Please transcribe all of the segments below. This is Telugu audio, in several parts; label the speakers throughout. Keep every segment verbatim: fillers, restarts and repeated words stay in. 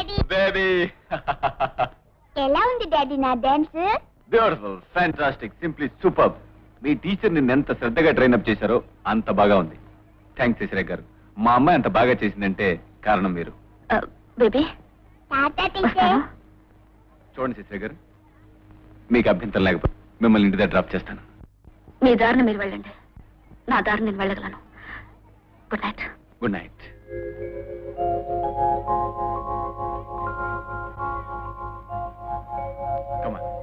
Speaker 1: డాడీ బేబీ ఎలా ఉంది డాడీ నా dance beautiful fantastic simply super మీ టీచర్ నిన్ను ఎంత శ్రద్ధగా ట్రైన్ అప్ చేశారో అంత బాగా ఉంది థ్యాంక్స్ శశిరేఖ గారు మా అమ్మాయి అంత బాగా చేసిందంటే కారణం మీరు
Speaker 2: బేబీ
Speaker 1: చూడండి శశిరేఖ గారు మీకు అభ్యంతరం లేకపోతే మిమ్మల్ని ఇంటి దగ్గర డ్రాప్ చేస్తాను
Speaker 2: మీ దారిని మీరు వెళ్ళండి నా దారిని నేను వెళ్ళగలను good night
Speaker 1: good night Come on.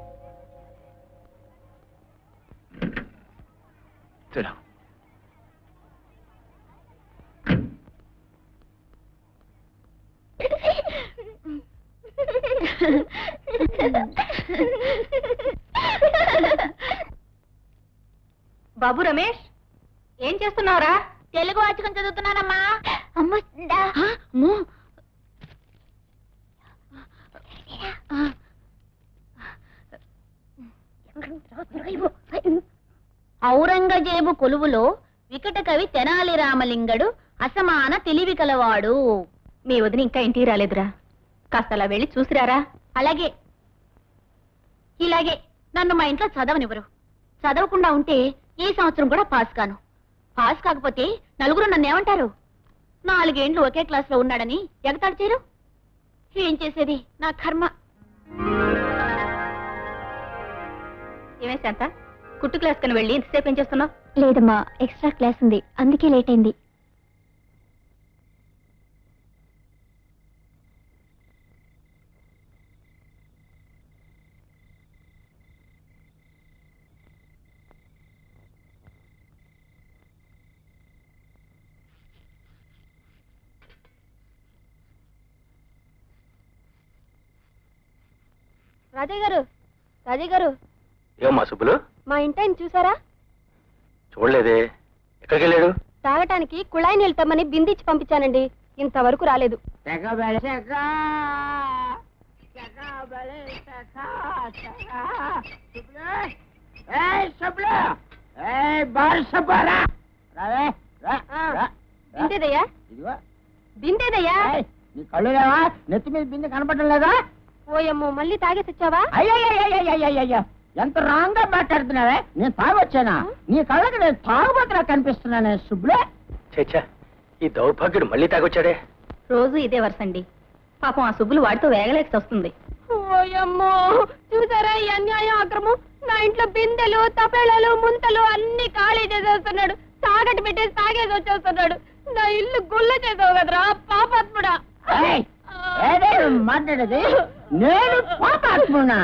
Speaker 1: Sit down.
Speaker 2: బాబు రమేష్ ఏం చేస్తున్నావురా?
Speaker 1: తెలుగు వాచకం చదువుతున్నానమ్మా.
Speaker 2: అమ్మ
Speaker 3: ఔరంగజేబు కొలువులో వికట కవి తెనాలి రామలింగడు అసమాన తెలివి కలవాడు.
Speaker 2: మీ వదిన ఇంకా ఇంటికి రాలేదురా, కాస్త అలా వెళ్ళి చూసిరారా.
Speaker 3: అలాగే. ఇలాగే నన్ను మా ఇంట్లో చదవనివ్వరు. చదవకుండా ఉంటే ఈ సంవత్సరం కూడా పాస్ కాను. పాస్ కాకపోతే నలుగురు నన్ను ఏమంటారు? నాలుగేండ్లు ఒకే క్లాస్ లో ఉన్నాడని ఎగతాడు చేయరు. ఏం చేసేది నా కర్మ.
Speaker 2: ఏమే శాంత, కుట్టు క్లాస్ కని వెళ్ళి ఇంతసేపు ఏం చేస్తున్నావు?
Speaker 3: లేదమ్మా, ఎక్స్ట్రా క్లాస్ ఉంది, అందుకే లేట్ అయింది. రాజయ్య గారు, రాజయ్య గారు.
Speaker 4: ఏమమ్మా సుబ్బులు?
Speaker 3: మా ఇంటాయన చూసారా?
Speaker 4: చూడలేదే. ఎక్కడికి వెళ్ళాడు?
Speaker 3: తాగటానికి కుళాయి నీళ్ళు తమ్మని బిందిచ్చి పంపించానండి, ఇంతవరకు రాలేదు. బిందేదయ్యా, బిందేదయ్యా.
Speaker 5: నీ కళ్ళు లేవా? నెత్తి మీద బిందె కనపడడం లేదా?
Speaker 3: ఓయమ్మో, మళ్ళీ తాగేసి వచ్చావా?
Speaker 5: అయ్యయ్యో, ఎంత రాంగ్ గా మాట్లాడుతున్నావే. నేను తాగొచ్చానా? నీ కళ్ళకి నేను తాగుబోతున్నా కనిపిస్తున్నానే సుబ్బులే.
Speaker 4: చేచ్చా, ఈ దౌర్భాగ్యుడు మళ్ళీ తాగొచ్చాడే.
Speaker 2: రోజు ఇదే వరుసండి. పాపం ఆ సుబ్బులు వాడితో వేగలేక వస్తుంది.
Speaker 3: ఓయమ్మో, చూసారా ఈ అన్యాయం, అక్రమం? నా ఇంట్లో బిందెలు, తపేళాలు, ముంతలు అన్ని ఖాళీ చేసేస్తున్నాడు. తాగటి పెట్టేసి తాగేసి వచ్చేస్తున్నాడు. నా ఇల్లు గుల్ల చేసావు కదరా పాపాత్ముడా.
Speaker 5: మాట్లాడేది నేను పాపాత్మునా?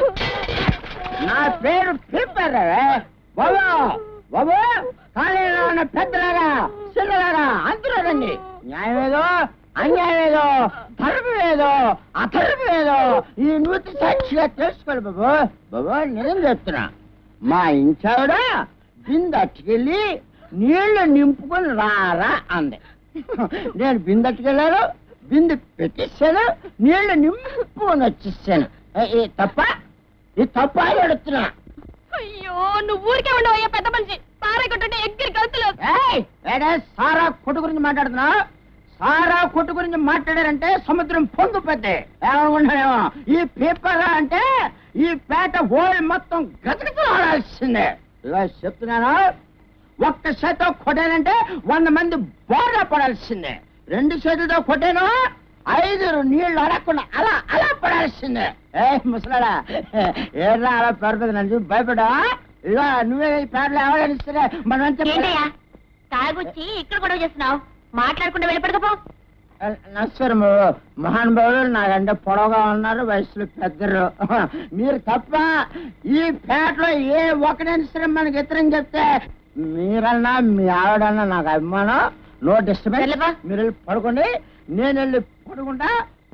Speaker 5: నా పేరు పిలిపారా బాబు? బాబు ఖాళీలో ఉన్న పెద్దలాగా చిన్నలాగా అందరూ రండి. న్యాయం ఏదో, అన్యాయం ఏదో, ధర్మం ఏదో, అధర్మం ఏదో ఈ నూతి సాక్షిగా తెలుసుకోవాలి బాబు. బాబు నిజం చెప్తున్నా, మా ఇంచావిడ బిందట్టుకెళ్ళి నీళ్లు నింపుకొని రారా అంది. నేను బిందట్టుకెళ్ళాను, బిందు పెట్టేశాను, నీళ్లు నింపుకొని వచ్చేసాను. తప్ప ఇది తప్ప అని అడుగుతున్నా.
Speaker 3: అయ్యో, నువ్వు ఊరికే ఉండవయ్యా పెద్ద మనిషి. సారా కొట్టుంటే ఎగ్గిరి కలుతులు.
Speaker 5: సారా కొట్టు గురించి మాట్లాడుతున్నా? సారా కొట్టు గురించి మాట్లాడారంటే సముద్రం పొంగిపోద్ది. ఏమనుకుంటానేమో ఈ పేపర్ అంటే ఈ పేట ఓడి మొత్తం గతగతలాడాల్సిందే. ఇలా చెప్తున్నాను, ఒక్క చేతితో కొట్టానంటే వంద మంది బోర్లా పడాల్సిందే. రెండు చేతులతో కొట్టాను, ఐదు నీళ్లు అడగకుండా అలా అలా పడాల్సిందే. ఏ ముసలాడా, ఏడ్రా అలా పడుతుంది నన్ను భయపడా? ఇక నువ్వే ఈ పేర్లు ఎవరైనా ఇస్తే మనం
Speaker 3: తాగొచ్చి ఇక్కడ గొడవ చేస్తున్నావు, మాట్లాడకుండా వెళ్ళిపడకపో.
Speaker 5: నమస్కారం మహానుభావులు, నాకంటే పొడవుగా ఉన్నారు, వయసులో పెద్దరు. మీరు తప్ప ఈ పేటలో ఏ ఒక్కడైనా సరే మనకి ఇతరం చెప్తే మీరన్నా మీ ఆవిడన్నా నాకు అభిమానం. No disturbance. మీరు వెళ్ళి పడుకోండి, నేను వెళ్ళి పడుకుంటా.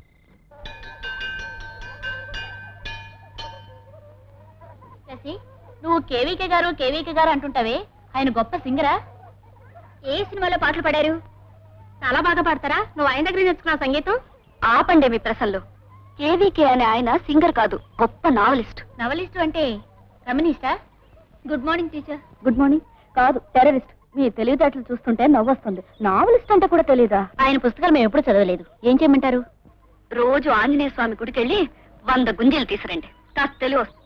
Speaker 3: నువ్వు కేవీకే గారు కేవీకే గారు అంటుంటావే, ఆయన గొప్ప సింగరా? ఏ సినిమాలో పాటలు పాడారు? చాలా బాగా పాడతారా? నువ్వు ఆయన దగ్గర నేర్చుకున్నావు సంగీతం?
Speaker 2: ఆపండి మీ ప్రసల్లో. కేవీకే అనే ఆయన సింగర్ కాదు, గొప్ప నావలిస్ట్.
Speaker 3: నవలిస్టు అంటే కమ్యూనిస్టా? Good morning teacher.
Speaker 2: Good morning కాదు, టెర్రరిస్ట్. మీ తెలివితేటలు చూస్తుంటే నవ్వొస్తుంది. నావలిస్ట్ అంటే కూడా తెలీదా?
Speaker 3: ఆయన పుస్తకాలు మేము ఎప్పుడు చదవలేదు. ఏం చేయమంటారు?
Speaker 2: రోజు ఆంజనేయ స్వామి గుడికి వెళ్ళి వంద గుంజీలు తీసురండి. కాస్త తెలివి వస్తుంది.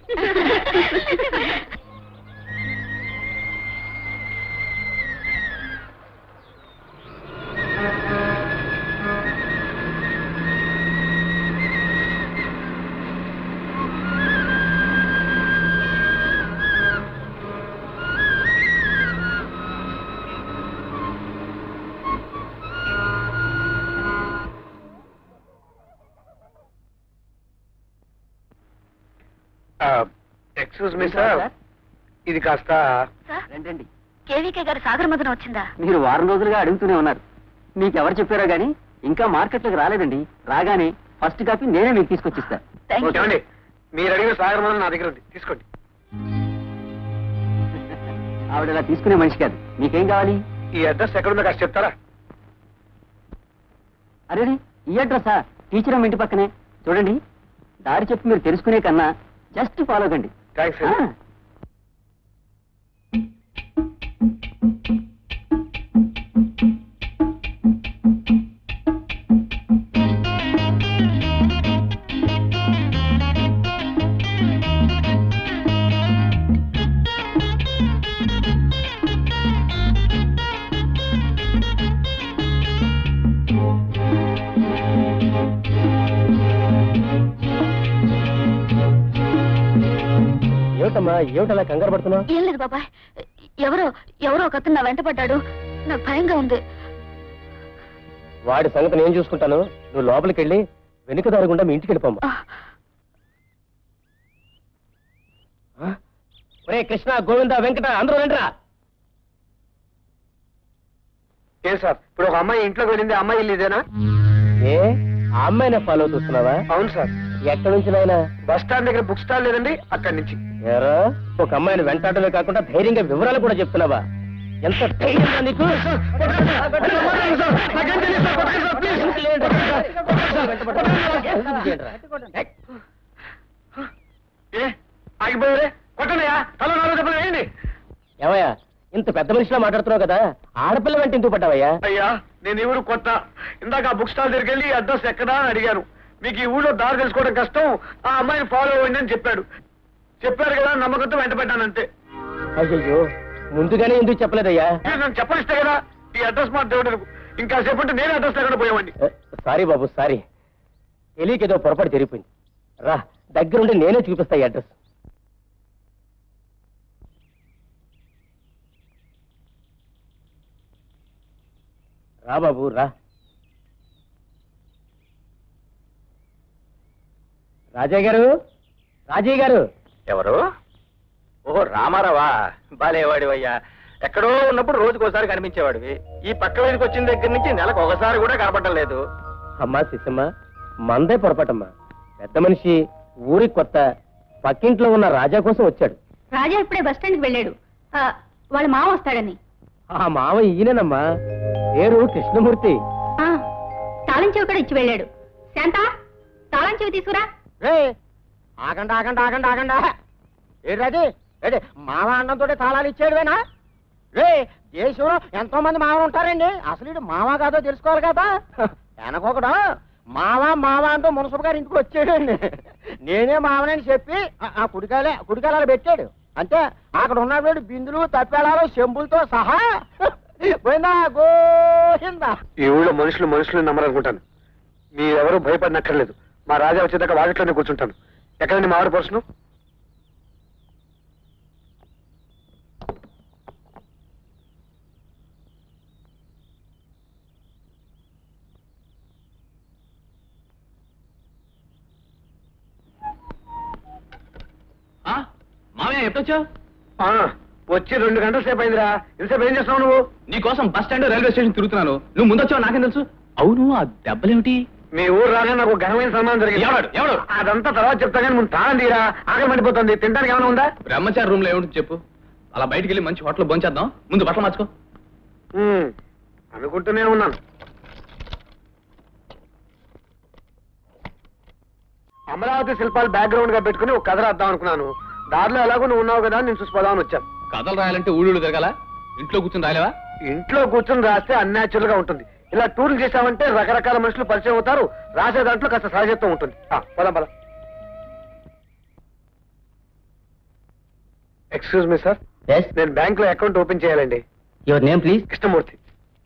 Speaker 4: ఎక్స్క్యూజ్ మీ సార్, ఇది కాస్త
Speaker 2: రండి. కేవీకే గారి సాగర మదన వచ్చిందా?
Speaker 6: మీరు వారం రోజులుగా అడుగుతూనే ఉన్నారు. మీకెవరు చెప్పారో గానీ ఇంకా మార్కెట్లోకి రాలేదండి. రాగానే ఫస్ట్ కాపీ నేనే మీకు తీసుకొచ్చిస్తా.
Speaker 4: ఓకే, మీరు అడిగిన సాగర మదన నా దగ్గర ఉంది, తీసుకోండి.
Speaker 6: ఆవిడ ఇలా తీసుకునే మనిషి కాదు. మీకేం కావాలి?
Speaker 4: ఈ అడ్రస్ ఎక్కడుందో కాస్త చెప్తారా?
Speaker 6: అరే ఈ అడ్రస్సా? టీచర్ అమ్మ ఇంటి పక్కనే. చూడండి, దారి చెప్పి మీరు తెలుసుకునే కన్నా జస్ట్ ఫాలో కండి.
Speaker 4: థ్యాంక్స్. ఏమిటమ్మా, ఏమిటలా కంగారు పడుతున్నావు?
Speaker 2: ఏం లేదు బాబాయ్, ఎవరో ఎవరో ఒక అతను నా వెంట పడ్డాడు. నాకు భయంగా ఉంది.
Speaker 4: వాడి సంగతి నేను చూసుకుంటాను. నువ్వు లోపలికి వెళ్ళి వెనుక దారి గుండా మీ ఇంటికి వెళ్ళిపోమ్మా. ఒరే కృష్ణ, గోవింద, వెంకట అందరూ రండిరా. ఏ సార్, ఇప్పుడు ఒక అమ్మాయి ఇంట్లోకి వెళ్ళింది. అమ్మాయి ఇల్లు ఇదేనా? ఏ ఆ అమ్మాయినే ఫాలో అవుతున్నావా? అవును సార్. ఎక్కడి నుంచి నాయనా? బస్ స్టాండ్ దగ్గర బుక్ స్టాల్ లేదండి, అక్కడి నుంచి. ఏరా, ఒక అమ్మాయిని వెంటాడమే కాకుండా ధైర్యంగా వివరాలు కూడా చెప్తున్నావా? ఎంత ధైర్యంగా నీకు? ఆగిపోయారే, కొట్టనయ్యా, తల నాలుగు దెబ్బలు వేయండి. ఏమయ్యా, ఇంత పెద్ద మనిషిలా మాట్లాడుతున్నావు కదా, ఆడపిల్ల వెంట ఎందుకు పడ్డావయ్యా? అయ్యా, నేను ఈ ఊరు కొత్త. ఇందాక ఆ బుక్ స్టాల్ దగ్గరికి వెళ్ళి అడ్రస్ ఎక్కడా అని అడిగాను. మీకు ఈ ఊళ్ళో దారి తెలుసుకోవడం కష్టం, ఆ అమ్మాయిని ఫాలో అవ్వండి అని చెప్పాడు. చెప్పారు కదా, నమ్మకంతో వెంట పెట్టానంతే. అయ్యో, ముందుగానే ఎందుకు చెప్పలేదయ్యా? నన్ను చెప్పనిస్తే కదా ఈ అడ్రస్ మాట దేవుడు. ఇంకా చెప్పంటే నేను అడ్రస్ ఎక్కడ పోయామండి. సారీ బాబు, సారీ. తెలియకేదో పొరపాటు జరిగిపోయింది. రా, దగ్గరుండి నేనే చూపిస్తా ఈ అడ్రస్. రా బాబు, రా. రాజయ్య గారు, రాజయ్య గారు. ఎవరు? ఓహో, రామారావా? బాలేవాడివయ్యా. ఎక్కడో ఉన్నప్పుడు రోజుకోసారి కనిపించేవాడివి. ఈ పక్క వీధికి వచ్చిన దగ్గర నుంచి నెలకు ఒకసారి కూడా కనపడటం లేదు. అమ్మా శిశమ్మ, మందే పొరపాటమ్మా. పెద్ద మనిషి, ఊరి కొత్త, పక్కింట్లో ఉన్న రాజా కోసం వచ్చాడు.
Speaker 3: రాజా ఇప్పుడే బస్ స్టాండ్కి వెళ్ళాడు. వాళ్ళ మామ వస్తాడని.
Speaker 4: ఆ మామ ఈయనమ్మా, పేరు కృష్ణమూర్తి.
Speaker 3: తాళం చెవి కూడా ఇచ్చి వెళ్ళాడు. శాంత, తాళం చెవి తీసుకురా.
Speaker 5: ఆగండి ఆగండి ఆగండి ఆగండి ఏది ఏది మామ అన్నంతో తాళాలు ఇచ్చేడువేనా? రే, దేశంలో ఎంతో మంది మామలు ఉంటారండి. అసలు ఇటు మామ కాదో తెలుసుకోవాలి కదా. వెనకొకడు మామ మామ అంటూ మున్సిపల్ గారి ఇంటికి వచ్చాడండి. నేనే మామనని చెప్పి ఆ కుడికాయలే కుడికాయలు పెట్టాడు. అంతే, అక్కడ ఉన్నవాడు బిందులు తప్పేళాలు చెంబులతో సహా పోయిందా గోయిందా. ఈ ఊళ్ళో మనుషులు మనుషులు నమ్మరనుకుంటాను. మీరెవరూ భయపడినక్కర్లేదు. మా రాజా వచ్చేదాకా వాకిట్లోనే కూర్చుంటాను. ఎక్కడండి మా ఆవిడ పర్సను?
Speaker 1: మామయ్య ఎప్పుడొచ్చావు?
Speaker 4: వచ్చి రెండు గంటల సేపు అయిందిరా. ఇంతసేపు ఏం చేస్తున్నావు నువ్వు?
Speaker 1: నీకోసం బస్ స్టాండ్ రైల్వే స్టేషన్ తిరుగుతున్నాను. నువ్వు ముందొచ్చావు నాకేం తెలుసు? అవును, ఆ దెబ్బలేమిటి?
Speaker 4: మీ ఊరు రాగా నాకు ఘనమైన సన్మానం జరిగింది.
Speaker 1: ఎవడు ఎవడు?
Speaker 4: అదంతా తర్వాత చెప్తా కానీ ముందు తాళం తీరా. ఆకలి మండిపోతుంది. తినడానికి ఏమైనా ఉందా?
Speaker 1: బ్రహ్మచారి రూమ్ లో ఏమిటి చెప్పు. అలా బయటికి వెళ్ళి మంచి హోటల్ భోంచేద్దాం. ముందు బట్టలు మార్చుకో.
Speaker 4: అనుకుంటూనే ఉన్నాను. అమరావతి శిల్పాలు బ్యాక్గ్రౌండ్ గా పెట్టుకుని ఒక కథ రాద్దాం అనుకున్నాను. దారిలో ఎలాగో నువ్వు ఉన్నావు కదా, నేను చూసిపోదామని వచ్చాను.
Speaker 1: కథలు రాయాలంటే ఊళ్ళో తిరగాల? ఇంట్లో కూర్చొని రాయలేవా?
Speaker 4: ఇంట్లో కూర్చొని రాస్తే అన్యాచురల్ గా ఉంటుంది. ఇలా టూర్లు చేసామంటే రకరకాల మనుషులు పరిచయం అవుతారు, రాసే దాంట్లో కాస్త సహజత్వం ఉంటుంది. పదం పదం. Excuse me sir. నేను బ్యాంక్ లో అకౌంట్ ఓపెన్ చేయాలండి.
Speaker 6: Your name please.
Speaker 4: కృష్ణమూర్తి.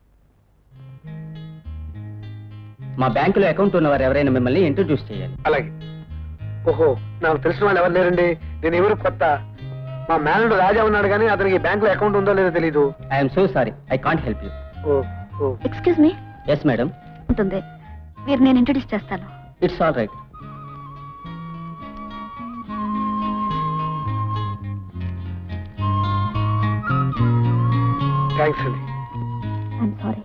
Speaker 6: మా బ్యాంకులో అకౌంట్ ఉన్నవారు ఎవరైనా మిమ్మల్ని ఇంట్రొడ్యూస్ చేయాలి.
Speaker 4: అలాగే. ఓహో, నాకు తెలిసిన వాళ్ళు ఎవరు లేరండి. నేను ఎవరు కొత్త. మా మేనేజర్ రాజా ఉన్నాడు కానీ అతనికి బ్యాంక్ లో అకౌంట్ ఉందో లేదో తెలీదు.
Speaker 6: I'm so sorry, I can't help you.
Speaker 2: Excuse me.
Speaker 6: Yes madam.
Speaker 2: ఉంటుంది, మీరు నేను ఇంట్రొడ్యూస్ చేస్తాను.
Speaker 6: It's all right.
Speaker 4: థ్యాంక్స్ అండి.
Speaker 2: I'm sorry.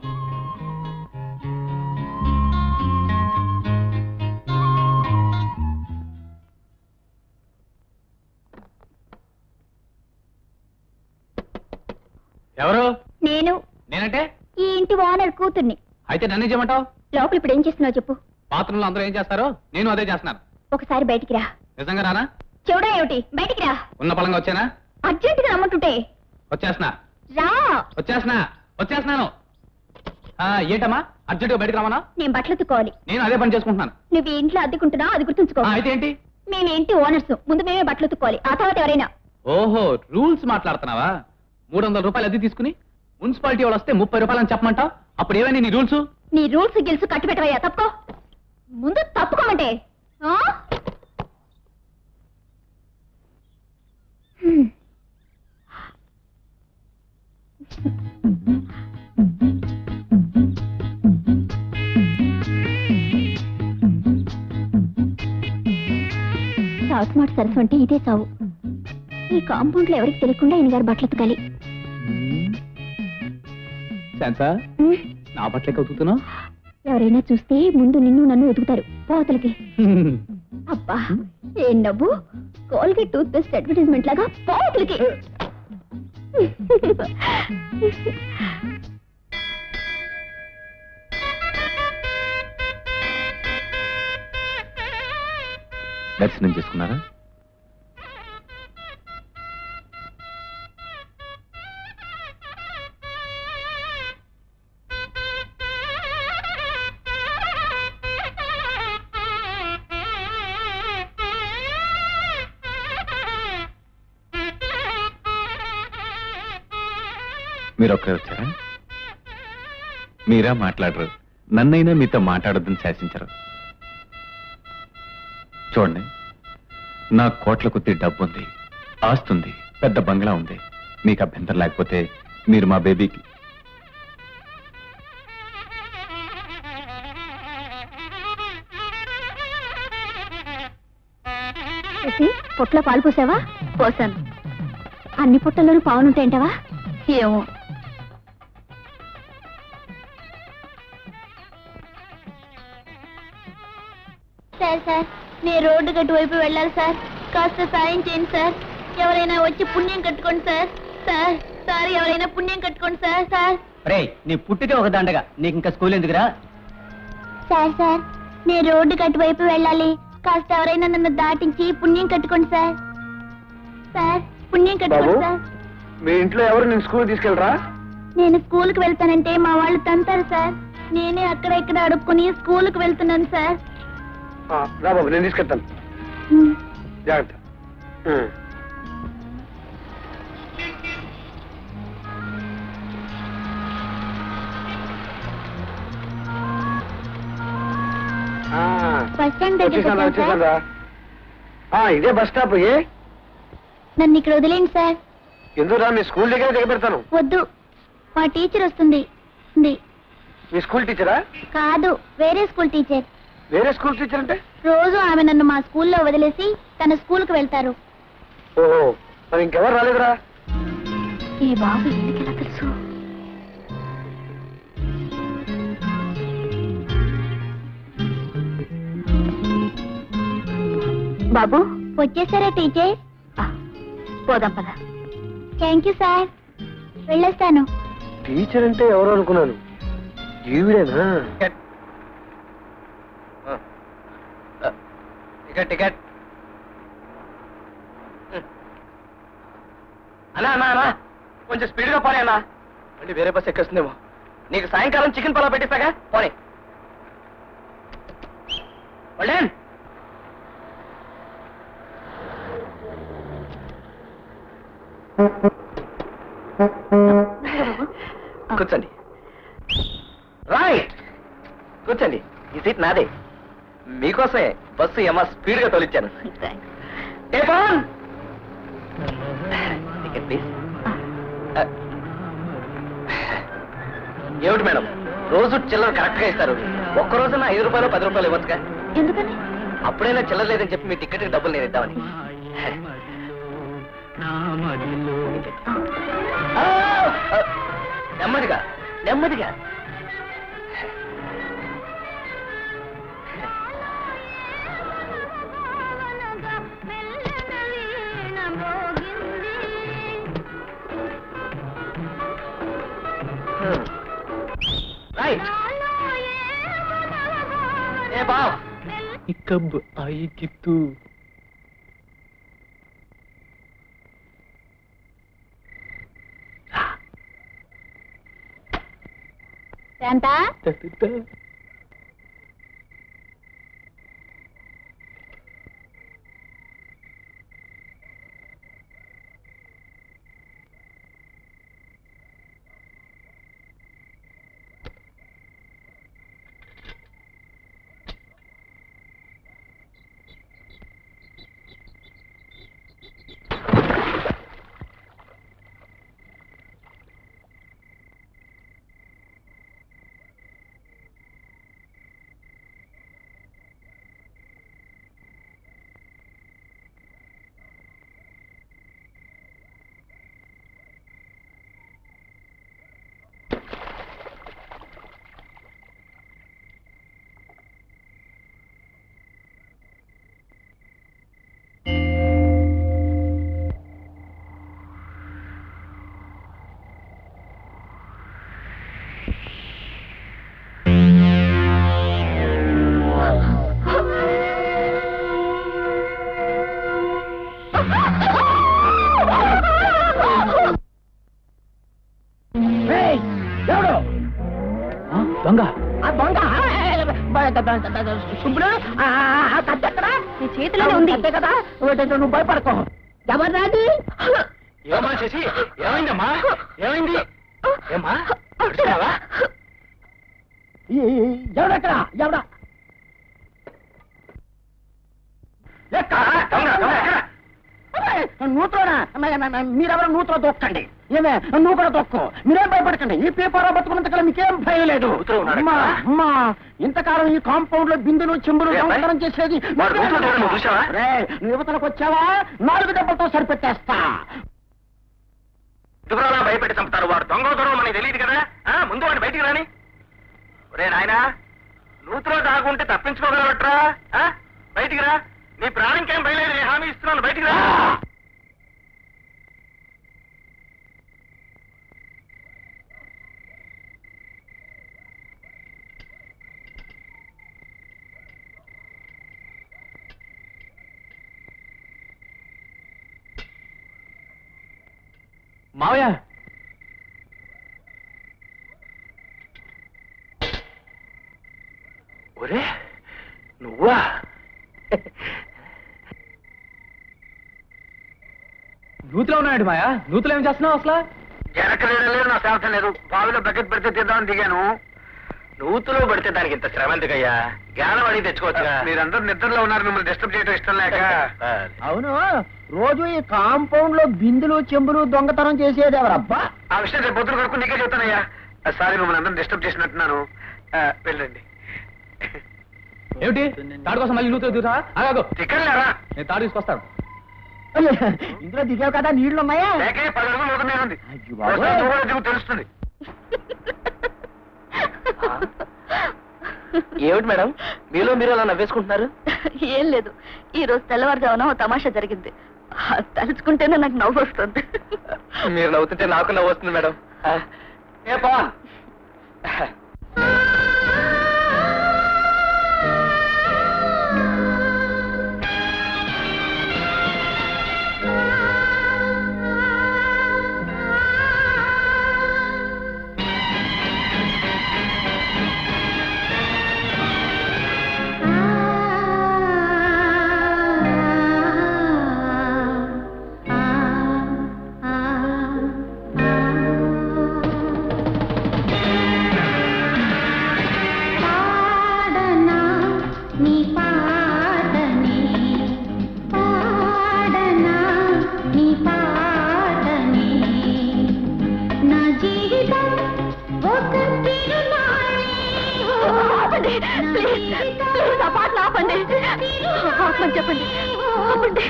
Speaker 1: ఎవరు?
Speaker 3: నేను.
Speaker 1: నేనంటే
Speaker 3: ఈ ఇంటి ఓనర్ కూతుర్ని.
Speaker 1: అయితే నన్ను చేయమంటావు?
Speaker 3: లోపల ఇప్పుడు ఏం చేస్తున్నావు చెప్పు.
Speaker 1: పాత్రలో అందరూ ఏం చేస్తారో నేను అదే చేస్తున్నాను.
Speaker 3: ఒకసారి బయటికి రా.
Speaker 1: నిజంగా రానా?
Speaker 3: చూడా ఏమిటి, బయటికి రా.
Speaker 1: ఉన్న పలంగా వచ్చానా?
Speaker 3: అర్జెంటుగా రమ్మంటుంటే.
Speaker 1: వచ్చేస్తున్నా
Speaker 3: రా.
Speaker 1: వచ్చేస్తున్నా వచ్చేస్తున్నాను. ఏంటమ్మా అర్జెంటుగా బయటకు రామన్నా?
Speaker 3: నేను బట్టలు ఉతుక్కోవాలి.
Speaker 1: నేను అదే పని చేసుకుంటున్నాను.
Speaker 3: నువ్వు ఈ ఇంట్లో అద్దెకుంటున్నావు, అది గుర్తుంచుకో.
Speaker 1: అయితే ఏంటి?
Speaker 3: మేము ఇంటి ఓనర్స్, ముందు మేమే బట్టలు ఉతుక్కోవాలి, ఆ తర్వాత ఎవరైనా.
Speaker 1: ఓహో, రూల్స్ మాట్లాడుతున్నావా? మూడు వందల రూపాయలు అద్దె తీసుకుని మున్సిపాలిటీ వాళ్ళు వస్తే ముప్పై రూపాయలు అని చెప్పమంటావు? అప్పుడు ఏమైనా నీ రూల్స్?
Speaker 3: నీ రూల్స్ గిల్స్ కట్టు పెట్టవయ్యా. తప్పుకో, ముందు తప్పుకోమంటే. సాగు మాట సరస్సు అంటే ఇదే సావు. ఈ కాంపౌండ్ లో ఎవరికి తెలియకుండా ఈయన గారు బట్టలు ఉతకాలి.
Speaker 1: నా బట్టలే ఉతుకుతున్నా?
Speaker 3: ఎవరైనా చూస్తే ముందు నిన్ను నన్ను వెతుకుతారు పోతలకి. అబ్బా ఏం నవ్వు, కోల్గేట్ టూత్ పేస్ట్ అడ్వర్టైజ్మెంట్ లాగా పోతలకి.
Speaker 1: దర్శనం చేసుకున్నారా? మీరు ఒక్కరే వచ్చారా? మీరా మాట్లాడరు, నన్నైనా మీతో మాట్లాడొద్దని శాసించరు. చూడండి, నా కోట్ల కొద్ది డబ్బు ఉంది, ఆస్తుంది, పెద్ద బంగ్లా ఉంది. మీకు అభ్యంతరం లేకపోతే మీరు మా బేబీకి
Speaker 3: పొట్లో పాలు పోసావా? పోసాను. అన్ని పొట్టల్లోనూ పావులుంటాయంటావా? ఏమో. సార్ సార్ నేను రోడ్డు గట్టు వైపు వెళ్ళాలి సార్, కాస్త సాయం చేయండి సార్. ఎవరైనా వచ్చి పుణ్యం కట్టుకోండి సార్. సార్ సార్ ఎవరైనా పుణ్యం కట్టుకోండి సార్. సార్
Speaker 6: రే, నీ పుట్టితే ఒక దండగా, నీకు ఇంకా స్కూల్ ఎందుకురా?
Speaker 3: సార్ సార్ నేను రోడ్డు గట్టు వైపు వెళ్ళాలి, కాస్త ఎవరైనా నన్ను దాటించి పుణ్యం కట్టుకోండి సార్. సార్ పుణ్యం కట్టుకోండి సార్.
Speaker 4: మీ ఇంట్లో ఎవరు నేను స్కూల్ తీసుకెళ్ళరా?
Speaker 3: నేను స్కూల్కి వెళ్తానంటే మా వాళ్ళు తంతారు సార్. నేనే అక్కడ ఇక్కడ అడుక్కుని స్కూల్కి వెళ్తున్నాను సార్.
Speaker 4: రా బాబు, నేను తీసుకెళ్తాను. జాగ్రత్త.
Speaker 3: బస్ స్టాండ్ దగ్గర
Speaker 4: ఇదే బస్ స్టాప్. ఏ
Speaker 3: నన్ను ఇక్కడ వదిలేండి సార్.
Speaker 4: ఎందుకురా? మీ స్కూల్ దగ్గర దిగబెడతాను.
Speaker 3: వద్దు, మా టీచర్ వస్తుంది.
Speaker 4: మీ స్కూల్ టీచరా?
Speaker 3: కాదు, వేరే స్కూల్ టీచర్.
Speaker 4: వేరే స్కూల్ టీచర్ అంటే?
Speaker 3: రోజు ఆమె నన్ను మా స్కూల్లో వదిలేసి తన స్కూల్కి వెళ్తారు.
Speaker 4: ఓహో, మరి ఇంకెవరు రాలేదురా?
Speaker 3: ఏ బాబు, ఎందుకెలా తెలుసు? బాబు వచ్చేసారా టీచర్? పోదాం పద. థ్యాంక్ యూ సార్, వెళ్ళొస్తాను.
Speaker 4: టీచర్ అంటే ఎవరు అనుకున్నాను, ఈవిడేనా? Ticket ticket. అన్నా అన్నా అన్నా, కొంచెం స్పీడ్గా పోనీ అన్నా, మళ్ళీ వేరే బస్ ఎక్కేస్తుందేమో. నీకు సాయంకాలం చికెన్ పలావ్ పెట్టిస్తాగా పోనీ. వల్డన్ కూర్చోండి. రైట్ కూర్చోండి. ఈ సీట్ నాదే. మీకోసమే బస్సు ఏమో స్పీడ్ గా తోలిచ్చాను. ప్లీజ్. ఏమిటి మేడం రోజు చిల్లర కరెక్ట్ గా ఇస్తారు, ఒక్క రోజున ఐదు రూపాయలు పది రూపాయలు ఇవ్వచ్చుగా?
Speaker 2: ఎందుకని?
Speaker 4: అప్పుడైనా చిల్లర లేదని చెప్పి మీ టికెట్ డబ్బులు నేను ఇద్దామని. నెమ్మదిగా నెమ్మదిగా. రైట్. ఏ బావ్
Speaker 7: कब आएगी तू?
Speaker 3: శాంతా
Speaker 7: దొంగ
Speaker 5: దొంగ శుభ్ర
Speaker 2: నీ చేతిలోనే ఉంది
Speaker 5: కదా, నువ్వు భయపడతావు. ఎవరిది?
Speaker 4: ఏమా చేసి ఏమైందమ్మా? ఏమైంది? ఏమా
Speaker 5: ఎవడెక్కడ? ఎవడ నూతులోనా? మీరెవరు నూతులో దొక్కండి. ఏమే నువ్వు కూడా దొక్కు. మీరేం భయపడకండి. ఈ పేపర్ బతుకున్నంత కాలం మీకేం భయం లేదు. అమ్మా అమ్మా ఇంతకాలం ఈ కాంపౌండ్ లో బిందులు చెంబులు సంస్కారం చేసేది యువతలకు వచ్చావా నాలుగు దెబ్బలతో సరిపెట్టేస్తా.
Speaker 4: భయపెట్టి చంపుతారు. వాడు దొంగ దొరవ మనకి తెలియదు కదా. ముందు వాడిని బయటికి రాని. ఒరే నాయనా నూతులో దాగుంటే తప్పించుకోగలవట్రా? బయటికి రా. నీ ప్రాణంకేం భయలేదు. నేను హామీ ఇస్తున్నాను. బయటికి రా.
Speaker 7: మావయ్య
Speaker 4: ఒరే నువ్వా?
Speaker 7: నూతులో ఉన్నాడు మాయా. నూతులో ఏం చేస్తున్నావు అసలు?
Speaker 4: జనకలేదు లేదు, నా శ్వాస లేదు. బావిలో బకెట్ పెడితే తీద్దామని దిగాను. నూతులో పడితే దానికి ఇంత శ్రమ ఎందుకయ్యా? జ్ఞానం అడిగి తెచ్చుకోవచ్చుగా. మీరందరూ నిద్రలో ఉన్నారు. మిమ్మల్ని డిస్టర్బ్ చేయడం ఇష్టం లేక.
Speaker 5: అవును రోజు ఈ కాంపౌండ్ లో బిందులు చెంబులు దొంగతనం చేసేది ఎవరబ్బా?
Speaker 4: ఆ విషయం రేపు పొద్దున కొడుకు నీకే చెప్తానయ్యా. సారీ మిమ్మల్ని అందరం డిస్టర్బ్ చేసినట్టున్నాను. వెళ్ళండి.
Speaker 7: ఏమిటి తాడు కోసం మళ్ళీ నూతులో దిగుతా? ఆగాగు.
Speaker 4: చికెన్ లేరా?
Speaker 7: నేను తాడు తీసుకొస్తాను.
Speaker 5: ఇందులో దిగావు కదా, నీళ్లు ఉన్నాయా?
Speaker 4: లేకే పది అడుగులు లోతునే ఉంది.
Speaker 5: అయ్యో బాబోయ్.
Speaker 4: దిగు తెలుస్తుంది. ఏమిటి మేడం మీలో మీరు అలా నవ్వేసుకుంటున్నారు?
Speaker 2: ఏం లేదు, ఈ రోజు తెల్లవారుజామున ఓ తమాషా జరిగింది. తలుచుకుంటేనే నాకు నవ్వు వస్తుంది.
Speaker 4: మీరు నవ్వుతుంటే నాకు నవ్వు వస్తుంది మేడం. ఏ పవన్
Speaker 3: జీవితం ఒక
Speaker 2: ఆపండి ప్లీజ్ ప్లీజ్ ఆ పాటలు ఆపండి ఆపమని చెప్పండి ఆపండి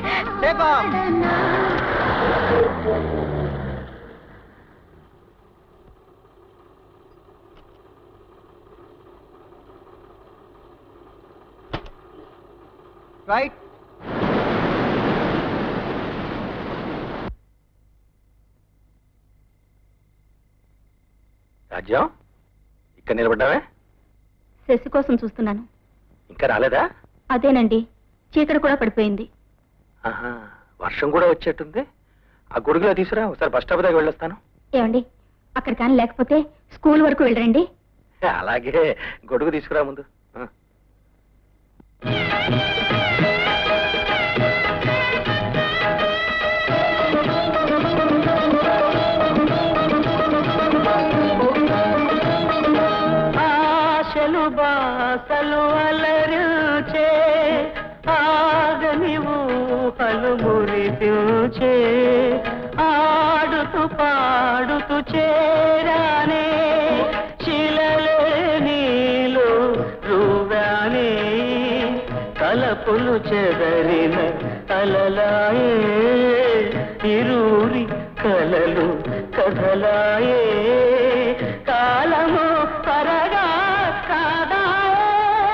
Speaker 5: రైట్
Speaker 4: రాజ్యం ఇక్కడ నిలబడ్డావే?
Speaker 3: శశి కోసం చూస్తున్నాను.
Speaker 4: ఇంకా రాలేదా?
Speaker 3: అదేనండి, చీకటి కూడా పడిపోయింది.
Speaker 4: ఆహా, వర్షం కూడా వచ్చేట్టుంది. ఆ గొడుగులో తీసుకురా, ఒకసారి బస్ స్టాప్ దగ్గర వెళ్ళొస్తాను.
Speaker 3: ఏమండి, అక్కడ కానీ లేకపోతే స్కూల్ వరకు వెళ్ళరండి.
Speaker 4: అలాగే, గొడుగు తీసుకురా ముందు.
Speaker 8: ఆశలు బాసలు అలరుచే ఆగని ఊహలు మురిపించే ఆడుతూ పాడుతూ చేరానే శిలలే నీలో రువానే తలపులు చెదరిన అలలాయే ఇరూరి కలలు కథలాయే కాలము పరగా కాదాయే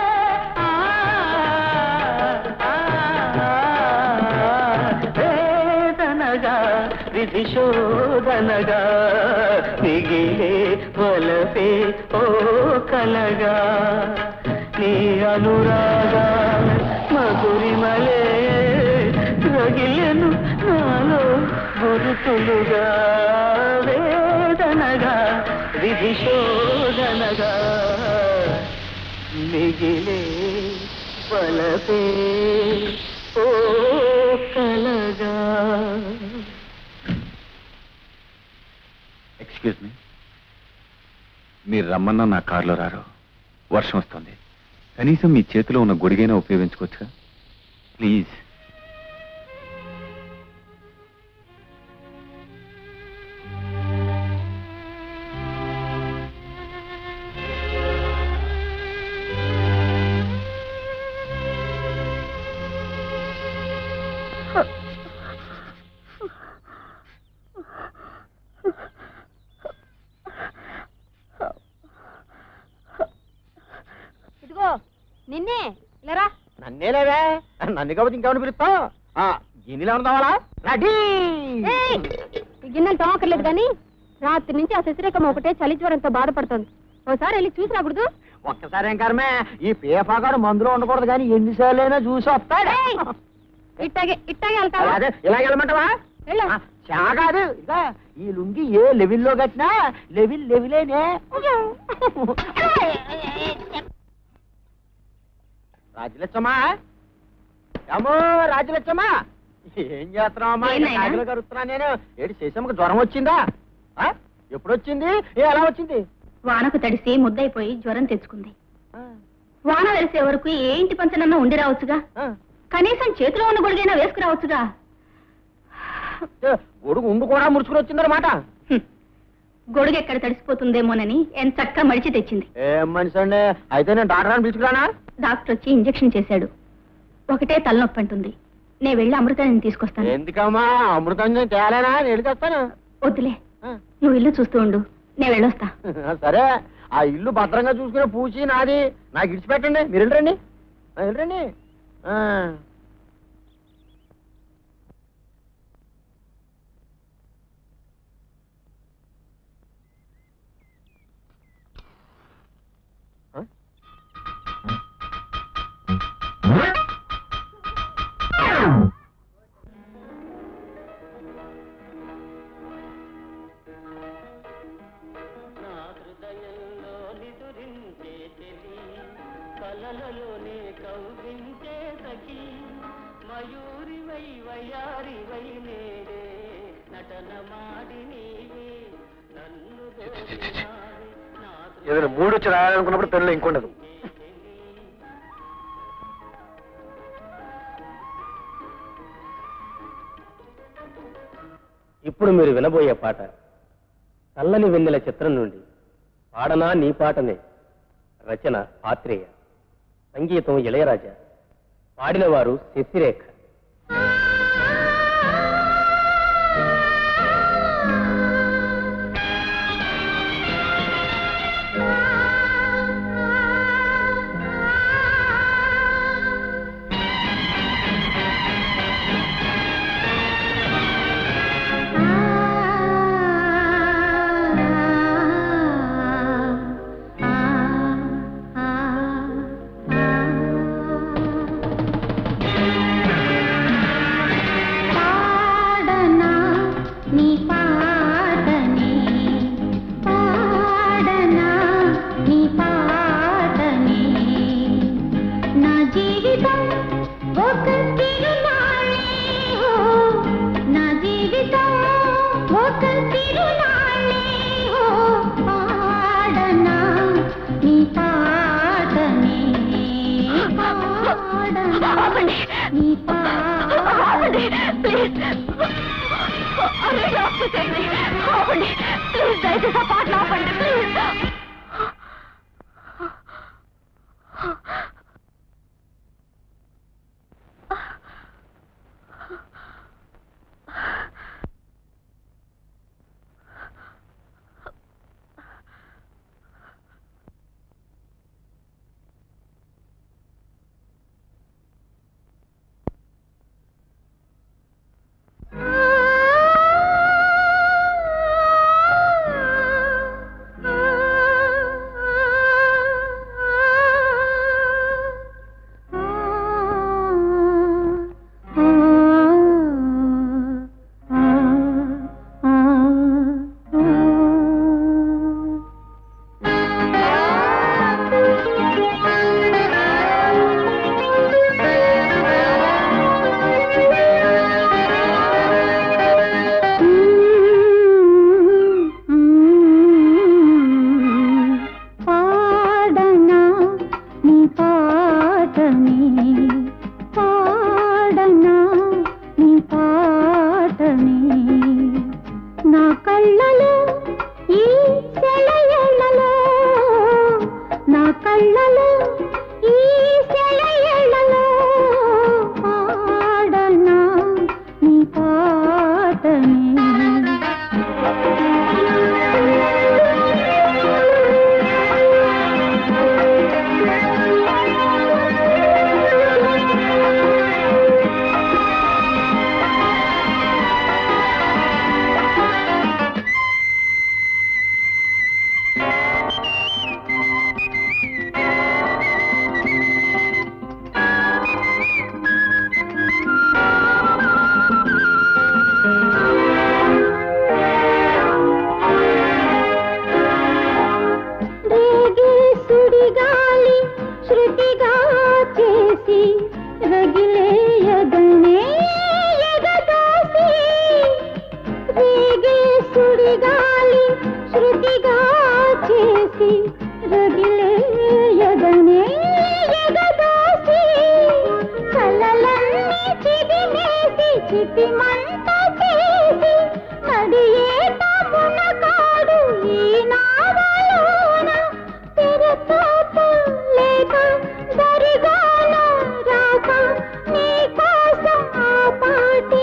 Speaker 8: వేదనగా విధి శోధనగా మిగిలే వలపే ఓ కలగా నీ అనురాగా మధురిమలే రగిలెను నాలో గురుతులుగా వేదనగా విధి శోధనగా మిగిలే వలపే ఓ కలగా.
Speaker 1: ఎక్స్క్యూజ్ మీ, మీరు రమ్మన్నా నా కారులో రారు. వర్షం వస్తుంది. కనీసం మీ చేతిలో ఉన్న గొడుగైనా ఉపయోగించుకోవచ్చుగా? ప్లీజ్.
Speaker 3: ఇదిగో నిన్నే లేరా.
Speaker 5: నన్నే లేవే, నన్ను కాబట్టి ఇంకెవరిని పిలుస్తావు? గిన్నెలో ఉందావాలా? రెడీ.
Speaker 3: గిన్నెలు తోమక్కర్లేదు కానీ రాత్రి నుంచి ఆ శశిరేఖమ్మ ఒకటే చలి జ్వరంతో బాధపడుతుంది. ఒకసారి వెళ్ళి చూసి రాకూడదు?
Speaker 5: ఒక్కసారి ఏం కర్మే, ఈ పేపాగాడు మందులో ఉండకూడదు కానీ ఎన్నిసార్లు అయినా చూసి వస్తాడు.
Speaker 3: ఇట్టాగే ఇట్టాగే వెళ్తావా?
Speaker 5: అదే ఇలా వెళ్ళమంటావా? చాగాదు. ఇక ఈ లుంగి ఏ లెవెల్లో కట్టినా లెవెల్ లెవెలేనే. రాజలచ్చమ్మా, ఏమో రాజలచ్చమ్మా, ఏం చేస్తున్నావమ్మా? కాకిలో కరుస్తున్నా నేను. ఏడు శేషమ్మకి జ్వరం వచ్చిందా? ఎప్పుడు వచ్చింది? ఏ ఎలా వచ్చింది?
Speaker 3: వానకు తడిసి ముద్దయిపోయి జ్వరం తెచ్చుకుంది. వాన వెలిసే వరకు ఏ ఇంటి పంచనన్నా ఉండి రావచ్చుగా. కనీసం చేతిలో ఉన్న గొడుగైనా వేసుకురావచ్చుగా.
Speaker 5: గొడుగు ఉండు కూడా ముడుచుకుని వచ్చిందన్నమాట.
Speaker 3: గొడుగు ఎక్కడ తడిసిపోతుందేమోనని ఎంత చక్కగా మడిచి తెచ్చింది.
Speaker 5: ఏం మనిషి అండి, అయితే నేను డాక్టర్ అని పిలుచుకురానా?
Speaker 3: డాక్టర్ వచ్చి ఇంజెక్షన్ చేశాడు. ఒకటే తలనొప్పి అంటుంది. నేను వెళ్ళి అమృతాన్ని తీసుకొస్తాను.
Speaker 5: ఎందుకమ్మా? అమృతాన్ని తేలేనా? నేను తెస్తాను.
Speaker 3: వద్దులే, నువ్వు ఇల్లు చూస్తూ ఉండు, నేను వెళ్ళొస్తా.
Speaker 5: సరే, ఆ ఇల్లు భద్రంగా చూసుకునే పూచి నాది. నాకు ఇడిచిపెట్టండి, మీరు వెళ్ళరండి వెళ్ళరండి.
Speaker 8: కలలలోనే కౌగించే సఖీ మయూరి వై వయారి వై నేడే నటన మాడి నీవే నన్ను
Speaker 4: ఏదైనా మూడు వచ్చి రాయాలనుకున్నప్పుడు పెళ్ళి ఇంకొండదు.
Speaker 5: ఇప్పుడు మీరు వినబోయే పాట
Speaker 4: చల్లని వెన్నెల చిత్రం నుండి పాడనా నీ పాటనే. రచన ఆత్రేయ, సంగీతం ఇళయరాజా, పాడినవారు శశిరేఖ.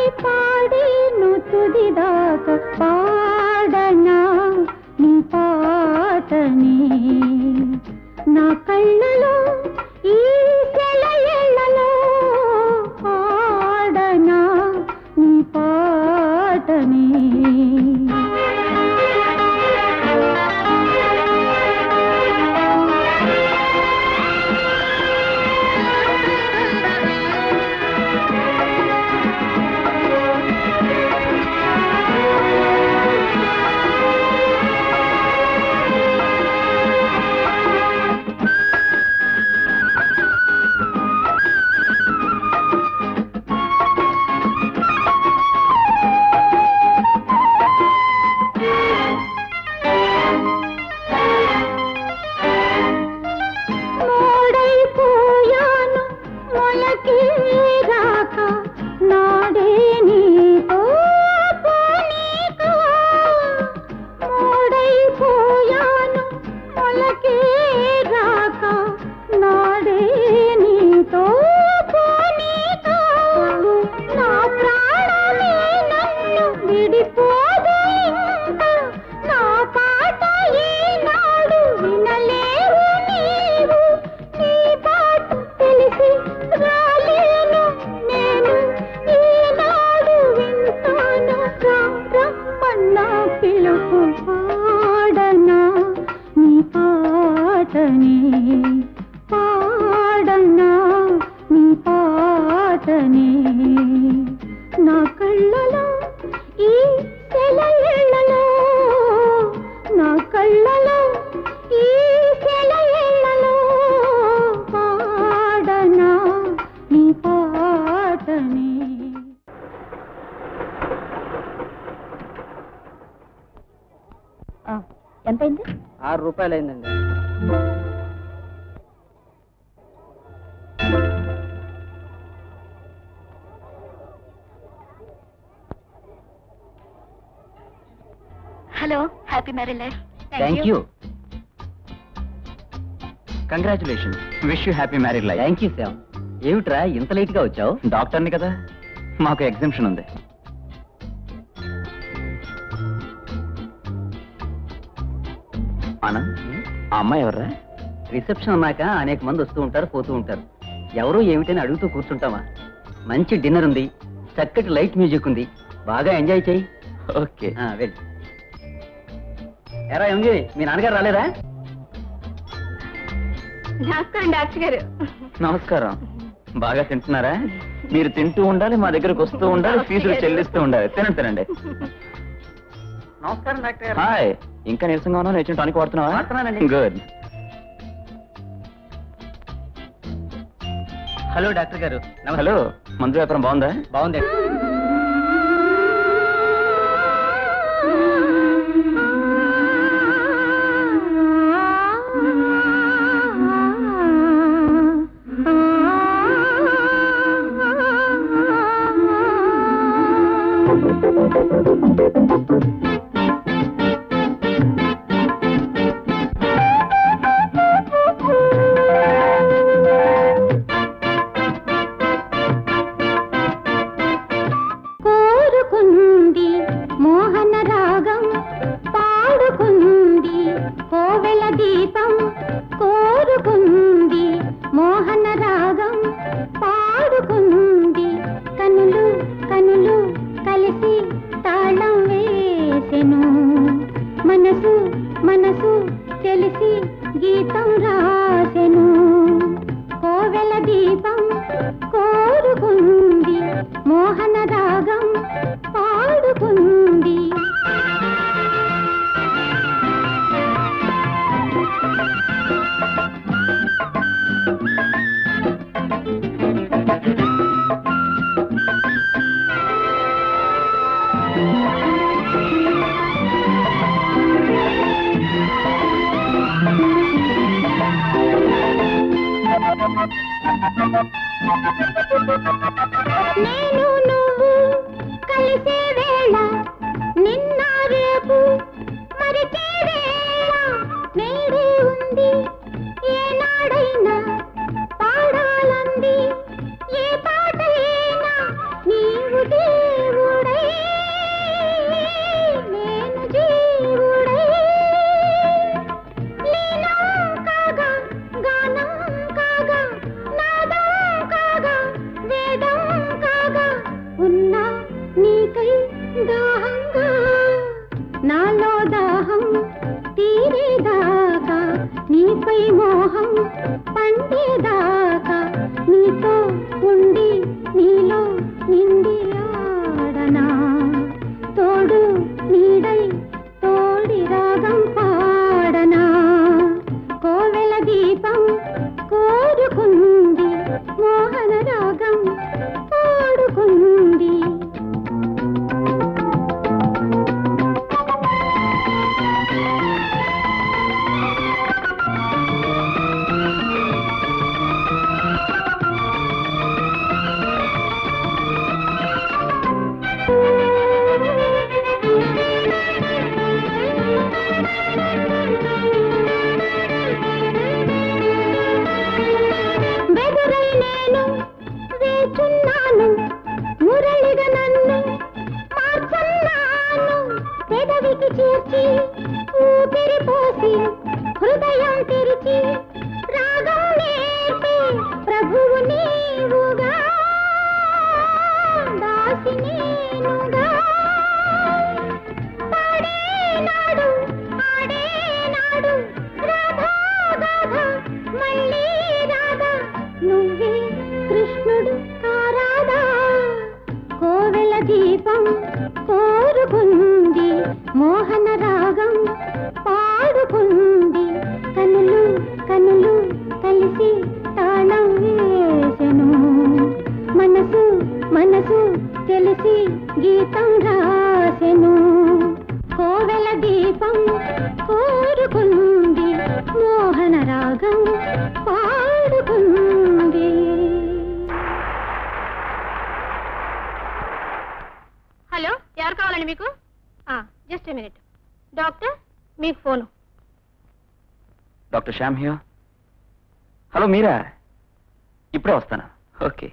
Speaker 9: పాడనా నీ పా
Speaker 3: పాడనా నీ పాటనే పాడనా నీ పాటనే నా కళ్ళలో ఈ సెలయేళ్లలో నా కళ్ళలో ఈ సెలయేళ్లలో పాడనా నీ పాటనే. ఎంతైంది?
Speaker 6: ఆరు రూపాయలు అయిందండి.
Speaker 2: Hello, happy marriage life.
Speaker 6: Thank you.
Speaker 1: Congratulation. Wish you happy married life.
Speaker 6: Thank you Shyam. ఏమిట్రా ఇంత లేట్ గా వచ్చావు?
Speaker 1: డాక్టర్ని కదా, మాకు ఎగ్జామ్షన్ ఉంది. ఆనంద్, ఆ అమ్మాయి ఎవర్రా?
Speaker 6: రిసెప్షన్ అన్నాక అనేక మంది వస్తూ ఉంటారు, పోతూ ఉంటారు. ఎవరో ఏమిటని అడుగుతూ కూర్చుంటావా? మంచి డిన్నర్ ఉంది, చక్కటి లైట్ మ్యూజిక్ ఉంది, బాగా ఎంజాయ్ చేయి.
Speaker 1: ఓకే,
Speaker 6: వెళ్ళి. ఎరా ఎంజీ, మీ నాన్నగారు రాలేదా?
Speaker 2: నమస్కారం డాక్టర్ గారు.
Speaker 1: నమస్కారం. బాగా తింటున్నారా? మీరు తింటూ ఉండాలి, మా దగ్గరకు వస్తూ ఉండాలి, ఫీజులు చెల్లిస్తూ ఉండాలి. తినండి తినండి.
Speaker 6: నమస్కారం డాక్టర్ గారు.
Speaker 1: హాయ్. ఇంకా నీరసంగా ఉన్నా, నేర్చిన టానిక్ వాడుతున్నావా?
Speaker 6: వాడుతున్నానండి.
Speaker 1: గుడ్.
Speaker 6: హలో డాక్టర్ గారు.
Speaker 1: హలో, మందు వ్యాపారం బాగుందా?
Speaker 6: బాగుంది.
Speaker 3: కోరుకుంది మోహన రాగం, పాడుకుంది కోవెల దీపం. కోరుకుంది మోహన రాగం, పాడుకుంది కనులు కనులు కలిసి తాళం వేసెను. మనసు మనసు తెలిసి గీతం రాసెను. కోవెల దీపం కోరుకుంది మోహన రాగం, పాడుకుంది. నేను నువ్వు కలిసే వేళ, నిన్న రేపు మరిచే వేళ నేడే ఉంది. ఏనాడైనా పాడాలంది ఏ పాటైనా, నీవు దేవుడై నేను జీవుడై. లీనం కాగా గానం కాగా నాదం కాగా వేదం కాగా ఉన్నా నీకై దాహంగా. నాలో దాహం తీరేదాకా, నీపై మోహం పండేదాకా, నీతో ఉండి నీలో నిండి ఆడనా. తోడు నీడై తోడి రాగం పాడనా. కోవెల దీపం కోరుకుంది మోహన రాగం, పాడుకుంది. బెదురై నేను వేచున్నాను, మురళిగా నన్ను మార్చన్నాను. పెదవికి చేర్చి ఊపిరి పోసి, హృదయం తెరిచి రాగం నేర్పి, ప్రభువు నీవుగా దాసి నేనుగా. పాడేనాడు జస్ట్ మినిట్. డాక్టర్ మీకు phone.
Speaker 1: Doctor Shyam here. Hello మీరా? ఇప్పుడే వస్తాను. Okay.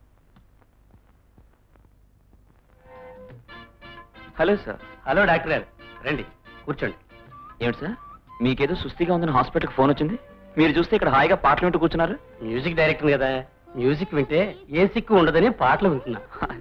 Speaker 1: Hello sir.
Speaker 6: Hello doctor గారు, రండి కూర్చోండి.
Speaker 1: ఏమిటి సార్, మీకేదో సుస్థిగా ఉందని హాస్పిటల్కి ఫోన్ వచ్చింది. మీరు చూస్తే ఇక్కడ హాయిగా పాటలు వింటూ కూర్చున్నారు.
Speaker 6: మ్యూజిక్ డైరెక్టర్ కదా, మ్యూజిక్ వింటే ఏ సిక్కు ఉండదని పాటలు వింటున్నా.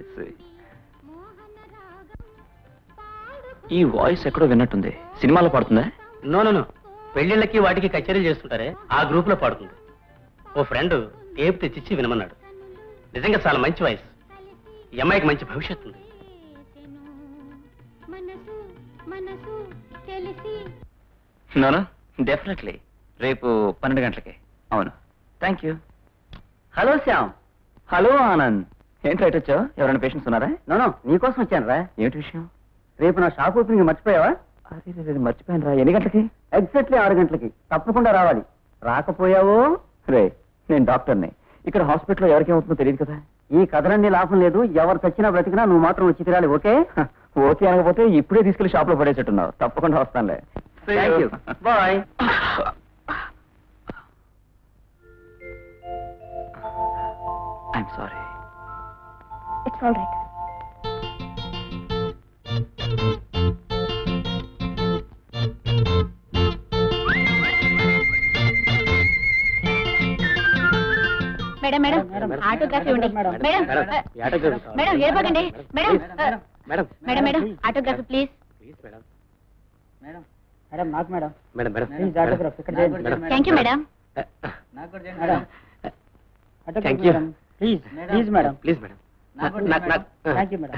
Speaker 1: ఈ వాయిస్ ఎక్కడో విన్నట్టుంది. సినిమాలో పాడుతుందా?
Speaker 6: నో నో నో, పెళ్లిళ్ళకి వాటికి కచేరీలు చేస్తుంటారే, ఆ గ్రూప్ లో పాడుతుంది. ఓ ఫ్రెండ్ టేప్ తెచ్చిచ్చి వినమన్నాడు. నిజంగా చాలా మంచి వాయిస్. ఈ అమ్మాయికి మంచి భవిష్యత్తు ఉంది.
Speaker 1: నోనా, డెఫినెట్లీ రేపు పన్నెండు గంటలకి. అవును, thank you.
Speaker 6: Hello Shyam.
Speaker 1: Hello Anand. ఏంటి రైట్ వచ్చావు? ఎవరైనా పేషెంట్స్ ఉన్నారా?
Speaker 6: నోనో, నీకోసం వచ్చాను రా.
Speaker 1: ఏమిటి విషయం?
Speaker 6: రేపు నా షాప్ ఓపెనింగ్ మర్చిపోయావా?
Speaker 1: అదే మర్చిపోయాను రా. ఎన్ని గంటలకి?
Speaker 6: ఎగ్జాక్ట్లీ ఆరు గంటలకి. తప్పకుండా రావాలి. రాకపోయావో
Speaker 1: రే, నేను డాక్టర్ని. ఇక్కడ హాస్పిటల్లో ఎవరికేమవుతుందో తెలియదు కదా.
Speaker 6: ఈ కథలన్నీ లాభం లేదు. ఎవరు చచ్చినా బ్రతికినా నువ్వు మాత్రం వచ్చి తిరాలి. ఓకే?
Speaker 1: ఓకే అనకపోతే ఇప్పుడే తీసుకెళ్లి షాప్ లో పడేసేట్టున్నావు. తప్పకుండా వస్తానులే.
Speaker 6: Thank you. Bye.
Speaker 1: I'm sorry.
Speaker 2: It's all right.
Speaker 3: Madam madam autograph ఇవ్వండి. మేడం మేడం ఏర్పడండి. Madam madam madam autograph please.
Speaker 5: Madam madam నాకు madam
Speaker 6: madam madam
Speaker 5: please autograph ఇక్కడ చేయండి.
Speaker 3: Thank you madam.
Speaker 5: నాకు కూడా చేయండి madam. Autograph
Speaker 6: thank you.
Speaker 5: Madam please please madam
Speaker 6: please madam.
Speaker 5: నాకు కూడా చేయండి madam. Thank you madam.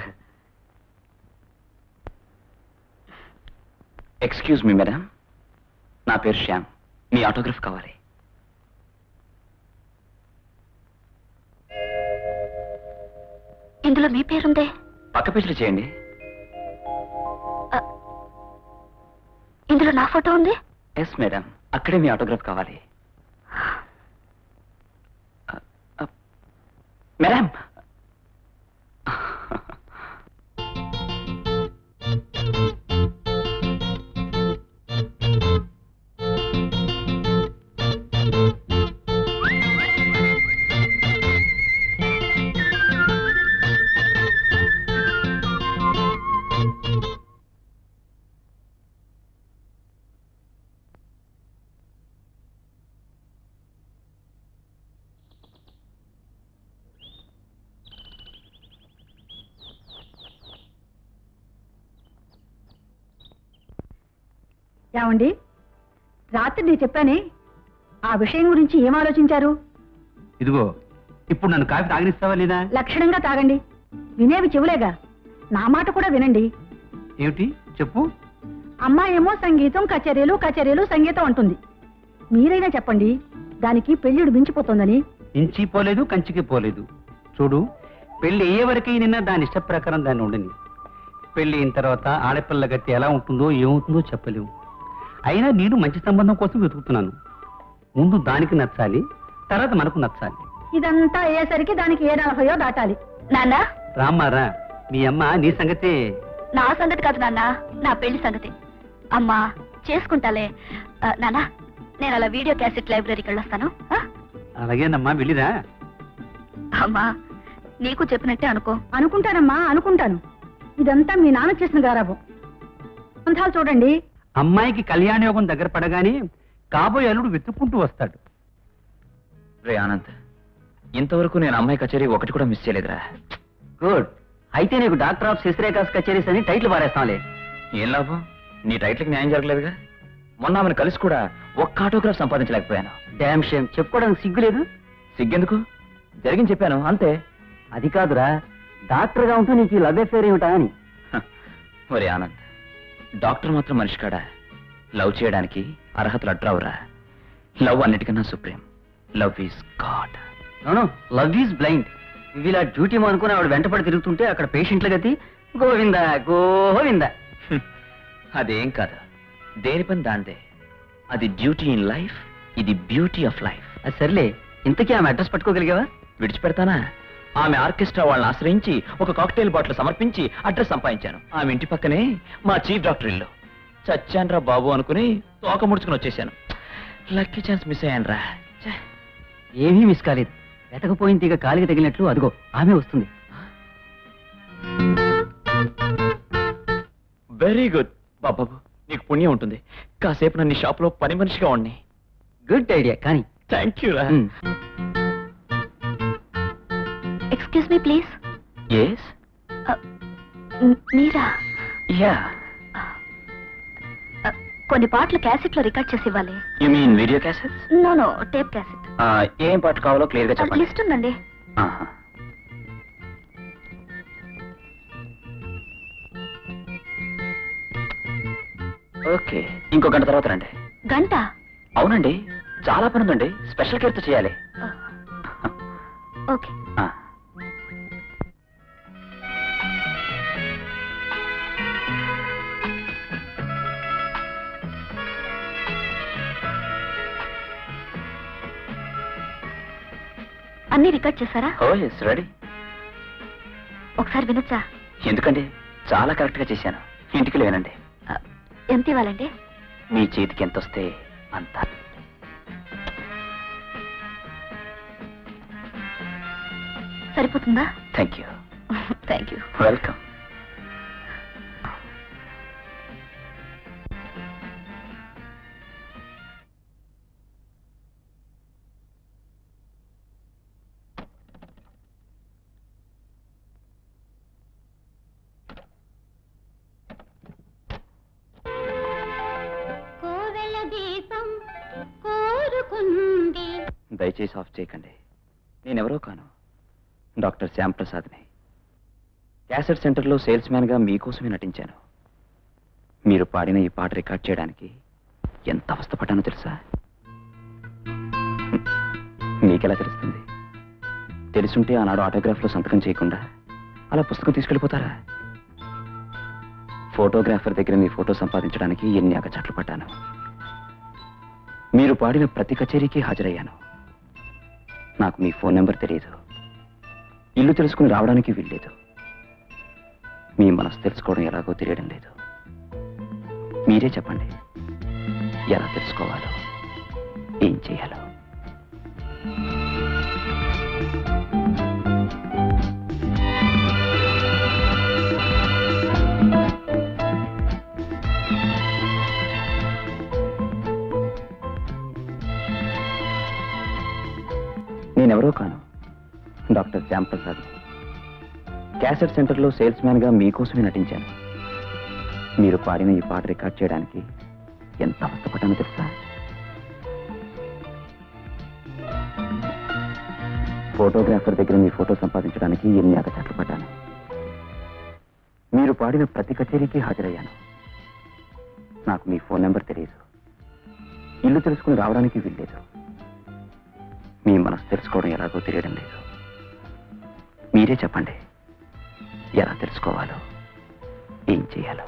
Speaker 1: Excuse me madam, నా పేరు శ్యామ్. మీ ఆటోగ్రాఫ్ కావాలి.
Speaker 2: ఇందులో మీ పేరుందే.
Speaker 1: పక్క పేజీలో చేయండి.
Speaker 2: ఇందులో నా ఫోటో ఉంది.
Speaker 1: ఎస్ మేడం, అక్కడే మీ ఆటోగ్రాఫ్ కావాలి. మేడం
Speaker 3: ఏమండి, రాత్రి నేను చెప్పానే, ఆ విషయం గురించి ఏం ఆలోచించారు?
Speaker 6: ఇదిగో ఇప్పుడు నన్ను కాఫీ తాగనిస్తావా లేదా?
Speaker 3: లక్షణంగా తాగండి. వినేవి చెవులేగా, నా మాట కూడా వినండి.
Speaker 6: ఏమిటి చెప్పు.
Speaker 3: అమ్మాయేమో సంగీతం కచేరీలు కచేరీలు సంగీతం అంటుంది. మీరైనా చెప్పండి, దానికి పెళ్లిడు మించిపోతుందని.
Speaker 6: ఇంచి పోలేదు కంచికి పోలేదు. చూడు, పెళ్లి అయ్యే వరకే నిన్న దాని ఇష్ట ప్రకారం దాన్ని ఉండని. పెళ్లి అయిన తర్వాత ఆడపిల్ల గతి ఎలా ఉంటుందో ఏమవుతుందో చెప్పలేము. అయినా నేను మంచి సంబంధం కోసం వెతుకుతున్నాను. ముందు దానికి నచ్చాలి, తర్వాత మనకు నచ్చాలి.
Speaker 3: ఇదంతా అయ్యేసరికి దానికి ఏ నలభయో దాటాలి.
Speaker 2: నాన్న,
Speaker 6: రామ్మారా, మీ అమ్మ నీ సంగతి.
Speaker 2: నా సంగతి కాదు నాన్న, నా పెళ్లి సంగతి. అమ్మా చేసుకుంటాలే. ఆ, నాన్న, నేను అలా వీడియో క్యాసెట్ లైబ్రరీకి వెళ్ళొస్తాను. ఆ?
Speaker 6: అలాగేనమ్మా, వెళ్ళిరా.
Speaker 2: అమ్మా, నీకు చెప్పినట్టే అనుకో.
Speaker 3: అనుకుంటానమ్మా, అనుకుంటాను. ఇదంతా మీ నాన్న చేసిన గారాబం. అంతాలు చూడండి.
Speaker 6: అమ్మాయికి కళ్యాణ యోగం దగ్గర పడగానే కాబోయే అల్లుడు వెతుక్కుంటూ వస్తాడు.
Speaker 1: రే ఆనంద్, ఇంతవరకు నేను అమ్మాయి కచేరీ ఒకటి కూడా మిస్ చేయలేదురా.
Speaker 6: గుడ్. అయితే నీకు డాక్టర్ ఆఫ్ శిశ్రేఖాస్ కచేరీస్ అని టైటిల్ పారేస్తాంలే.
Speaker 1: ఏం లాభం? నీ టైటిల్కి న్యాయం జరగలేదుగా. మొన్న ఆమెను కలిసి కూడా ఒక్క ఆటోగ్రాఫ్ సంపాదించలేకపోయాను.
Speaker 6: Dam shame. చెప్పుకోవడానికి సిగ్గులేదు?
Speaker 1: సిగ్గెందుకు? జరిగింది చెప్పాను అంతే.
Speaker 6: అది కాదురా, డాక్టర్ గా ఉంటూ నీకు లవ్ అఫేర్ ఏమిటా అని.
Speaker 1: ఒరే ఆనంద్, డాక్టర్ మాత్రం మనిషి కాడా? లవ్ చేయడానికి అర్హతలు అడ్రావురా. లవ్ అన్నిటికన్నా supreme. Love is god.
Speaker 6: No, love is blind. ఇలా డ్యూటీ అనుకుని ఆవిడ వెంటపడి తిరుగుతుంటే అక్కడ పేషెంట్ల గతి గోవింద గోవింద.
Speaker 1: అదేం కాదు, దేని పని దాందే. అది డ్యూటీ ఇన్ లైఫ్, ఇది బ్యూటీ ఆఫ్ లైఫ్.
Speaker 6: అది సర్లే, ఇంతకీ ఆమె అడ్రస్ పట్టుకోగలిగావా?
Speaker 1: విడిచిపెడతానా? ఆమె ఆర్కెస్ట్రా వాళ్ళని ఆశ్రయించి ఒక కాక్టైల్ బాటిల్ సమర్పించి అడ్రస్ సంపాదించాను. ఆమె ఇంటి పక్కనే మా చీఫ్ డాక్టర్ ఇల్లు. చచ్చాన్రా బాబు అనుకుని తోక ముడుచుకుని వచ్చేసాను. లక్కీ ఛాన్స్ మిస్ అయ్యాను రా.
Speaker 6: ఏమీ మిస్ కాలేదు. వెతకపోయిన తీగ కాలికి తగిలినట్లు అదిగో ఆమె వస్తుంది.
Speaker 1: వెరీ గుడ్ బాబు, నీకు పుణ్యం ఉంటుంది. కాసేపు నన్ను షాప్ లో పని మనిషిగా ఉండి.
Speaker 6: గుడ్ ఐడియా కానీ.
Speaker 1: థ్యాంక్ యూ రా.
Speaker 2: Excuse me please.
Speaker 1: ఎస్
Speaker 2: మీరా?
Speaker 1: యా.
Speaker 2: కొన్ని పాటలు క్యాసెట్ లో రికార్డ్ చేసి ఇవ్వాలి.
Speaker 1: You mean video cassette?
Speaker 2: No no, tape cassette.
Speaker 1: ఏం పాట కావాలో క్లియర్ గా చెప్పండి.
Speaker 2: లిస్ట్ ఉందండి.
Speaker 1: ఓకే, ఇంకో గంట తర్వాత రండి.
Speaker 2: గంట?
Speaker 1: అవునండి, చాలా పని ఉందండి. స్పెషల్ కేర్ తో చేయాలి.
Speaker 2: ఓకే. అన్ని రికార్డ్ చేశారా?
Speaker 1: Oh yes, ready.
Speaker 2: ఒకసారి వినొచ్చా?
Speaker 1: ఎందుకండి, చాలా కరెక్ట్ గా చేశాను. ఇంటికి లేనండి.
Speaker 2: ఎంత ఇవ్వాలండి?
Speaker 1: మీ చేతికి ఎంత వస్తే అంత.
Speaker 2: సరిపోతుందా?
Speaker 1: Thank you.
Speaker 2: Thank you.
Speaker 1: Welcome. దయచేసి ఆఫ్ చేయకండి. నేనెవరో కాను, డాక్టర్ శ్యాంప్రసాద్ని. క్యాసెట్ సెంటర్లో సేల్స్ మ్యాన్గా మీకోసమే నటించాను. మీరు పాడిన ఈ పాట రికార్డ్ చేయడానికి ఎంత అవస్థపడ్డానో తెలుసా? మీకెలా తెలుస్తుంది? తెలుసుంటే ఆనాడు ఆటోగ్రాఫ్లో సంతకం చేయకుండా అలా పుస్తకం తీసుకెళ్ళిపోతారా? ఫోటోగ్రాఫర్ దగ్గర మీ ఫోటో సంపాదించడానికి ఎన్ని అగచాట్లు పడ్డాను. మీరు పాడిన ప్రతి కచేరీకి హాజరయ్యాను. నాకు మీ ఫోన్ నెంబర్ తెలియదు. ఇల్లు తెలుసుకుని రావడానికి వీల్లేదు. మీ మనసు తెలుసుకోవడం ఎలాగో తెలియడం లేదు. మీరే చెప్పండి, ఎలా తెలుసుకోవాలో, ఏం చేయాలో. నేనెవరో కాను, డాక్టర్ శ్యాంప్రసాద్. క్యాసెట్ సెంటర్లో సేల్స్ మ్యాన్గా మీకోసమే నటించాను. మీరు పాడిన ఈ పాట రికార్డ్ చేయడానికి ఎంత అవస్థపడ్డానో తెలుసా? ఫోటోగ్రాఫర్ దగ్గర మీ ఫోటో సంపాదించడానికి ఎన్ని అగచాట్లు పడ్డాను. మీరు పాడిన ప్రతి కచేరీకి హాజరయ్యాను. నాకు మీ ఫోన్ నెంబర్ తెలియదు. ఇల్లు తెలుసుకుని రావడానికి వీల్లేదు. మీ మనసు తెలుసుకోవడం ఎలాగో తెలియడం లేదు. మీరే చెప్పండి, ఎలా తెలుసుకోవాలో, ఏం చేయాలో.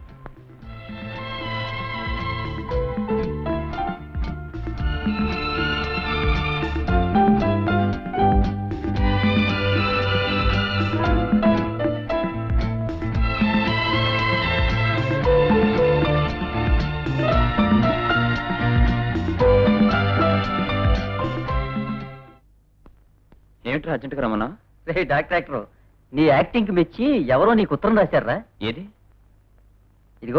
Speaker 1: ఏమిటి అర్జెంట్గా రమ్మన్నా?
Speaker 6: రే డాక్టర్ యాక్టర్, నీ యాక్టింగ్ కి మెచ్చి ఎవరో నీకు ఉత్తరం రాశారా?
Speaker 1: ఏది?
Speaker 6: ఇదిగో.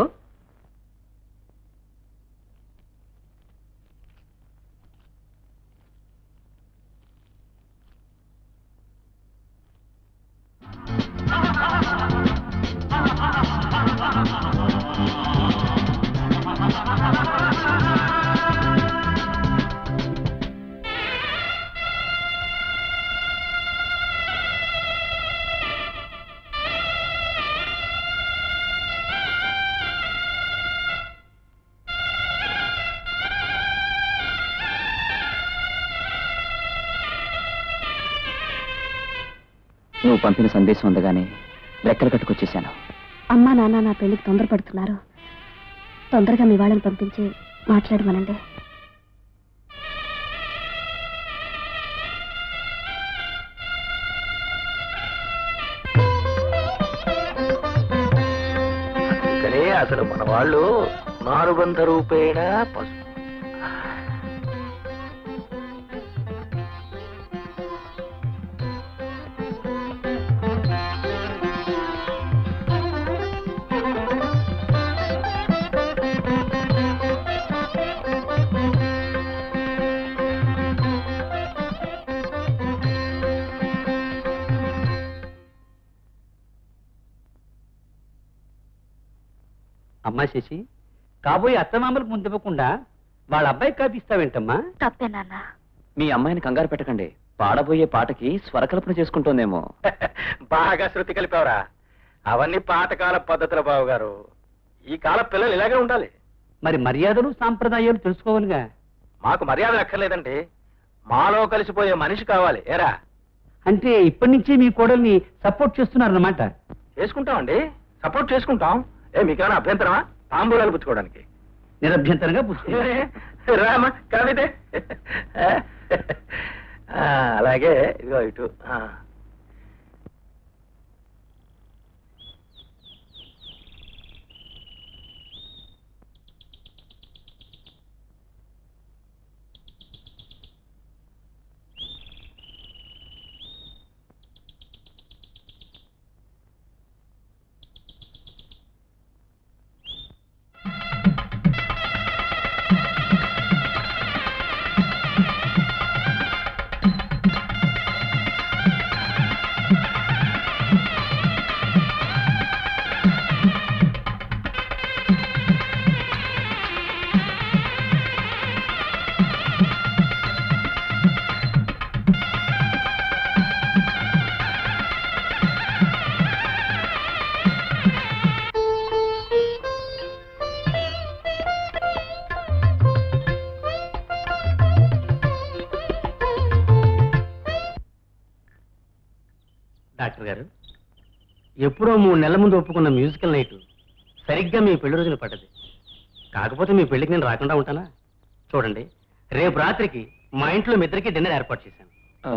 Speaker 1: నువ్వు పంపిన సందేశం అందగానే రెక్కలు కట్టుకొచ్చేశాను.
Speaker 2: అమ్మా నాన్న నా పెళ్లికి తొందరపడుతున్నారు. తొందరగా మీ వాళ్ళని పంపించి మాట్లాడమనండి.
Speaker 4: అంటే అసలు మన వాళ్ళు నాలుగొంద రూపాయల పసుపు.
Speaker 6: అమ్మా శశి, కాబోయే అత్తమామలకు ముందు ఇవ్వకుండా వాళ్ళ అబ్బాయికి కాపిస్తావేంటమ్మా?
Speaker 2: తప్పే నాన్న.
Speaker 1: మీ అమ్మాయిని కంగారు పెట్టకండి, పాడబోయే పాటకి స్వరకల్పన చేసుకుంటోందేమో.
Speaker 4: బాగా శృతి కలిపావరా. అవన్నీ పాతకాల పద్ధతుల బాబు గారు. ఈ కాల పిల్లలు ఇలాగే ఉండాలి.
Speaker 6: మరి మర్యాదలు సాంప్రదాయాలు తెలుసుకోవాలిగా.
Speaker 4: మాకు మర్యాద అక్కర్లేదండి, మాలో కలిసిపోయే మనిషి కావాలి. ఏరా
Speaker 6: అంటే ఇప్పటి నుంచి మీ కోడల్ని సపోర్ట్ చేస్తున్నారన్నమాట.
Speaker 4: చేసుకుంటామండి, సపోర్ట్ చేసుకుంటాం. ఏ మీకేమైనా అభ్యంతరమా తాంబూలాలు పుచ్చుకోవడానికి?
Speaker 6: నిరభ్యంతరంగా పుచ్చుకో.
Speaker 4: రామా కవితే. అలాగే ఇదిగో ఇటు.
Speaker 6: డాక్టర్ గారు, ఎప్పుడో మూడు నెలల ముందు ఒప్పుకున్న మ్యూజికల్ నైట్ సరిగ్గా మీ పెళ్లి రోజున పడ్డది. కాకపోతే మీ పెళ్లికి నేను రాకుండా ఉంటానా? చూడండి, రేపు రాత్రికి మా ఇంట్లో మీ ఇద్దరికి డిన్నర్ ఏర్పాటు చేశాను.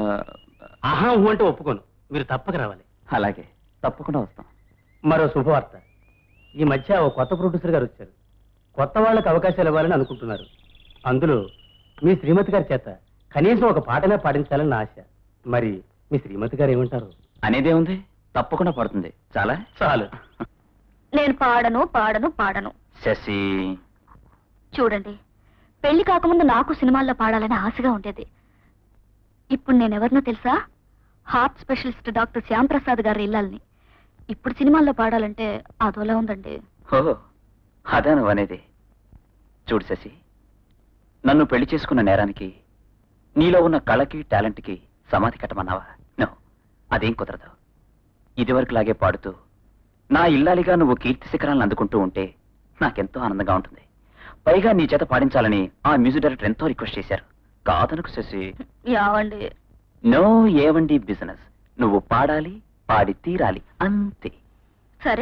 Speaker 6: ఆహా ఊ అంటే ఒప్పుకోను, మీరు తప్పక రావాలి.
Speaker 1: అలాగే, తప్పకుండా వస్తాం.
Speaker 6: మరో శుభవార్త, ఈ మధ్య ఓ కొత్త ప్రొడ్యూసర్ గారు వచ్చారు. కొత్త వాళ్ళకి అవకాశాలు ఇవ్వాలని అనుకుంటున్నారు. అందులో మీ శ్రీమతి గారి చేత కనీసం ఒక పాటనే పాడించాలని నా ఆశ. మరి మీ శ్రీమతి గారు ఏమంటారు?
Speaker 1: అనేదే ఉంది, తప్పకుండా పడుతుంది. చాలా
Speaker 6: చాలు.
Speaker 2: నేను పాడను పాడను పాడను.
Speaker 1: శశి,
Speaker 2: చూడండి, పెళ్లి కాకముందు నాకు సినిమాల్లో పాడాలని ఆశగా ఉండేది. ఇప్పుడు నేనెవరినో తెలుసా? హార్ట్ స్పెషలిస్ట్ డాక్టర్ శ్యాంప్రసాద్ గారి ఇల్లాలని. ఇప్పుడు సినిమాల్లో పాడాలంటే అదోలా ఉందండి.
Speaker 1: ఓ అదా నువ్వు అనేది. చూడు శశి, నన్ను పెళ్లి చేసుకున్న నేరానికి నీలో ఉన్న కళకి టాలెంట్కి సమాధి కట్టమన్నావా? నో, అదేం కుదరదు. ఇదివరకులాగే పాడుతూ నా ఇల్లాలిగా నువ్వు కీర్తి శిఖరాలను అందుకుంటూ ఉంటే నాకెంతో ఆనందంగా ఉంటుంది. పైగా నీ చేత పాడించాలని ఆ మ్యూజిక్ డైరెక్టర్ ఎంతో రిక్వెస్ట్ చేశారు. కాదనుకు శశి.
Speaker 2: యావండి?
Speaker 1: నో ఏవండి బిజినెస్. నువ్వు పాడాలి, పాడి తీరాలి, అంతే.
Speaker 2: సరే.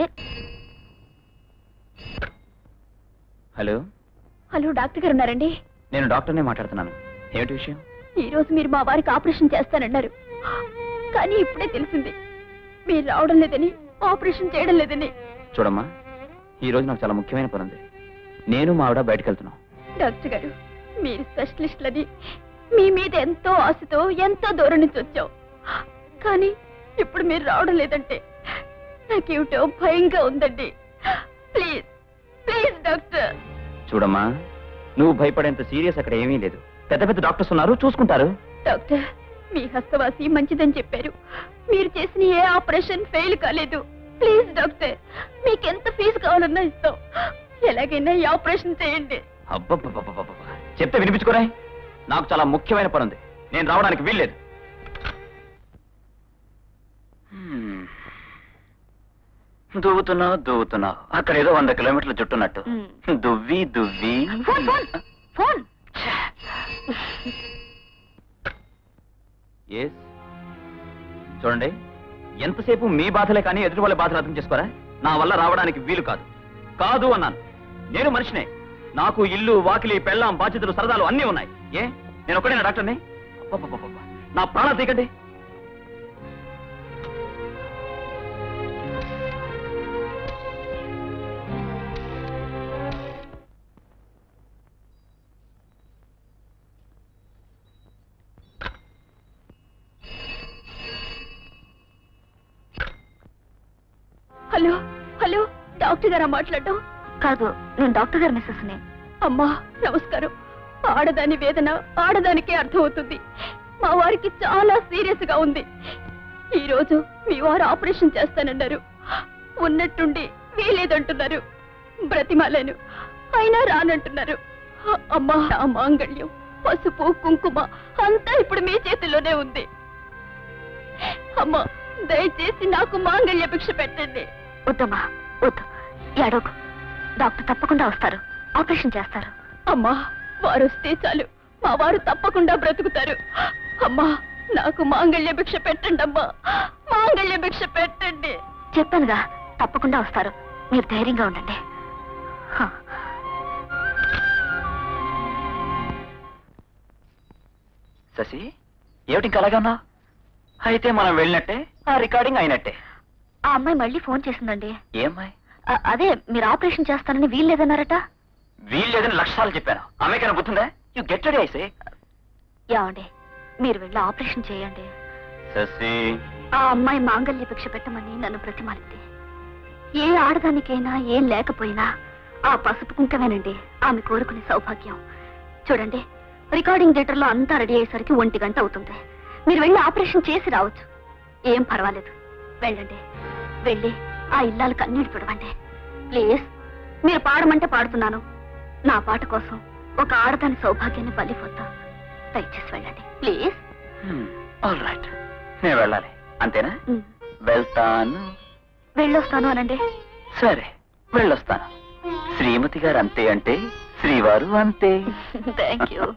Speaker 1: హలో
Speaker 2: హలో, డాక్టర్ గారు ఉన్నారండి?
Speaker 1: నేను డాక్టర్నే మాట్లాడుతున్నాను. ఏమిటి విషయం?
Speaker 2: ఈ రోజు మీరు మా వారికి ఆపరేషన్ చేస్తానన్నారు, కానీ ఇప్పుడే తెలిసింది మీరు రావడం లేదని, ఆపరేషన్ చేయడం లేదని.
Speaker 1: చూడమ్మా, ఈ రోజు నాకు చాలా ముఖ్యమైన పని ఉంది. నేను మా ఆవిడ బయటకు వెళ్తున్నాం.
Speaker 2: డాక్టర్ గారు, మీరు స్పెషలిస్ట్లని మీ మీద ఎంతో ఆశతో ఎంతో దూరం నుంచి వచ్చాం, కానీ ఇప్పుడు మీరు రావడం లేదంటే నాకేమిటో భయంగా ఉందండి. Please please doctor.
Speaker 1: చూడమ్మా, నువ్వు భయపడేంత సీరియస్ అక్కడ ఏమీ లేదు. పెద్ద పెద్ద డాక్టర్స్ ఉన్నారు, చూసుకుంటారు.
Speaker 2: డాక్టర్, మీ హస్తవాసి మంచిదని చెప్పారు. మీరు చేసిన ఏ ఆపరేషన్ ఫెయిల్ కాలేదు. ప్లీజ్ డాక్టర్, మీకెంత ఫీజు కావాలన్నా ఇస్తాం. ఎలాగైనా ఈ ఆపరేషన్ చేయండి.
Speaker 1: అబ్బబ్బబ్బబ్బబ్బ, చెప్తే వినిపించుకోరా. నాకు చాలా ముఖ్యమైన పని ఉంది, నేను రావడానికి వీల్లేదు. దువ్వుతున్నావు దువ్వుతున్నావు, అక్కడ ఏదో వంద కిలోమీటర్ల చుట్టున్నట్టు. దువ్వి దువ్వి
Speaker 2: ఫోన్.
Speaker 1: ఎస్, చూడండి, ఎంతసేపు మీ బాధలే కానీ ఎదుటి వాళ్ళ బాధలు అర్థం చేసుకోరా. నా వల్ల రావడానికి వీలు కాదు. కాదు అన్నాను. నేను మనిషినే. నాకు ఇల్లు, వాకిలి, పెళ్ళాం, బాధ్యతలు, సరదాలు అన్నీ ఉన్నాయి. ఏ నేను ఒకటే నా డాక్టర్ని? అబ్బబ్బబ్బబ్బ, నా ప్రాణాలు తీకండి.
Speaker 2: హలో హలో డాక్టర్ గారా మాట్లాడటం?
Speaker 3: కాదు, నేను డాక్టర్ గారి మిస్సెస్ని.
Speaker 2: అమ్మా నమస్కారం. ఆడదాని వేదన ఆడదానికే అర్థమవుతుంది. మా వారికి చాలా సీరియస్ గా ఉంది. ఈ రోజు మీ వారు ఆపరేషన్ చేస్తానన్నారు. ఉన్నట్టుండి వీలేదంటున్నారు. బ్రతిమాలేను, అయినా రానంటున్నారు. అమ్మా, నా మాంగళ్యం, పసుపు కుంకుమ అంతా ఇప్పుడు మీ చేతిలోనే ఉంది. అమ్మా దయచేసి నాకు మాంగళ్య భిక్ష పెట్టండి.
Speaker 3: వద్దమ్మా వద్దు, ఏడోకు. డాక్టర్ తప్పకుండా వస్తారు, ఆపరేషన్ చేస్తారు.
Speaker 2: అమ్మా వారు వస్తే చాలు, మా వారు తప్పకుండా బ్రతుకుతారు. అమ్మా నాకు మాంగళ్య భిక్ష పెట్టండి. అమ్మా మాంగళ్య భిక్ష పెట్టండి.
Speaker 3: చెప్పానుగా తప్పకుండా వస్తారు, మీరు ధైర్యంగా ఉండండి.
Speaker 1: శశి, ఏమిటి ఇంకా అలాగే ఉన్నావు? అయితే మనం వెళ్ళినట్టే, ఆ రికార్డింగ్ అయినట్టే.
Speaker 3: ఆ అమ్మాయి మళ్ళీ ఫోన్ చేసిందండి.
Speaker 1: ఏమ్మాయి?
Speaker 3: అదే మీరు ఆపరేషన్ చేస్తానని వీలు లేదన్నారట.
Speaker 1: వీలు లేదని లక్షసార్లు చెప్పాను. అమ్మాయికైనా గుర్తుందా? You get ready I say.
Speaker 3: ఏమండి, మీరు వెళ్ళి ఆపరేషన్ చేయండి.
Speaker 1: శశి,
Speaker 3: ఆ అమ్మాయి మాంగళ్య భిక్ష పెట్టమని నన్ను ప్రతిమాలింది. ఏ ఆడదానికైనా ఏం లేకపోయినా ఆ పసుపు కుంకమేనండి ఆమె కోరుకునే సౌభాగ్యం. చూడండి, రికార్డింగ్ థియేటర్ లో అంతా రెడీ అయ్యేసరికి ఒంటి గంట అవుతుంది. మీరు వెళ్ళి ఆపరేషన్ చేసి రావచ్చు, ఏం పర్వాలేదు. వెళ్ళండి, వెళ్ళి ఆ ఇల్లాలు కన్నీళ్ళు చూడవండి ప్లీజ్. మీరు పాడమంటే పాడుతున్నాను. నా పాట కోసం ఒక ఆడదాని సౌభాగ్యాన్ని బలిపోతా. దయచేసి వెళ్ళండి ప్లీజ్.
Speaker 1: ఆల్ రైట్, నేను వెళ్ళాలి అంతేనా? వెళ్తాను.
Speaker 3: వెళ్ళొస్తాను అనండి.
Speaker 1: సరే వెళ్ళొస్తాను. శ్రీమతి గారు అంతే అంటే శ్రీవారు అంతే.
Speaker 3: Thank you.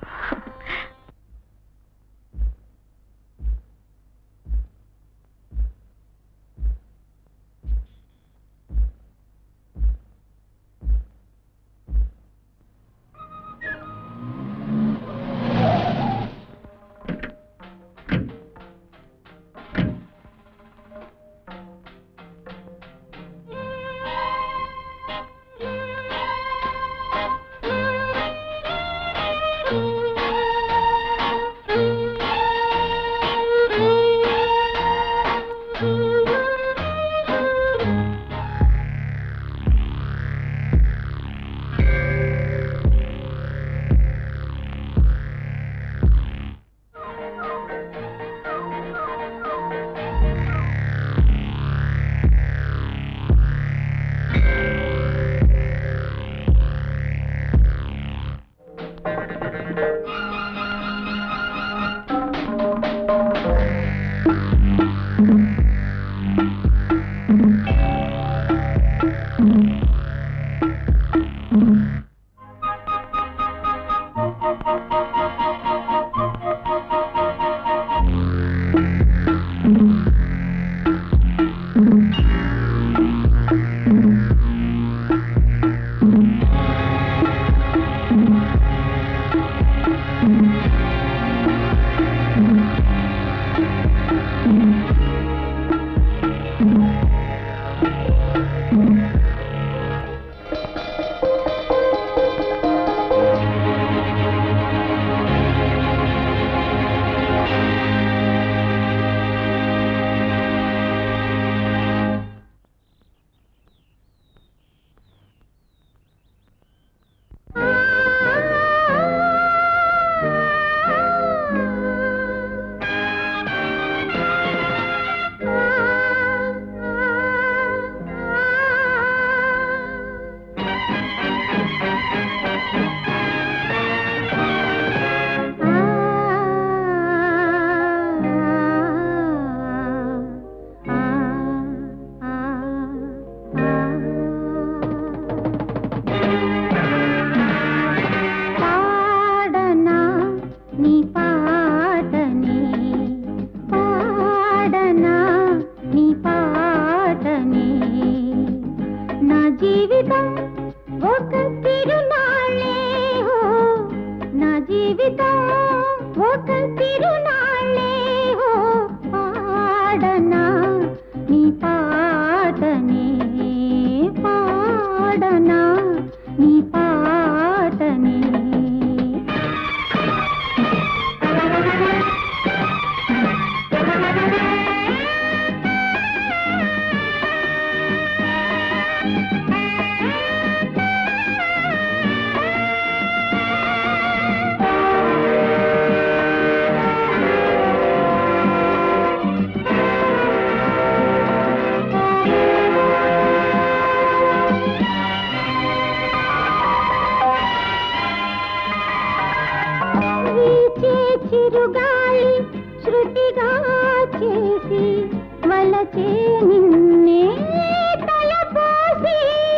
Speaker 9: చిరుగాలి శృతిగా చేసి వలచే నిన్నే తలపోసి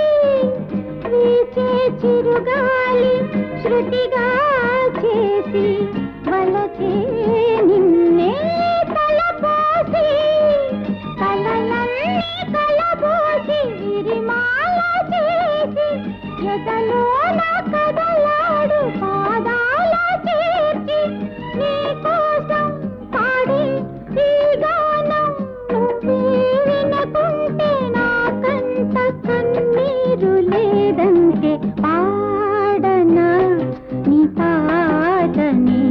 Speaker 9: వీచే చిరుగాలి శృతిగా చేసి వలచే నిన్నే తలపోసి కలలన్నీ కలబోసి విరిమాల చేసి ఎదలోన కదలాడు పాదాల చేర్చి నీ కోసం పాడే ఈ గానం నువ్వే వినకుంటే నాకంట కన్నీరు లేదంటే పాడనా నీ పాటని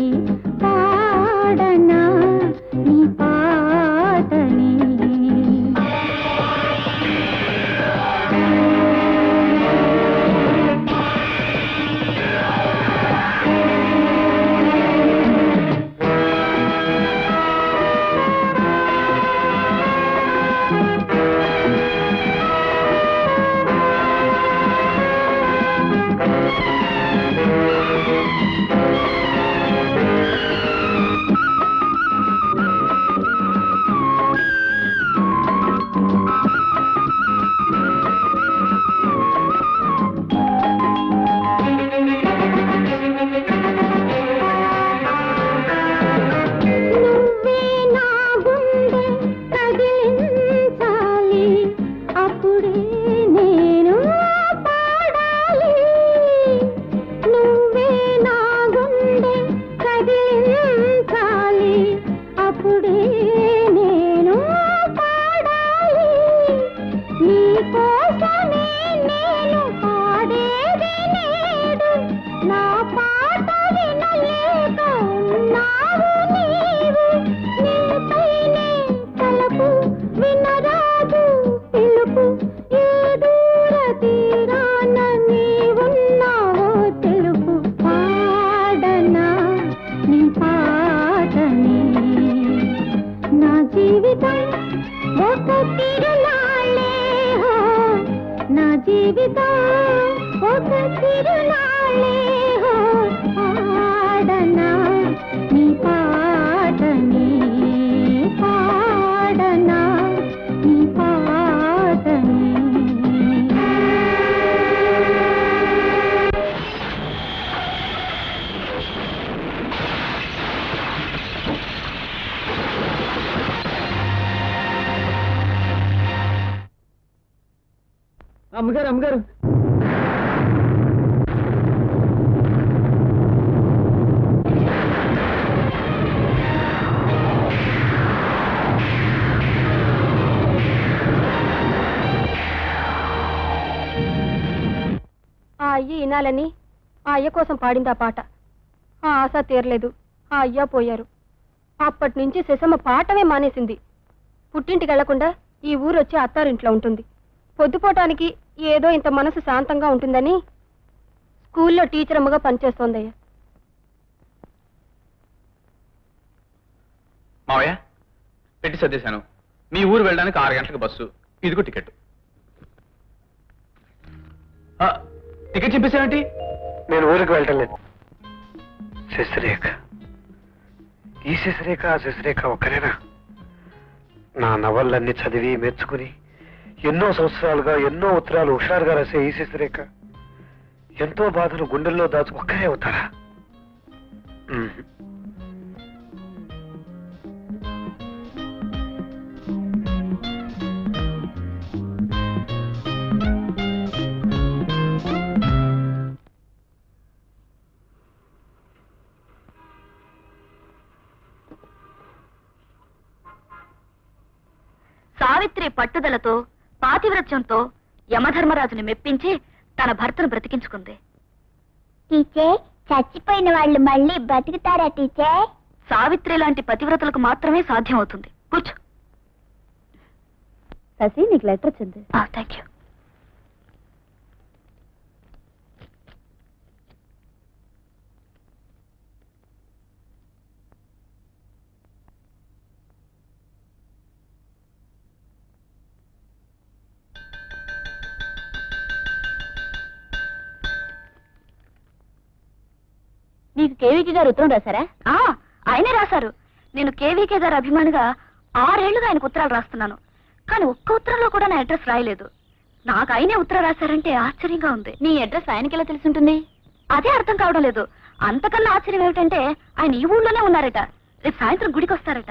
Speaker 9: పాడనా నీ పాటని నువ్వే నా గుండె కదిలించాలి అప్పుడే నేను పాడాలి నువ్వే నా గుండె కదిలించాలి అప్పుడే నేను పాడాలి నీ కోసమే నేను పాడేది నేడు నా పాట వినలేక ఉన్నావు నీవు నీపైనే తలపు వినరాదు పిలుపు ఏ దూర తీరాన నీవున్నావో తెలుపు పాడనా నీ పాటని నా జీవితం ఒక తిరునాళ్ళే హో నా జీవితం ఒక తిరునాళ్ళే హో పాడనా నీ పాటని పాడనా నీ పాటని
Speaker 4: అమ్మగారు అమ్మగారు
Speaker 2: ఆ అయ్య వినాలని ఆ అయ్య కోసం పాడింది ఆ పాట ఆ ఆశ తీరలేదు ఆ అయ్య పోయారు అప్పటి నుంచి శశమ్మ పాటమే మానేసింది పుట్టింటికి వెళ్లకుండా ఈ ఊరు వచ్చి అత్తారింట్లో ఉంటుంది పొద్దుపోవటానికి ఏదో ఇంత మనసు శాంతంగా ఉంటుందని స్కూల్లో టీచర్ అమ్మగా పనిచేస్తోందయ్య
Speaker 7: మావయ్య పెట్టి సర్దేశాను మీ ఊరు వెళ్ళడానికి ఆరు గంటలకు బస్సు ఇదిగో టికెట్ ఆ, టికెట్ చెప్పేసావేంటి?
Speaker 4: నేను ఊరికి వెళ్ళటం లేదు శశిరేఖ ఈ శశిరేఖ ఆ శశిరేఖ ఒక్కరేనా నా నవళ్ళన్నీ చదివి మెచ్చుకుని ఎన్నో సంవత్సరాలుగా ఎన్నో ఉత్తరాలు హుషారుగా రాసే ఈ శశిరేఖ ఎంతో బాధలు గుండెల్లో దాచు ఒక్కరే అవుతారా ఉహు.
Speaker 3: సావిత్రి పట్టుదలతో పాతివ్రత్యంతో యమధర్మరాజుని మెప్పించి తన భర్తను బ్రతికించుకుంది.
Speaker 9: టీచర్ చచ్చిపోయిన వాళ్ళు మళ్ళీ బతుకుతారా టీచర్?
Speaker 3: సావిత్రి లాంటి పతివ్రతలకు మాత్రమే సాధ్యం అవుతుంది. కూర్చో.
Speaker 2: శశి నీకు లెటర్ వచ్చింది.
Speaker 3: Thank you. మీకు కేవీకే గారు ఉత్తరం రాశారా? ఆయనే రాశారు. నేను కేవీకే గారు అభిమానిగా ఆరేళ్లుగా ఆయనకు ఉత్తరాలు రాస్తున్నాను. కానీ ఒక్క ఉత్తరంలో కూడా నా అడ్రస్ రాయలేదు. నాకు ఆయనే ఉత్తరం రాశారంటే ఆశ్చర్యంగా ఉంది. నీ అడ్రస్ ఆయనకి ఎలా తెలుసుంటుంది? అదే అర్థం కావడం లేదు. అంతకన్నా ఆశ్చర్యం ఏమిటంటే ఆయన ఈ ఊళ్ళోనే ఉన్నారట. రేపు సాయంత్రం గుడికి వస్తారట.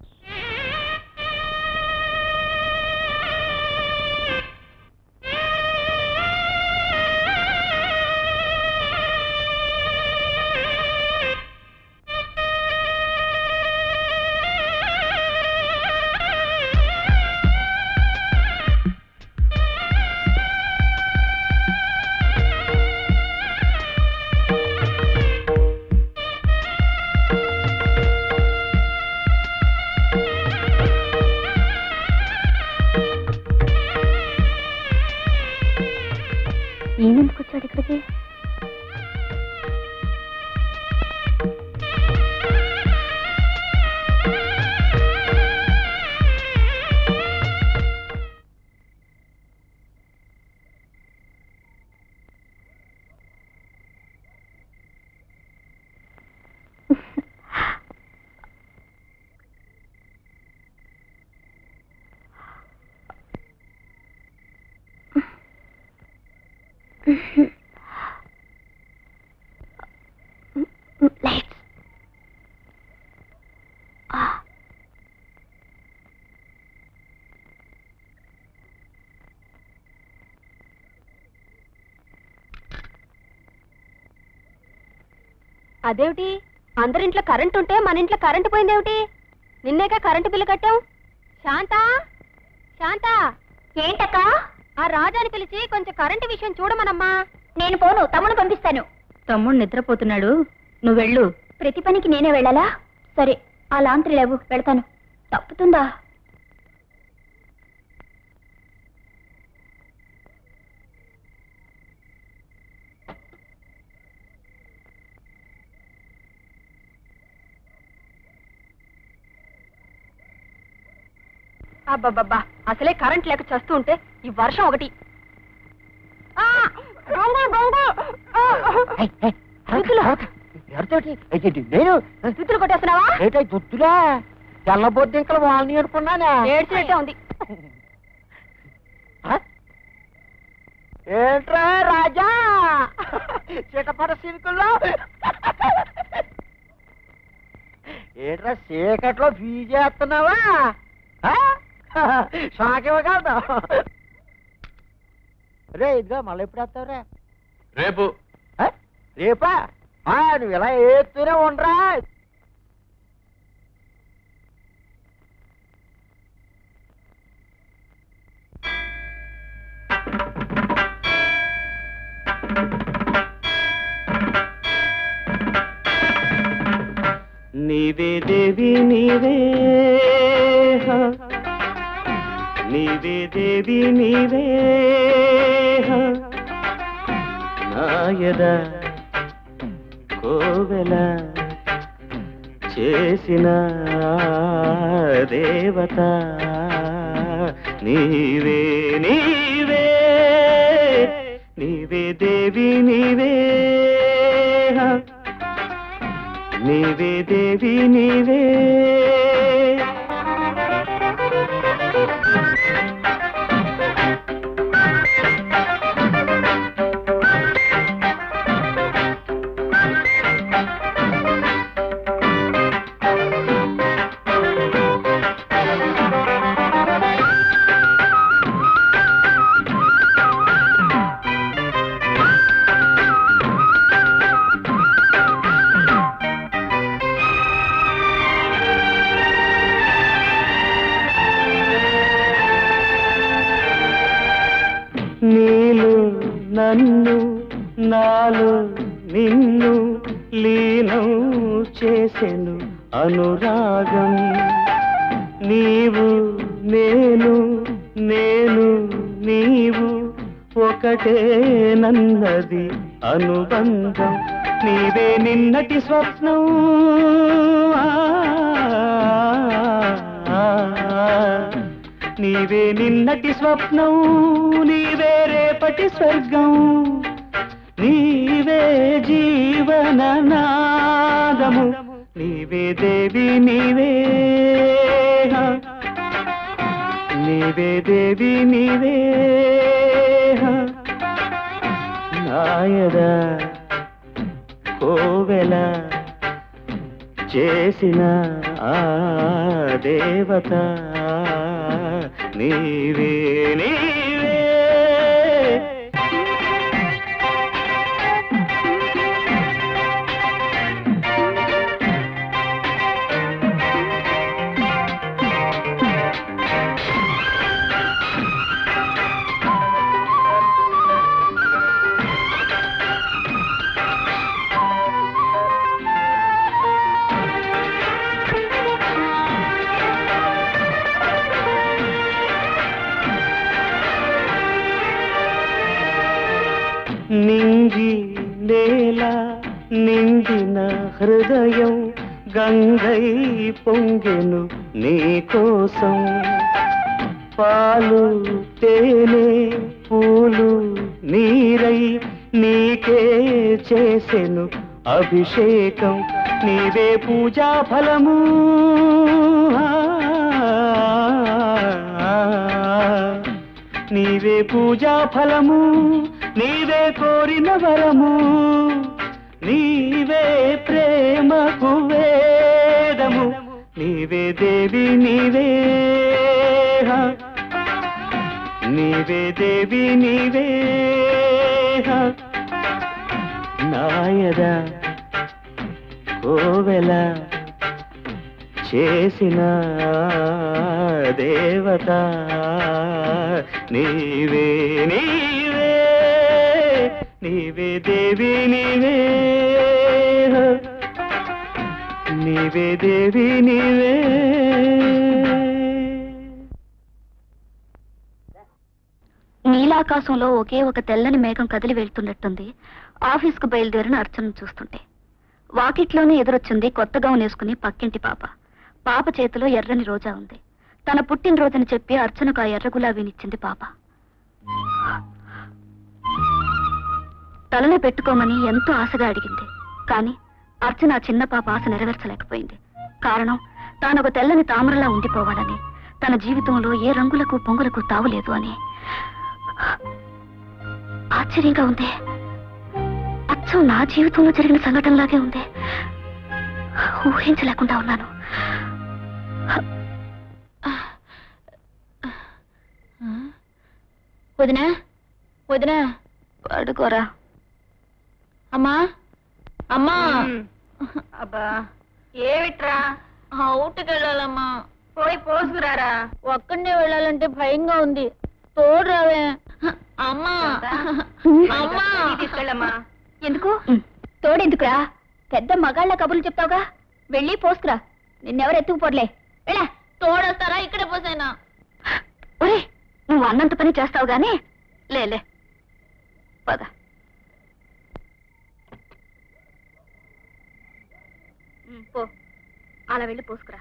Speaker 3: ఈయనెందుకు వచ్చాడు ఇక్కడికి? Lights. Ah. అదేమిటి, అందరింట్లో కరెంట్ ఉంటే మన ఇంట్లో కరెంటు పోయిందేమిటి? నిన్నేగా కరెంటు బిల్లు కట్టాం. శాంత, శాంత, ఏంటక్క? ఆ రాజాని పిలిచి కొంచెం కరెంటు విషయం చూడమనమ్మా. నేను పోను, తమ్ముడు పంపిస్తాను. తమ్ముడు నిద్రపోతున్నాడు, నువ్వు వెళ్ళు. ప్రతి పనికి నేనే వెళ్ళాలా? సరే, ఆ లాంత్రి లేవు, వెళ్తాను. తప్పుతుందా? అబ్బబ్బబ్బా, అసలే కరెంట్ లేక చేస్తూ ఉంటే ఈ వర్షం ఒకటి.
Speaker 5: నేను
Speaker 3: దుద్దులు కొట్టేస్తున్నావా?
Speaker 5: దుద్దులా తెల్లబొద్దు ఇంకా వాళ్ళని అనుకున్నానా?
Speaker 3: ఏడ్చినట్టే ఉంది.
Speaker 5: ఏంట్రా రాజా చీకపడ సినుకుల్లో ఏంట్రా చీకట్లో ఫీజేస్తున్నావా? షాక్ ఇవ్వగలదా? రే ఇదిగా మళ్ళీ ఎప్పుడు వస్తావురా?
Speaker 7: రేపు.
Speaker 5: రేపా? నువ్వు ఇలా ఏస్తూనే ఉండరా.
Speaker 8: నీవే దేవి నీవే, నీవే దేవి నీవే, నాయద కోవెల చేసిన దేవత నీవే నీవే, నీవే దేవి నీవే, నీవే దేవి నీవే. నీలో నన్ను నాలో నిన్ను లీనం చేసెను అనురాగం. నీవు నేను నేను నీవు ఒకటే నన్నది అనుబంధం. నీవే నిన్నటి స్వప్నం, నీవే నిన్నటి స్వప్నం, నీవే రేపటి స్వర్గం, నీవే జీవన నాదం. నాదము నీవే దేవి నీవే నీవే దేవి నీవే నాయద కోవెల చేసిన ఆ దేవత నీవే నీవే నింగి నేల నిండిన హృదయం గంగై పొంగెను నీ కోసం పాలు తేనె పూలు నీరై నీకే చేసెను అభిషేకం నీవే పూజా ఫలము నీవే పూజా ఫలము నీవే కోరిన వరము నీవే ప్రేమకు వేదము నీవే దేవి నీవే నీవే దేవి నీవే నాయద కోవెల చేసిన దేవత నీవే నీవే నీవే దేవి నీవే నీవే దేవి నీవే
Speaker 2: నీలాకాశంలో ఒకే ఒక తెల్లని మేఘం కదిలి వెళ్తున్నట్టుంది ఆఫీస్కు బయలుదేరిన అర్చనను చూస్తుంటే. వాకిట్లోనే ఎదురొచ్చింది కొత్త గౌన్ వేసుకుని పక్కింటి పాప. పాప చేతిలో ఎర్రని రోజా ఉంది. తన పుట్టినరోజుని చెప్పి అర్చనకు ఆ ఎర్ర గులాబీనిచ్చింది పాప. తలలో పెట్టుకోమని ఎంతో ఆశగా అడిగింది. కానీ అర్చన ఆ చిన్న పాప ఆశ నెరవేర్చలేకపోయింది. కారణం తానొక తెల్లని తామరలా ఉండిపోవాలని, తన జీవితంలో ఏ రంగులకు పొంగులకు తావులేదు అని. ఆశ్చర్యంగా ఉంది. అచ్చం నా జీవితంలో జరిగిన సంఘటనలాగే ఉంది. ఊహించలేకుండా ఉన్నాను. వదినా వదినా పడుకోరా. అమ్మా అమ్మా. అబ్బా ఏమిట్రా? అవుట్కి వెళ్ళాలమ్మా. పోయి పోసుకురారా. ఒక్కడే వెళ్ళాలంటే భయంగా ఉంది. తోడు రావే. అమ్మా అమ్మా తీసుకెళ్ళమ్మా. ఎందుకు తోడెందుకురా? పెద్ద మగాళ్ళ కబుర్లు చెప్తావుగా. వెళ్ళి పోసుకురా. నిన్నెవరు ఎత్తుకుపోర్లే. వెళ్ళా. తోడొస్తారా? ఇక్కడే పోసాయినా. ఒరే నువ్వు అన్నంత పని చేస్తావు గానీ లేలే పద. పో అలా వెళ్ళి పోసుకురా.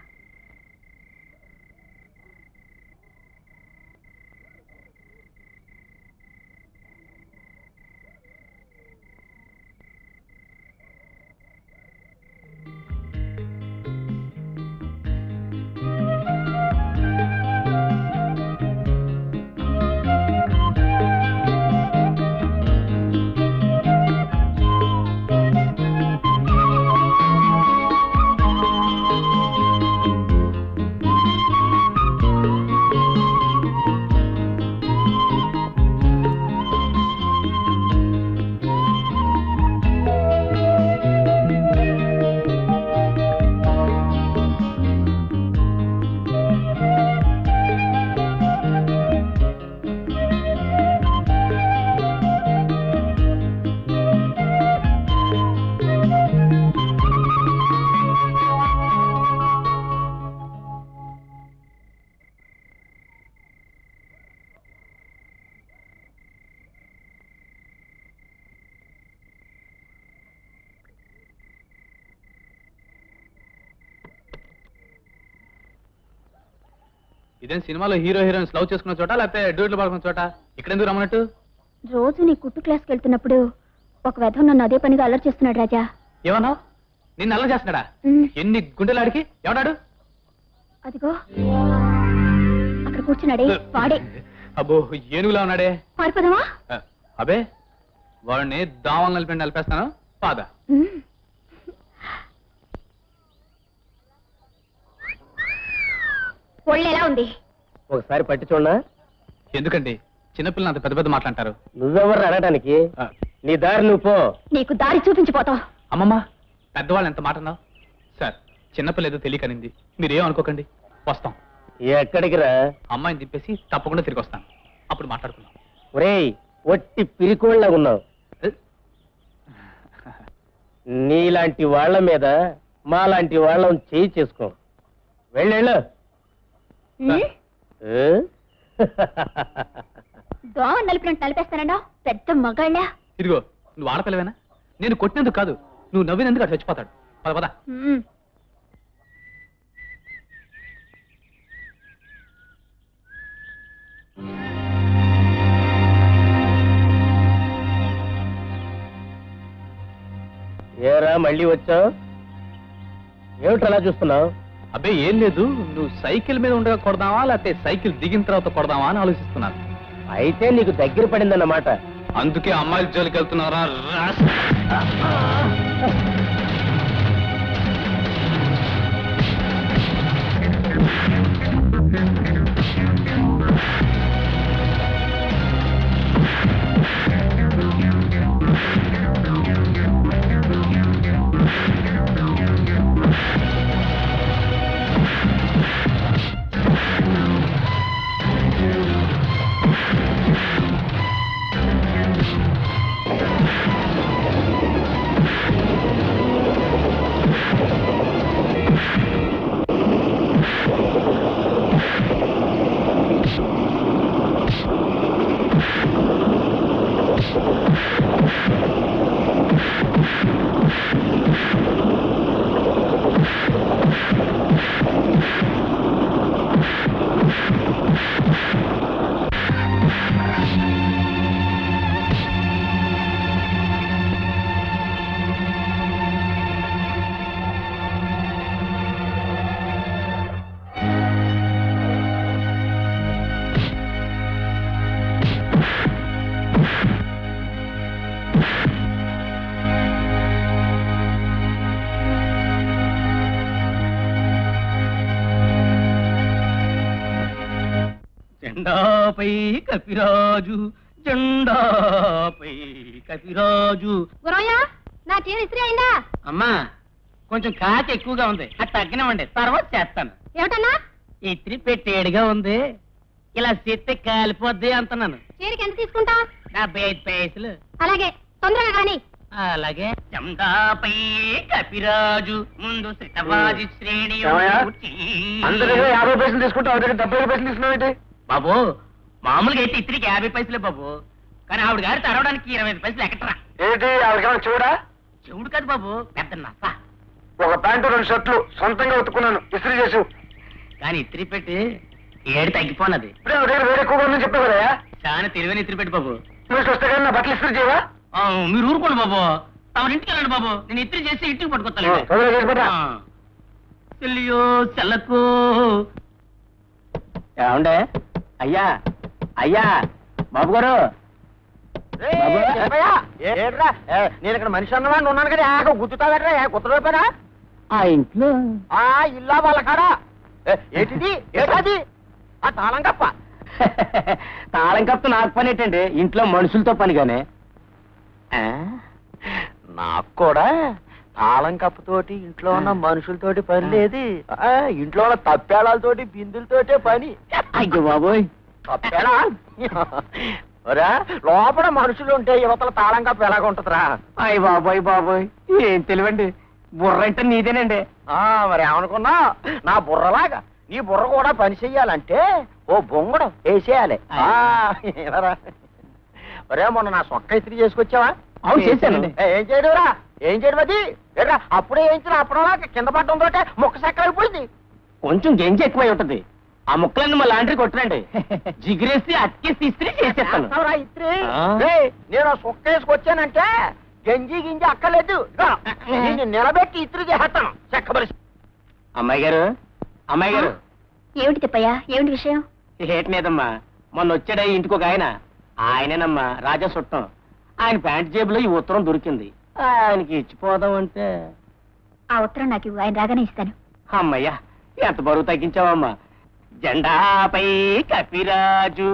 Speaker 7: ఇదేం సినిమాలో హీరో హీరోయిన్స్ లవ్ చేసుకున్న చోట లేకపోతే డ్యూట్లు పాడుకున్న చోట? ఇక్కడ ఎందుకు రమ్మన్నట్టు?
Speaker 2: రోజు నీ కుట్టు క్లాస్కి వెళ్తున్నప్పుడు ఒక వెధం నన్ను అదే పనిగా అల్లరి చేస్తున్నాడు రాజా.
Speaker 7: ఏమన్నా? నిన్ను అల్ల చేస్తున్నాడా? ఎన్ని గుండెలాడికి ఎవడాడు?
Speaker 2: అదిగో అక్కడ కూర్చున్నాడే వాడే.
Speaker 7: అబ్బో ఏనుగులా ఉన్నాడే.
Speaker 2: పారిపోదామా?
Speaker 7: అబే వాడిని దావాలు నలిపి నలిపేస్తాను. పాద.
Speaker 2: ఒళ్ళు ఎలా ఉంది?
Speaker 4: ఒకసారి పట్టి చూడనా?
Speaker 7: ఎందుకండి చిన్నపిల్లలు అంత పెద్ద పెద్ద మాట్లాంటారు?
Speaker 4: నువ్వెవరు అనడానికి? నీ దారి నువ్వు పో.
Speaker 2: నీకు దారి చూపించిపోతావు.
Speaker 7: అమ్మమ్మ పెద్దవాళ్ళు ఎంత మాట అన్నావు? సార్ చిన్నపిల్ల ఏదో తెలియకనింది, మీరేం అనుకోకండి. వస్తాం.
Speaker 4: ఎక్కడికి రా?
Speaker 7: అమ్మాయిని తిప్పేసి తప్పకుండా తిరిగి వస్తాను. అప్పుడు మాట్లాడుకుందాం.
Speaker 4: ఒరేయ్ ఒట్టి పిరికోళ్ళ ఉన్నావు. నీలాంటి వాళ్ళ మీద మాలాంటి వాళ్ళం చేయి చేసుకో. వెళ్ళేళ్ళు.
Speaker 2: దోమ నలిపినట్టు నలిపేస్తానన్నా పెద్ద మగాళ్ళ.
Speaker 7: ఇదిగో నువ్వు ఆడపిల్లవేనా? నేను కొట్టినందుకు కాదు, నువ్వు నవ్వినందుకు అటు చచ్చిపోతాడు. పద పద.
Speaker 4: ఏరా మళ్ళీ వచ్చావు? ఏమిటి అలా చూస్తున్నావు?
Speaker 7: అబ్బే ఏం లేదు, నువ్వు సైకిల్ మీద ఉండగా కొడదామా లేకపోతే సైకిల్ దిగిన తర్వాత కొడదామా అని ఆలోచిస్తున్నాను.
Speaker 4: అయితే నీకు దగ్గర పడిందన్నమాట.
Speaker 7: అందుకే అమ్మాయిల జోలికి వెళ్తున్నారా?
Speaker 8: జెండాపై కపిరాజు, జెండాపై కపిరాజు.
Speaker 2: గురయ్య నా చీర ఇస్త్రీ అయిందా?
Speaker 8: అమ్మా కొంచెం కాత ఎక్కువగా ఉంది, అది తగ్గినవ్వండి, తర్వాత చేస్తాను.
Speaker 2: ఏమిటన్నా?
Speaker 8: ఇస్త్రీ పెట్టేడుగా ఉంది, ఇలా చేస్తే కాలిపోద్ది అంటున్నాను.
Speaker 2: చీరకి ఎంత తీసుకుంటా?
Speaker 8: డెబ్బై ఐదు పైసలు.
Speaker 2: అలాగే తొందరగా కానీ.
Speaker 8: అలాగే. జెండాపై కపిరాజు ముందు శ్రీతవాజి శ్రేణి.
Speaker 4: అందరూ యాభై పైసలు తీసుకుంటావు, డెబ్బై ఐదు పైసలు తీసుకున్నావు
Speaker 8: బాబు? మామూలుగా అయితే ఇత్రికి యాభై పైసలే బాబు, కానీ ఆవిడ గారు తరవడానికి ఇరవై ఐదు పైసలు ఎక్కట్రా.
Speaker 4: ఏంటి ఆవిడకేమైనా చూడా?
Speaker 8: చెవుడు కాదు బాబు, పెద్ద నస.
Speaker 4: ఒక ప్యాంటు రెండు షర్ట్లు సొంతంగా ఉతుకున్నాను, ఇస్త్రీ చేసి.
Speaker 8: కానీ ఇత్రి పెట్టి ఏడు తగ్గిపోనది.
Speaker 4: వేరే ఎక్కువగా ఉందని చెప్పావు కదా.
Speaker 8: చాలా తెలివైన ఇత్రి పెట్టి బాబు.
Speaker 4: మీరు వస్తే కానీ నా బట్టలు ఇస్త్రీ చేయవా?
Speaker 8: మీరు ఊరుకోండి బాబు, తమ ఇంటికి వెళ్ళండి బాబు, నేను ఇత్రి చేసి ఇంటికి పట్టుకొస్తాను. చెల్లియో చెల్లకు.
Speaker 4: ఏమండే అయ్యా, అయ్యా బాబు గారు, నేను ఇక్కడ మనిషి అన్నవాడిని ఉన్నాను కదా, గుర్తుతాదట్రా గుర్తుపోయినా ఆ ఇంట్లో ఆ ఇల్లా వాళ్ళ కాడా ఏంటిది? ఏటది? ఆ తాళం కప్ప. తాళం కప్ప నాకు పని ఏంటండి, ఇంట్లో మనుషులతో పనిగానే. నాకు కూడా తాళం కప్పతోటి ఇంట్లో ఉన్న మనుషులతోటి పని లేదు, ఇంట్లో ఉన్న తప్పేళాలతోటి బిందులతోటే పని. అయ్యో బాబోయ్, తప్పేళా ఒరా లోపల మనుషులు ఉంటే యువతల తాళం కప్ప ఎలాగ ఉంటుందిరా? అయ్య బాబోయ్ బాబోయ్, ఏం తెలివండి, బుర్ర అంటే నీదేనండి. మరి ఏమనుకున్నా, నా బుర్రలాగా నీ బుర్ర కూడా పని చెయ్యాలంటే ఓ బొంగడం వేసేయాలి. ఒరే మొన్న నా సొక్క ఇస్త్రీ చేసుకొచ్చావా?
Speaker 8: అవును చేశానండి.
Speaker 4: ఏం చేయడురా? ఏం చేయడం అది? అప్పుడే వేయించిన అప్పుడలా కింద పట్టడంతో ముక్క సెక్క అయిపోయింది.
Speaker 8: కొంచెం గెంజి ఎక్కువై ఉంటది, ఆ ముక్కలన్నీ మా లాండ్రీ కొట్టరండి, జిగిరేసి అతికేసి ఇస్త్రీ చేసేస్తాను.
Speaker 4: నేను సొక్క వేసుకొచ్చానంటే
Speaker 5: గంజి గింజి అక్కర్లేదు. నేను నిలబెట్టి ఇస్త్రీ చేస్తాను చెక్కబరిసి.
Speaker 4: అమ్మాయి గారు, అమ్మాయి గారు.
Speaker 3: ఏమిటి తిప్పయ్యా, ఏమిటి విషయం?
Speaker 4: ఏటి లేదమ్మా, మొన్న వచ్చాడే ఇంటికి ఒక ఆయన. ఆయనేనమ్మా రాజా చుట్టం. ఆయన ప్యాంట్ జేబులో ఈ ఉత్తరం దొరికింది. ఆయనకి ఇచ్చిపోదాం అంటే.
Speaker 3: ఆ ఉత్తరం నాకు ఇవ్వు, ఆయన రాగానే ఇస్తాను.
Speaker 4: అమ్మయ్యా, ఎంత బరువు తగ్గించావమ్మా. జెండాపై కపిరాజు.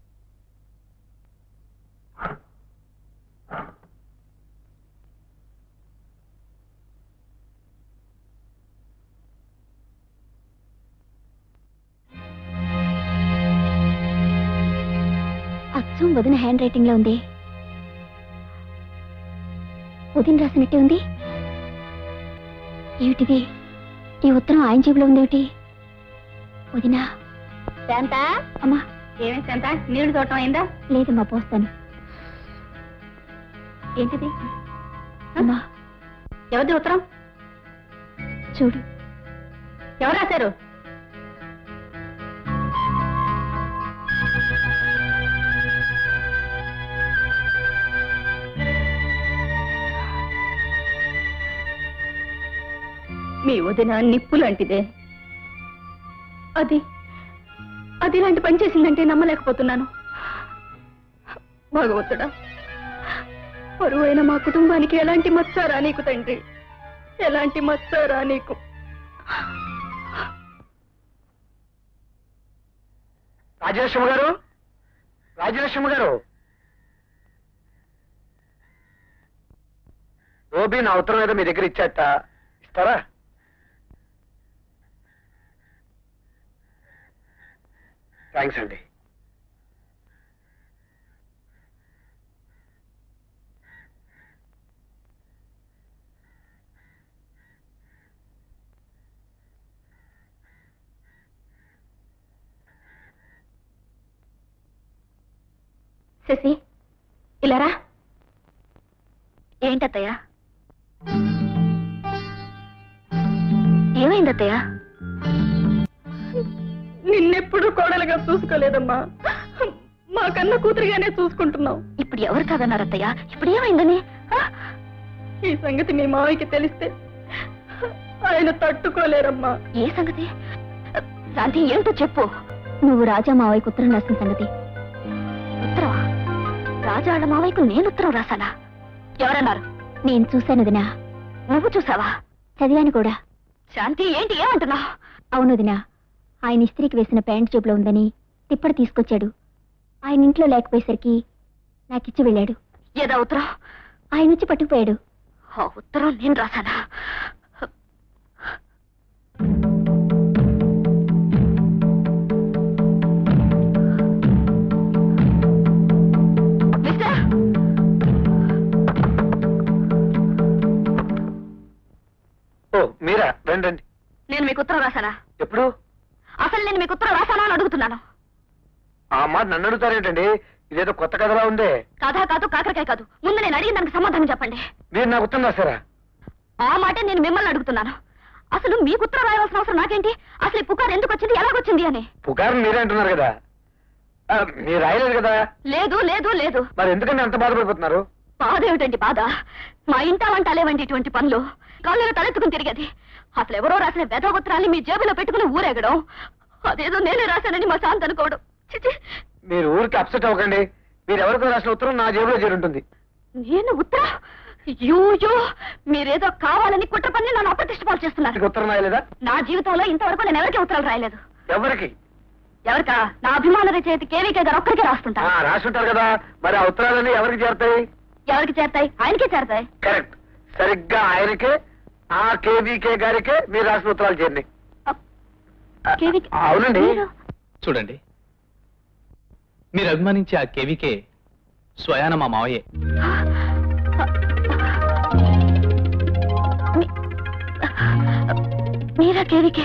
Speaker 3: అచ్చం వదిన హ్యాండ్ రైటింగ్ లో ఉంది. వదిన రాసినట్టే ఉంది. ఏమిటిది? ఈ ఉత్తరం ఆయన జేబులో ఉందేమిటి? వదినా. శాంత, అమ్మా. ఏమే శాంత, నీళ్లు తోటం అయిందా? లేదమ్మా, పోస్తాను. ఏంటిది? అమ్మా. ఎవరిది ఉత్తరం? చూడు. ఎవరు రాశారు? మీ వదిన నిప్పు లాంటిదే. అది అది ఇలాంటి పని చేసిందంటే నమ్మలేకపోతున్నాను. భగవంతుడా, పరువైన మా కుటుంబానికి ఎలాంటి మత్సారా నీకు తండ్రి, ఎలాంటి మత్సారా నీకు.
Speaker 4: రాజలక్ష్మి గారు, రాజలక్ష్మి గారు. రోబీ నా ఉత్తరం ఏదో మీ దగ్గర ఇచ్చాట, ఇస్తారా? థ్యాంక్స్ అండి.
Speaker 3: శశి, ఇలారా. ఏంటత్తయ్యా? ఏమైందత్తయ్యా?
Speaker 2: నిన్నెప్పుడు కోడలుగా చూసుకోలేదమ్మా, మా కన్న కూతురిగానే చూసుకుంటున్నావు.
Speaker 3: ఇప్పుడు ఎవరు కాదన్నారు అత్తయ్య? ఇప్పుడు ఏమైందని?
Speaker 2: ఈ సంగతి మీ మావయ్యకి తెలిస్తే ఆయన తట్టుకోలేరమ్మా.
Speaker 3: ఏ సంగతి? శాంతి, ఏమిటో చెప్పు. నువ్వు రాజా మావయ్యకు ఉత్తరం రాసిన సంగతి. ఉత్తరవా? రాజా వాళ్ళ మావయ్యకు నేను ఉత్తరం రాశానా? ఎవరన్నారు? నేను చూశాను వదినా. నువ్వు చూసావా? చదివాను కూడా. శాంతి, ఏంటి ఏమంటున్నా? అవును వదినా, ఆయన ఇస్త్రీకి వేసిన ప్యాంట్ జేబులో ఉందని తిప్పడు తీసుకొచ్చాడు. ఆయన ఇంట్లో లేకపోయేసరికి నాకిచ్చి వెళ్ళాడు. ఏదా ఉత్తరం? ఆయన వచ్చి పట్టుకుపోయాడు. ఆ ఉత్తరం నేను రాశానా?
Speaker 4: ఓ మీరా, రండి.
Speaker 3: నేను మీకు ఉత్తరం రాశానా?
Speaker 4: ఎప్పుడు?
Speaker 3: అసలు నేను మీకు ఉత్తరం రాశానా అని అడుగుతున్నాను.
Speaker 4: ఆ మాట నన్ను అడుగుతారేంటండి? ఇదేదో కొత్త కథలా ఉందే.
Speaker 3: కథ కాదు, కాకరకాయ కాదు. ముందు నేను అడిగిన దానికి సమాధానం చెప్పండి.
Speaker 4: మీరు నాకు ఉత్తరం రాశారా?
Speaker 3: ఆ మాటే నేను మిమ్మల్ని అడుగుతున్నాను. అసలు మీకు ఉత్తరం రాయవలసిన అవసరం నాకేంటి? అసలు ఈ పుకారు ఎందుకు వచ్చింది, ఎలాగొచ్చింది అని.
Speaker 4: పుకారు మీరే అంటున్నారు కదా, మీరు రాయలేదు కదా.
Speaker 3: లేదు లేదు లేదు.
Speaker 4: మరి ఎందుకంటే అంత బాధపడిపోతున్నారు?
Speaker 3: బాధ ఏమిటండి బాధ? మా ఇంట వంట లేవండి ఇటువంటి పనులు. కాళ్ళు తలెత్తుకుని తిరిగేది. అసలు ఎవరో రాసిన వెధోగుత్రాన్ని మీ జేబులో పెట్టుకుని ఊరేగడం, అదేదో నేనే రాశానని మా శాంత అనుకోవడం.
Speaker 4: మీరు ఊరికి అప్సెట్ అవ్వకండి. మీరు ఎవరికో రాసిన ఉత్తరం నా జేబులో చేరుంటుంది.
Speaker 3: నేను ఉత్తరం? యూయో, మీరేదో కావాలని కుట్ర పని నన్ను అప్రతిష్టపాలు చేస్తున్నారు.
Speaker 4: ఉత్తరం రాయలేదా?
Speaker 3: నా జీవితంలో ఇంతవరకు నేను ఎవరికి ఉత్తరాలు రాయలేదు.
Speaker 4: ఎవరికి?
Speaker 3: ఎవరికా? నా అభిమాన రచయిత కేవీకే గారు ఒక్కరికే రాస్తుంటా.
Speaker 4: రాస్తుంటారు కదా, మరి ఆ ఉత్తరాలన్నీ ఎవరికి చేరతాయి?
Speaker 3: ఎవరికి చేరతాయి? ఆయనకే చేరతాయి.
Speaker 4: కరెక్ట్, సరిగ్గా ఆయనకే, ఆ కేవీకే గారికే మీరు రాసిన ఉత్తరాలు చేరినాయి. అవునండి.
Speaker 7: చూడండి, మీరు అభిమానించే ఆ కేవీకే స్వయాన మా మావయ్యే.
Speaker 3: మీరా కేవీకే?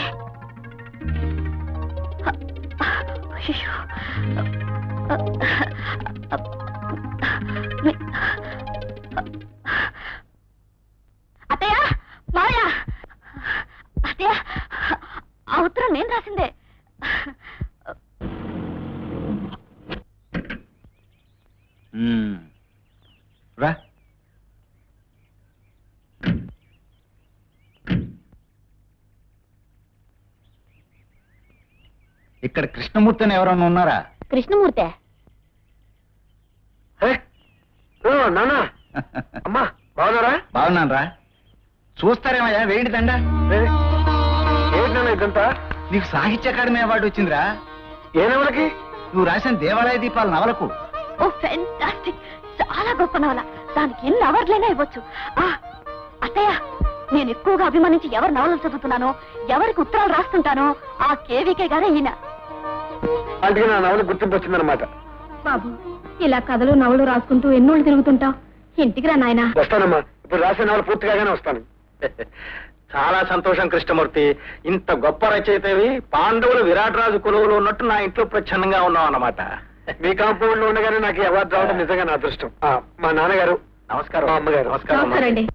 Speaker 3: అత్తయ్య, మావయ్య, అత్తయ్య, ఆ ఉత్తరం నేను రాసిందే.
Speaker 1: రా. ఇక్కడ కృష్ణమూర్తి అని ఎవరన్నా ఉన్నారా?
Speaker 3: కృష్ణమూర్తే?
Speaker 4: నానా అమ్మా బాగున్నారా?
Speaker 1: బాగున్నాను రా. చూస్తారేమయ్యా వేడి దండ.
Speaker 4: ఏంటి నాన్న ఇదంతా?
Speaker 1: నీకు సాహిత్య అకాడమీ అవార్డు వచ్చిందిరా.
Speaker 4: ఏ నవలకి?
Speaker 1: నువ్వు రాసిన దేవాలయ దీపాల నవలకు.
Speaker 3: ఓ ఫెంటాస్టిక్, చాలా గొప్ప నవల. దానికి ఎన్ని అవార్డులైనా ఇవ్వచ్చు. అత్తయ్య, నేను ఎక్కువగా అభిమానించి ఎవరు నవలలు చదువుతున్నానో, ఎవరికి ఉత్తరాలు రాస్తుంటానో ఆ కేవీకే గారే ఈయన.
Speaker 4: అందుకే నా నవల గుర్తింపు వచ్చిందనమాట.
Speaker 2: బాబు, ఇలా కథలు నవలు రాసుకుంటూ ఎన్నోళ్ళు తిరుగుతుంటావు. ఇంటికి రా నాయనా.
Speaker 4: వస్తానమ్మా, ఇప్పుడు రాసిన నవల పూర్తిగానే వస్తాను. చాలా సంతోషం కృష్ణమూర్తి. ఇంత గొప్ప రచయితవి పాండవులు విరాట్ రాజు కొలువులో ఉన్నట్టు నా ఇంట్లో ప్రచ్ఛన్నంగా ఉన్నాం అన్నమాట. మీ కాంపౌండ్ లో ఉండగానే నాకు అవార్డు రావడం నిజంగా నా అదృష్టం. మా నాన్నగారు నమస్కారం. మా అమ్మగారు నమస్కారం.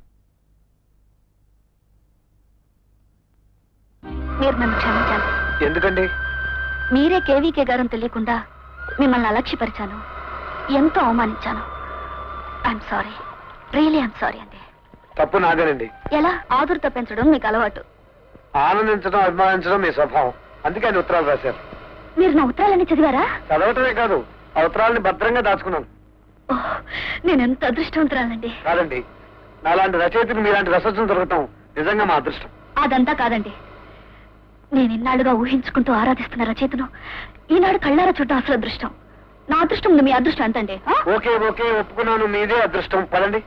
Speaker 3: మీరు నన్ను క్షమించాలి.
Speaker 4: ఎందుకండి?
Speaker 3: మీరే కేవీకే గారని తెలియకుండా మిమ్మల్ని అలక్ష్యపరిచాను, ఎంతో అవమానించాను. I'm sorry, really I'm sorry అండి.
Speaker 4: తప్పు నాదేనండి.
Speaker 3: ఎలా? ఆదుర్త పెంచడం మీకు అలవాటు.
Speaker 4: ఆనందించడం, అభిమానించడం మీ స్వభావం. అందుకే ఆయన ఉత్తరాలు రాశారు.
Speaker 3: మీరు నా ఉత్తరాలన్నీ చదివారా?
Speaker 4: చదవటమే కాదు, ఆ ఉత్తరాలని భద్రంగా దాచుకున్నాను.
Speaker 3: నేను ఎంత అదృష్టవంతురాలండి.
Speaker 4: కాదండి, నాలాంటి రచయితలు మీలాంటి రసజ్ఞం దొరకటం నిజంగా మా అదృష్టం.
Speaker 3: అదంతా కాదండి, నేను ఇన్నాళ్ళుగా ఊహించుకుంటూ ఆరాధిస్తున్న రచయితను ఈనాడు కళ్ళారా చూడటం అసలు అదృష్టం. నా అదృష్టం మీ అదృష్టం ఎంతండి?
Speaker 4: ఓకే ఓకే, ఒప్పుకున్నాను, మీదే అదృష్టం. పదండి.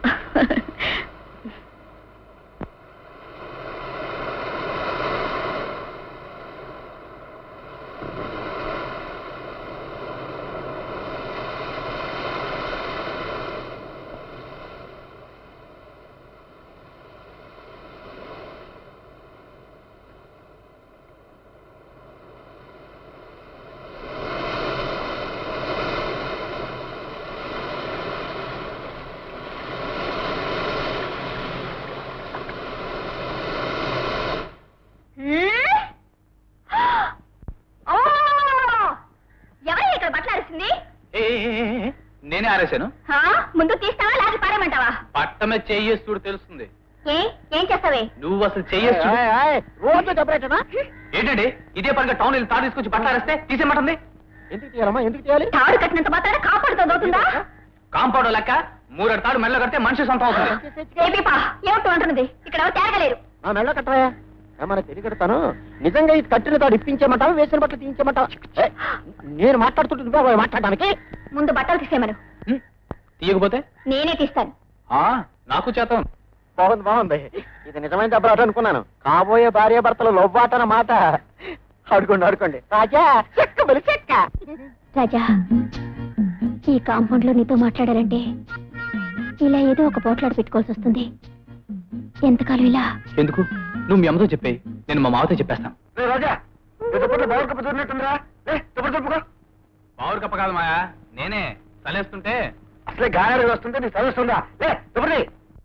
Speaker 7: నేనే ఆరేశాను.
Speaker 3: ముందు తీస్తావా లాగి పారేమంటావా?
Speaker 7: పట్టమే చెయ్యేసి చూడు తెలుస్తుంది.
Speaker 3: ఏం చేస్తావే
Speaker 7: నువ్వు? అసలు చెయ్యేసి
Speaker 5: రోజు డబ్బులేటనా?
Speaker 7: ఏంటండి ఇదే పనిగా టౌన్ వెళ్ళి తాడు తీసుకొచ్చి పట్టారేస్తే తీసేమంటుంది.
Speaker 5: ఎందుకు తీయాలమ్మా? ఎందుకు తీయాలి?
Speaker 3: తాడు కట్టినంత మాత్రాన కాపాడుతో దోతుందా?
Speaker 7: కాంపౌండ్ లెక్క మూడు తాడు మెల్ల కడితే మనిషి సొంతం అవుతుంది.
Speaker 3: ఏమిటో అంటున్నది? ఇక్కడ తేగలేరు.
Speaker 5: ఆ మెళ్ళ కట్టవా? మన తిరిగి కడతాను. నిజంగా ఇది కట్టిన తాడు ఇప్పించేమంటావా, వేసిన బట్టలు తీయించేమంటావా? నేను మాట్లాడుతుంటే మాట్లాడడానికి
Speaker 3: ముందు బట్టలు తీసేమను.
Speaker 7: తీయకపోతే
Speaker 3: నేనే తీస్తాను.
Speaker 7: నాకు చేతం.
Speaker 5: బాగుంది బాగుంది. ఇది నిజమైన దెబ్బలాట అనుకున్నాను. కాబోయే భార్య భర్తలు లొవ్వాటన మాట. ఆడుకోండి ఆడుకోండి. రాజా చెక్క బలి చెక్క.
Speaker 3: రాజా, ఈ కాంపౌండ్ లో నీతో మాట్లాడాలంటే ఇలా ఏదో ఒక పోట్లాడు పెట్టుకోవాల్సి వస్తుంది. ఎంతకాలం ఇలా?
Speaker 7: ఎందుకు? నువ్వు మీ అమ్మతో చెప్పే, నేను మా మావతో చెప్పేస్తాను.
Speaker 4: రాజా, బావురు కప్ప దూరినట్టుందిరా.
Speaker 7: బావురు కప్ప కాదు మాయా, నేనే తలేస్తుంటే
Speaker 4: అసలే గాయాలు వస్తుంటే నీకు తలేస్తుందా? చెప్పండి.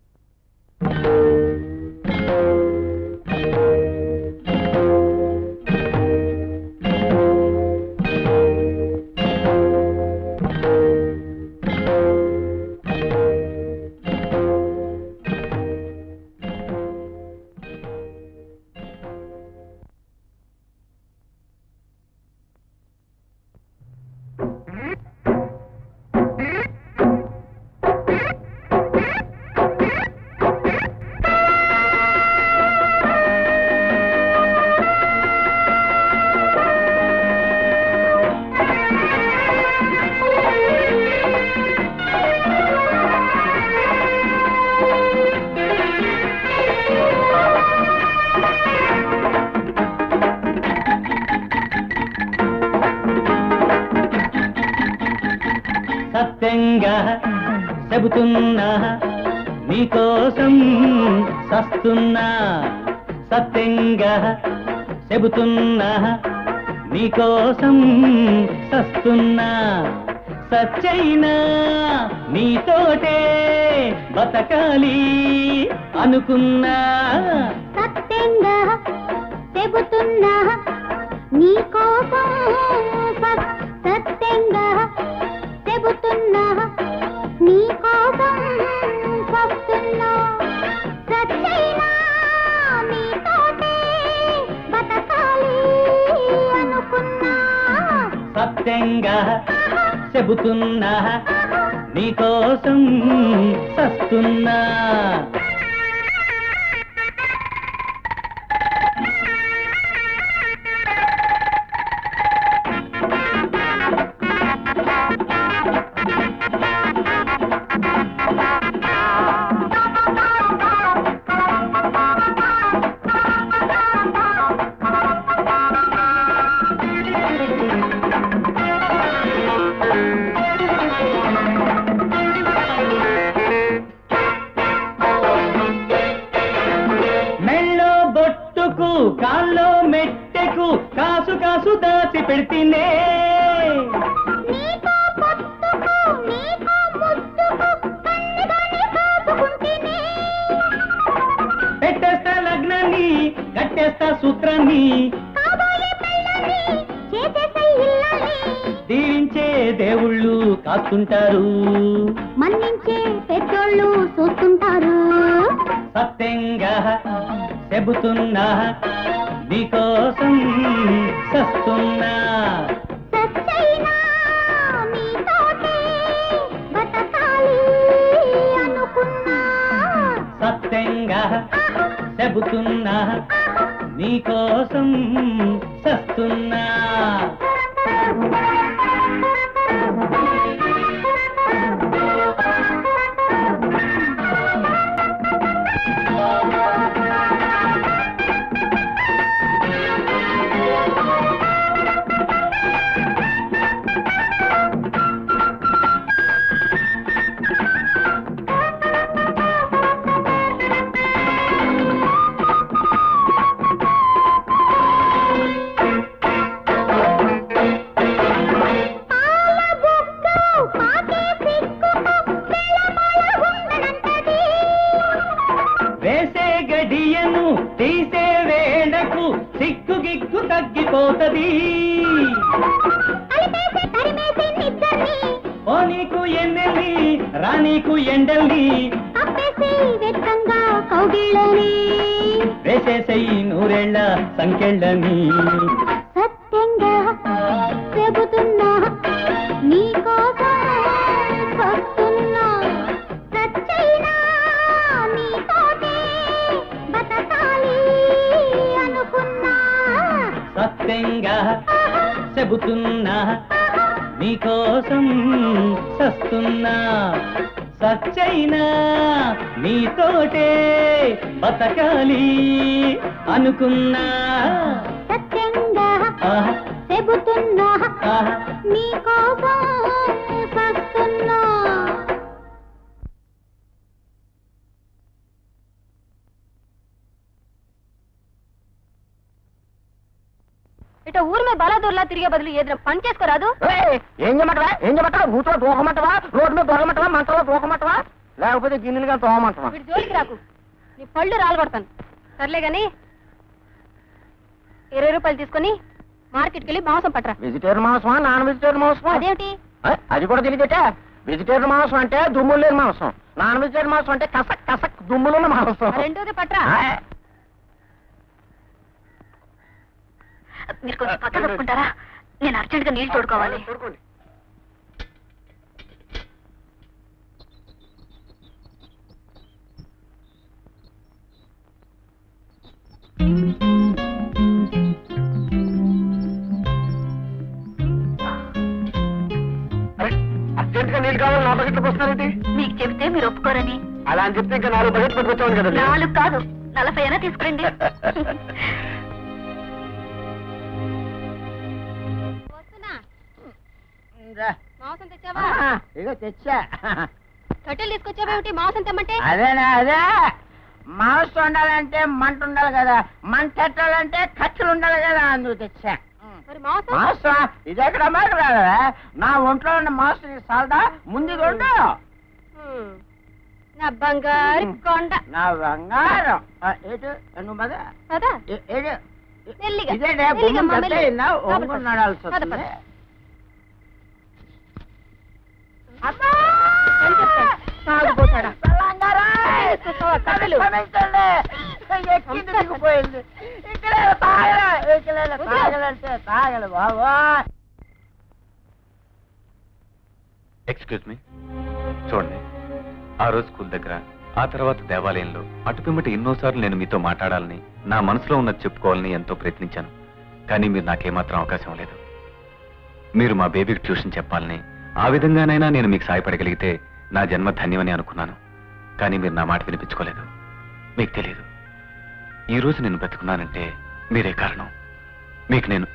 Speaker 10: సత్యంగా చెబుతున్నా నీకోసం సస్తున్నా. సత్యంగా చెబుతున్నా నీకోసం సస్తున్నా. సచ్చైనా నీతోటే బతకాలి అనుకున్నా.
Speaker 9: సత్యంగా చెబుతున్నా నీకోసం సత్యంగా చెబుతున్నా నీకోసం వస్తున్నా. సచ్చైనా నీతోటే బతకాలి అనుకున్నా.
Speaker 10: సత్యంగా చెబుతున్నా నీకోసం సస్తున్నా. కాల్లో మెట్టెకు కాసు కాసు దాచి పెడితేనే పెట్టేస్తా లగ్నాన్ని కట్టేస్తా సూత్రాన్ని దీవించే దేవుళ్ళు కాస్తుంటారు
Speaker 9: మన్నించే పెద్దోళ్ళు చూస్తుంటారు.
Speaker 10: సత్యంగా చెబుతున్నా నీకోసం సస్తున్నా.
Speaker 9: సచ్చైనా నీతోటే బతకాలి అనుకున్నా.
Speaker 10: సత్యంగా చెబుతున్నా నీకోసం సస్తున్నా. వేసే గడియను తీసే వేళకు సిగ్గు గిగ్గు తగ్గిపోతది. ఓ నీకు ఎన్నెల్లి రానీకు ఎండల్ని వేసేసెయ్యి నూరేళ్ల సంకెళ్ళని.
Speaker 9: సత్యంగా చెబుతున్నా నీకోసం వస్తున్నా. సచ్చైనా నీతోటే బతకాలి అనుకున్నా.
Speaker 10: సత్యంగా చెబుతున్నా నీకోసం సస్తున్నా. సచ్చైనా నీతోటే బతకాలి అనుకున్నా.
Speaker 9: సత్యంగా చెబుతున్నా నీకోసం సస్తున్నా.
Speaker 3: ఇట ఊరు మీద బలాదూర్లా తిరిగే బదులు ఏదైనా పని చేసుకోరాదు.
Speaker 5: ఏం చేయమంటవా ఏం చేయమంటావా నూతులో దూకమంటవా రోడ్డు మీద దొరకమంటవా మంటలో దూకమంటవా లేకపోతే గిన్నెలుగా తోమంటవా.
Speaker 3: వీడి జోలికి రాకు, నీ పళ్ళు రాలగొడతాను. సర్లే గాని ఇరవై రూపాయలు తీసుకుని మార్కెట్కి వెళ్ళి మాంసం పట్టరా.
Speaker 5: వెజిటేరియన్ మాంసమా నాన్ వెజిటేరియన్ మాంసమా?
Speaker 3: అదేమిటి
Speaker 5: అది కూడా తెలియదేట. వెజిటేరియన్ మాంసం అంటే దుమ్ములు లేని మాంసం, నాన్ వెజిటేరియన్ మాంసం అంటే కసక్ కసక్ దుమ్ములున్న మాంసం.
Speaker 3: రెండోది పట్టరా. మీరు కొంచెం పక్కన తప్పుకుంటారా? నేను అర్జెంట్ గా నీళ్ళు తోడుకోవాలి.
Speaker 5: అర్జెంట్ గా నీళ్ళు కావాలి, నా బకెట్లకు వస్తారేంటి?
Speaker 3: మీకు చెబితే మీరు ఒప్పుకోరని.
Speaker 5: అలా అని చెప్తే ఇంకా నాలుగు బకెట్లు పట్టుకొచ్చాను కదా.
Speaker 3: నాలుగు కాదు నలభై అయినా తీసుకురండి. మాంసం తెచ్చావా?
Speaker 5: ఇక తెచ్చా.
Speaker 3: కట్టెలు తీసుకొచ్చావేమిటి? మాంసం తెమ్మంటే
Speaker 5: అదేనా అదే మాంసం ఉండాలంటే మంట ఉండాలి కదా, మంట పెట్టాలంటే ఖర్చులు ఉండాలి కదా, అందుకు తెచ్చా.
Speaker 3: మరి మాంసం
Speaker 5: మాంసం ఇది ఎక్కడ మాట రాదా? నా ఒంట్లో ఉన్న మాంసం నీకు సాలదా? ముందు ఉండు.
Speaker 3: నా బంగారు కొండ,
Speaker 5: నా బంగారం. ఏటు నువ్వు మద
Speaker 3: కదా
Speaker 5: ఏడు
Speaker 3: మెల్లిగా
Speaker 5: ఇదేనే
Speaker 3: మెల్లిగా
Speaker 5: బొమ్మ
Speaker 3: మమ్మల్ని.
Speaker 5: అయినా ఒంగు నడాల్సి
Speaker 3: పద,
Speaker 5: వస్తుంది.
Speaker 3: పద.
Speaker 5: అమ్మా!
Speaker 3: ఏం చెప్తాను?
Speaker 5: తాగుపోతాడా?
Speaker 3: తీసుకొస్తావా కట్టెలు?
Speaker 5: ఎక్కింది దిగిపోయింది. ఇక్కడ తాగలే ఇక్కడ తాగలంటే తాగలే బాబా.
Speaker 1: ఎక్స్క్యూజ్ మీ, చూడండి, ఆ రోజు స్కూల్ దగ్గర, ఆ తర్వాత దేవాలయంలో అటుపిమ్మటి ఎన్నోసార్లు నేను మీతో మాట్లాడాలని, నా మనసులో ఉన్నది చెప్పుకోవాలని ఎంతో ప్రయత్నించాను. కానీ మీరు నాకేమాత్రం అవకాశం లేదు. మీరు మా బేబీకి ట్యూషన్ చెప్పాలని, ఆ విధంగానైనా నేను మీకు సాయపడగలిగితే నా జన్మ ధన్యమని అనుకున్నాను. కానీ మీరు నా మాట వినిపించుకోలేదు. మీకు తెలియదు, ఈ రోజు నేను బ్రతుకున్నానంటే మీరే కారణం. మీకు నేను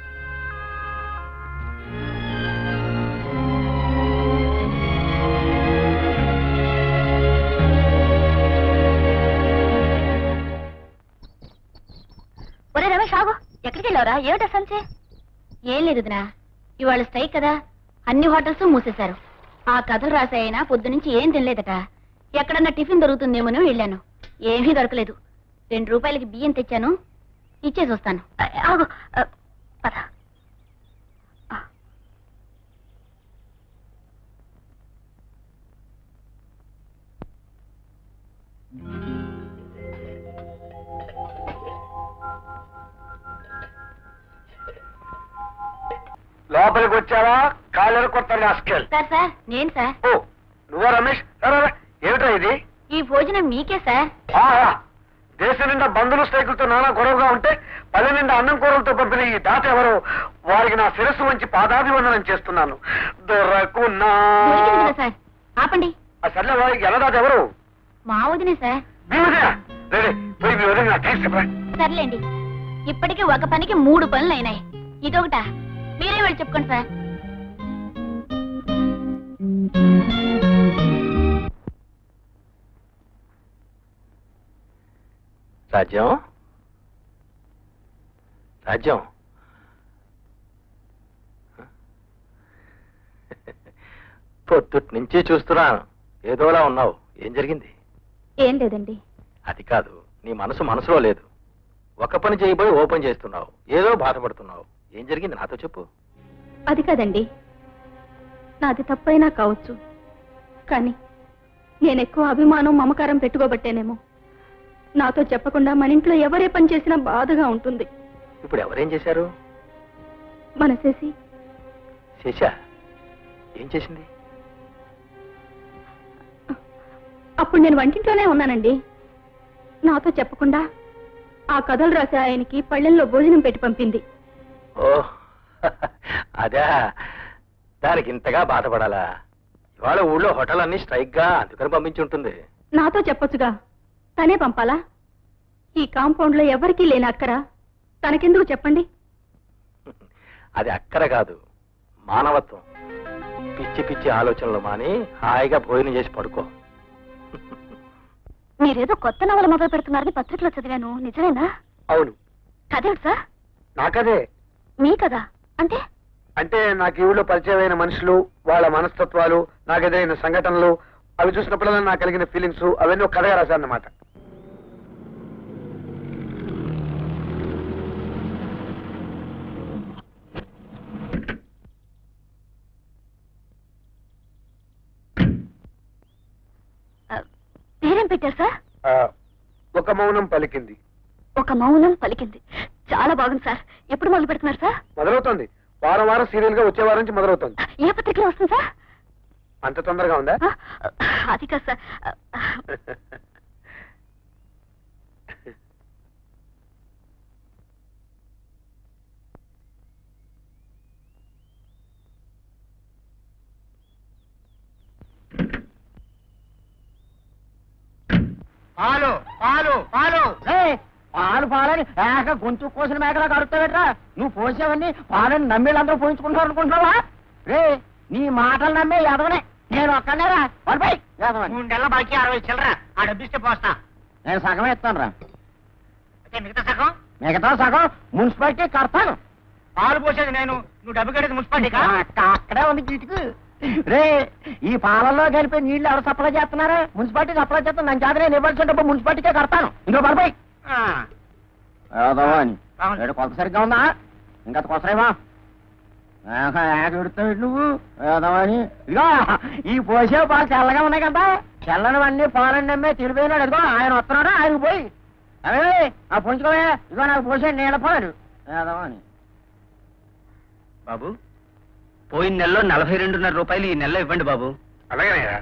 Speaker 3: ఒరే రమేష్ ఆగు, ఎక్కడికి వెళ్ళావురా? ఏమిటా సంచే? ఏం లేదు వదినా, ఇవాళ స్ట్రైక్ కదా, అన్ని హోటల్స్ మూసేశారు. ఆ కథలు రాసాయినా పొద్దు నుంచి ఏం తినలేదట. ఎక్కడన్నా టిఫిన్ దొరుకుతుందేమోనో వెళ్ళాను, ఏమీ దొరకలేదు. రెండు రూపాయలకి బియ్యం తెచ్చాను, ఇచ్చేసి వస్తాను. ఆగు, పద.
Speaker 4: లోపలికి వచ్చావా? కాలర్ కొత్త రాస్కెల్.
Speaker 3: సార్ సార్ నేను సార్.
Speaker 4: ఓ నువ్వా రమేష్? ఏమిటా ఇది?
Speaker 3: ఈ భోజనం మీకే సార్.
Speaker 4: దేశం నిండా బంధువులు స్ట్రైకులతో నానా గొడవగా ఉంటే పల్లె నిండా అన్నం కూరలతో పంపిన ఈ దాత ఎవరు? వారికి నా శిరస్సు వంచి పాదాభివందనం చేస్తున్నాను. దొరకున్నా
Speaker 3: సార్ ఆపండి.
Speaker 4: సర్లే వారికి ఎలా దాత ఎవరు?
Speaker 3: మా వదినే సార్. సర్లేండి, ఇప్పటికీ ఒక పనికి మూడు పనులు అయినాయి, ఇదొకటా? మీరే వెళ్ళి చెప్పుకోండి సార్.
Speaker 4: రాజ్యం రాజ్యం పొద్దుటి నుంచి చూస్తున్నాను, ఏదోలా ఉన్నావు. ఏం జరిగింది?
Speaker 2: ఏం లేదండి.
Speaker 4: అది కాదు, నీ మనసు మనసులో లేదు. ఒక పని చేయబోయి ఓ పని చేస్తున్నావు, ఏదో బాధపడుతున్నావు. ఏం జరిగింది నాతో చెప్పు.
Speaker 2: అది కాదండి, నాది తప్పైనా కావచ్చు, కానీ నేను ఎక్కువ అభిమానం మమకారం పెట్టుకోబట్టేనేమో నాతో చెప్పకుండా మన ఇంట్లో ఎవరే పని చేసినా బాధగా ఉంటుంది.
Speaker 4: ఇప్పుడు ఎవరేం చేశారు?
Speaker 2: మన శశి.
Speaker 4: శశా ఏం చేసింది?
Speaker 2: అప్పుడు నేను వంటింట్లోనే ఉన్నానండి. నాతో చెప్పకుండా ఆ కథలు రాసే ఆయనకి పళ్ళెంలో భోజనం పెట్టి పంపింది.
Speaker 4: ఓ అదే, దానికి ఇంతగా బాధపడాలా? ఇవాళ ఊళ్ళో హోటల్ అన్ని స్ట్రైక్ గా, అందుకని పంపించి ఉంటుంది.
Speaker 2: నాతో చెప్పొచ్చుగా, తనే పంపాలా? ఈ కాంపౌండ్ లో ఎవరికీ లేని అక్కర తనకెందుకు చెప్పండి?
Speaker 4: అది అక్కర కాదు, మానవత్వం. పిచ్చి పిచ్చి ఆలోచనలు మాని హాయిగా భోజనం చేసి పడుకో.
Speaker 3: మీరేదో కొత్త నవల మొదలు పెడుతున్నారని పత్రికలో చదివాను, నిజమేనా?
Speaker 4: అవును.
Speaker 3: కదేమిటి సార్?
Speaker 4: నాకదే.
Speaker 3: మీ కదా? అంటే
Speaker 4: అంటే నాకు ఈ ఊళ్ళో పరిచయమైన మనుషులు, వాళ్ళ మనస్తత్వాలు, నాకు ఎదురైన సంఘటనలు, అవి చూసినప్పుడల్లా నాకు కలిగిన ఫీలింగ్స్, అవన్నీ ఒక కథగా రాశారన్నమాట.
Speaker 3: పేరేం పెట్టారు సార్?
Speaker 4: ఒక మౌనం పలికింది.
Speaker 3: ఒక మౌనం పలికింది. చాలా బాగుంది సార్. ఎప్పుడు మొదలు పెడుతున్నారు సార్?
Speaker 4: మొదలవుతోంది, వారం వారం సీరియల్ గా వచ్చే వారం నుంచి మొదలవుతోంది.
Speaker 3: ఏ పత్రికలో వస్తుంది సార్?
Speaker 4: అంత తొందరగా ఉందా?
Speaker 3: అది కాదు సార్.
Speaker 5: పాలు పాలు పాలు పాలు పాలని ఏక గొంతు కోసిన మేకలా కడుగుతావేట్రా? నువ్వు పోసేవన్నీ పాలని నమ్మేళ్ళందరూ పోయించుకుంటారు అనుకుంటున్నావా? రే నీ మాటలు నమ్మే ఎదవనే నేను ఒక్కనేరా. పడిపోయి మూడు నెలల బాకీ అరవై చిల్లరా, ఆ డబ్బిస్తే పోస్తా. నేను సగమే ఇస్తాను రా. మిగతా సగం మిగతా సగం మున్సిపాలిటీ కడతాను. పాలు పోసేది నేను, నువ్వు డబ్బు కట్టేది మున్సిపాలిటీ. అక్కడే ఉంది గీటుకు. రే ఈ పాలల్లో కలిపే నీళ్లు ఎవరు సప్లై చేస్తున్నారా? మున్సిపాలిటీ సప్లై చేస్తాను. నన్ను చేత నేను ఇవ్వాల్సిన డబ్బు మున్సిపాలిటీకే కడతాను. ఇంకో పడిపోయి అని కొత్త సరిగ్గా ఉందా? ఇంకా కొత్తరేమా ఎడుతావు నువ్వు ఏదవని? ఇదిగో ఈ పోసే పాలు తెల్లగా ఉన్నాయి కదా, తెల్లనివన్నీ పాలన్నీ అమ్మే తెలిపోయినాడు. ఇదిగో ఆయన వస్తున్నాడు, ఆయనకు పోయి అవే ఆ పుంచుకోవే. ఇదిగో నాకు పోసే నీళ్ళ పాలు ఏదవని.
Speaker 1: బాబు
Speaker 6: పోయిన నెలలో నలభై రెండున్నర రూపాయలు ఈ నెలలో ఇవ్వండి బాబు.
Speaker 4: అలాగేనయ్యా.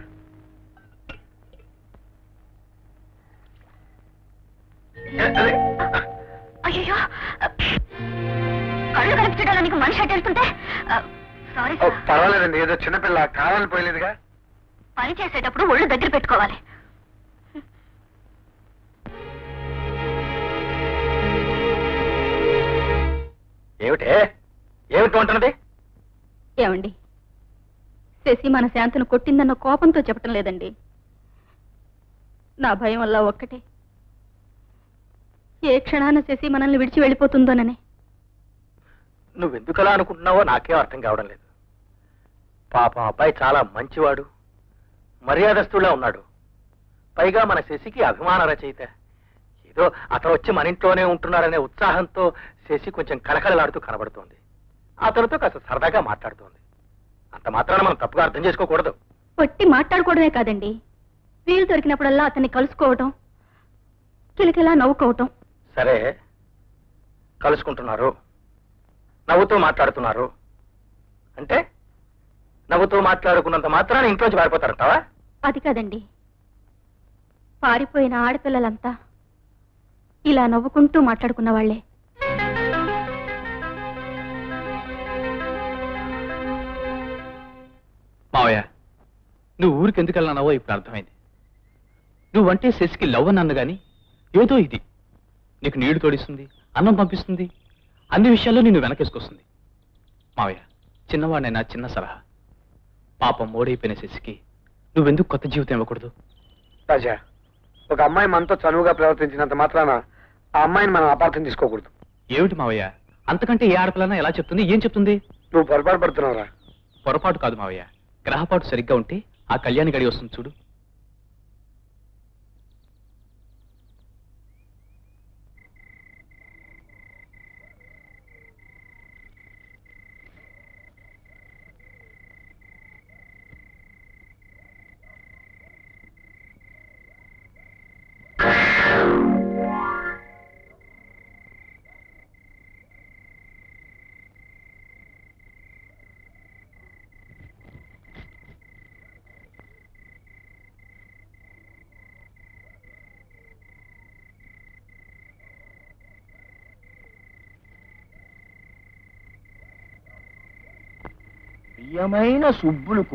Speaker 3: అయ్యో కళ్ళు కనిపించడానికి మనిషి అట్టేస్తుంటే సారీ.
Speaker 4: పర్వాలేదండి, ఏదో చిన్నపిల్ల కావాలని పోయలేదుగా.
Speaker 3: పని చేసేటప్పుడు ఒళ్ళు దగ్గర పెట్టుకోవాలి.
Speaker 4: ఏమిటే ఏమిటి ఉంటున్నది?
Speaker 2: ఏమండి, శశి మన శాంతను కొట్టిందన్న కోపంతో చెప్పటం లేదండి. నా భయం వల్ల ఒక్కటే, ఏ క్షణాన శశి మనల్ని విడిచి వెళ్ళిపోతుందోనని.
Speaker 4: నువ్వెందుకలా అనుకుంటున్నావో నాకేం అర్థం కావడం లేదు. పాపం అబ్బాయి చాలా మంచివాడు, మర్యాదస్తులా ఉన్నాడు. పైగా మన శశికి అభిమాన రచయిత. ఏదో అతను వచ్చి మన ఇంట్లోనే ఉంటున్నాడనే ఉత్సాహంతో శశి కొంచెం కళకళలాడుతూ కనబడుతోంది. అతనితో కాస్త సరదాగా మాట్లాడుతోంది. అంత మాత్రాన మనం తప్పుగా అర్థం చేసుకోకూడదు.
Speaker 2: కొట్టి మాట్లాడుకోవడమే కాదండి, వీలు దొరికినప్పుడల్లా అతన్ని కలుసుకోవటం, కిలకిలా నవ్వుకోవటం.
Speaker 4: సరే, కలుసుకుంటున్నారు, నవ్వుతూ మాట్లాడుతున్నారు అంటే నవ్వుతూ మాట్లాడుకున్నంత మాత్రాన ఇంట్లోంచి పారిపోతారంటావా?
Speaker 2: అది కాదండి, పారిపోయిన ఆడపిల్లలంతా ఇలా నవ్వుకుంటూ మాట్లాడుకున్న వాళ్లే.
Speaker 7: మావయ్య, నువ్వు ఊరికి ఎందుకు వెళ్ళినావో ఇప్పుడు అర్థమైంది. నువ్వంటే శశికి లవ్ అన్నాను గాని ఏదో ఇది నీకు నీళ్లు తోడిస్తుంది, అన్నం పంపిస్తుంది, అన్ని విషయాల్లో నిన్ను వెనకేసుకొస్తుంది. మావయ్య, చిన్నవాడినైనా చిన్న సలహా, పాపం మోడైపోయిన శశికి నువ్వెందుకు కొత్త జీవితం ఇవ్వకూడదు?
Speaker 4: రాజా, ఒక అమ్మాయి మనతో చనువుగా ప్రవర్తించినంత మాత్రాన ఆ అమ్మాయిని మనం అపార్థం తీసుకోకూడదు.
Speaker 7: ఏమిటి మావయ్య, అంతకంటే ఏ ఆడపిల్లనా ఎలా చెప్తుంది, ఏం చెప్తుంది?
Speaker 4: నువ్వు పొరపాటు పడుతున్నావురా.
Speaker 7: పొరపాటు కాదు మావయ్య, గ్రహపాటు సరిగ్గా ఉంటే ఆ కళ్యాణి గడి వస్తుంది చూడు.
Speaker 5: ప్రియమైన సుబ్బులకు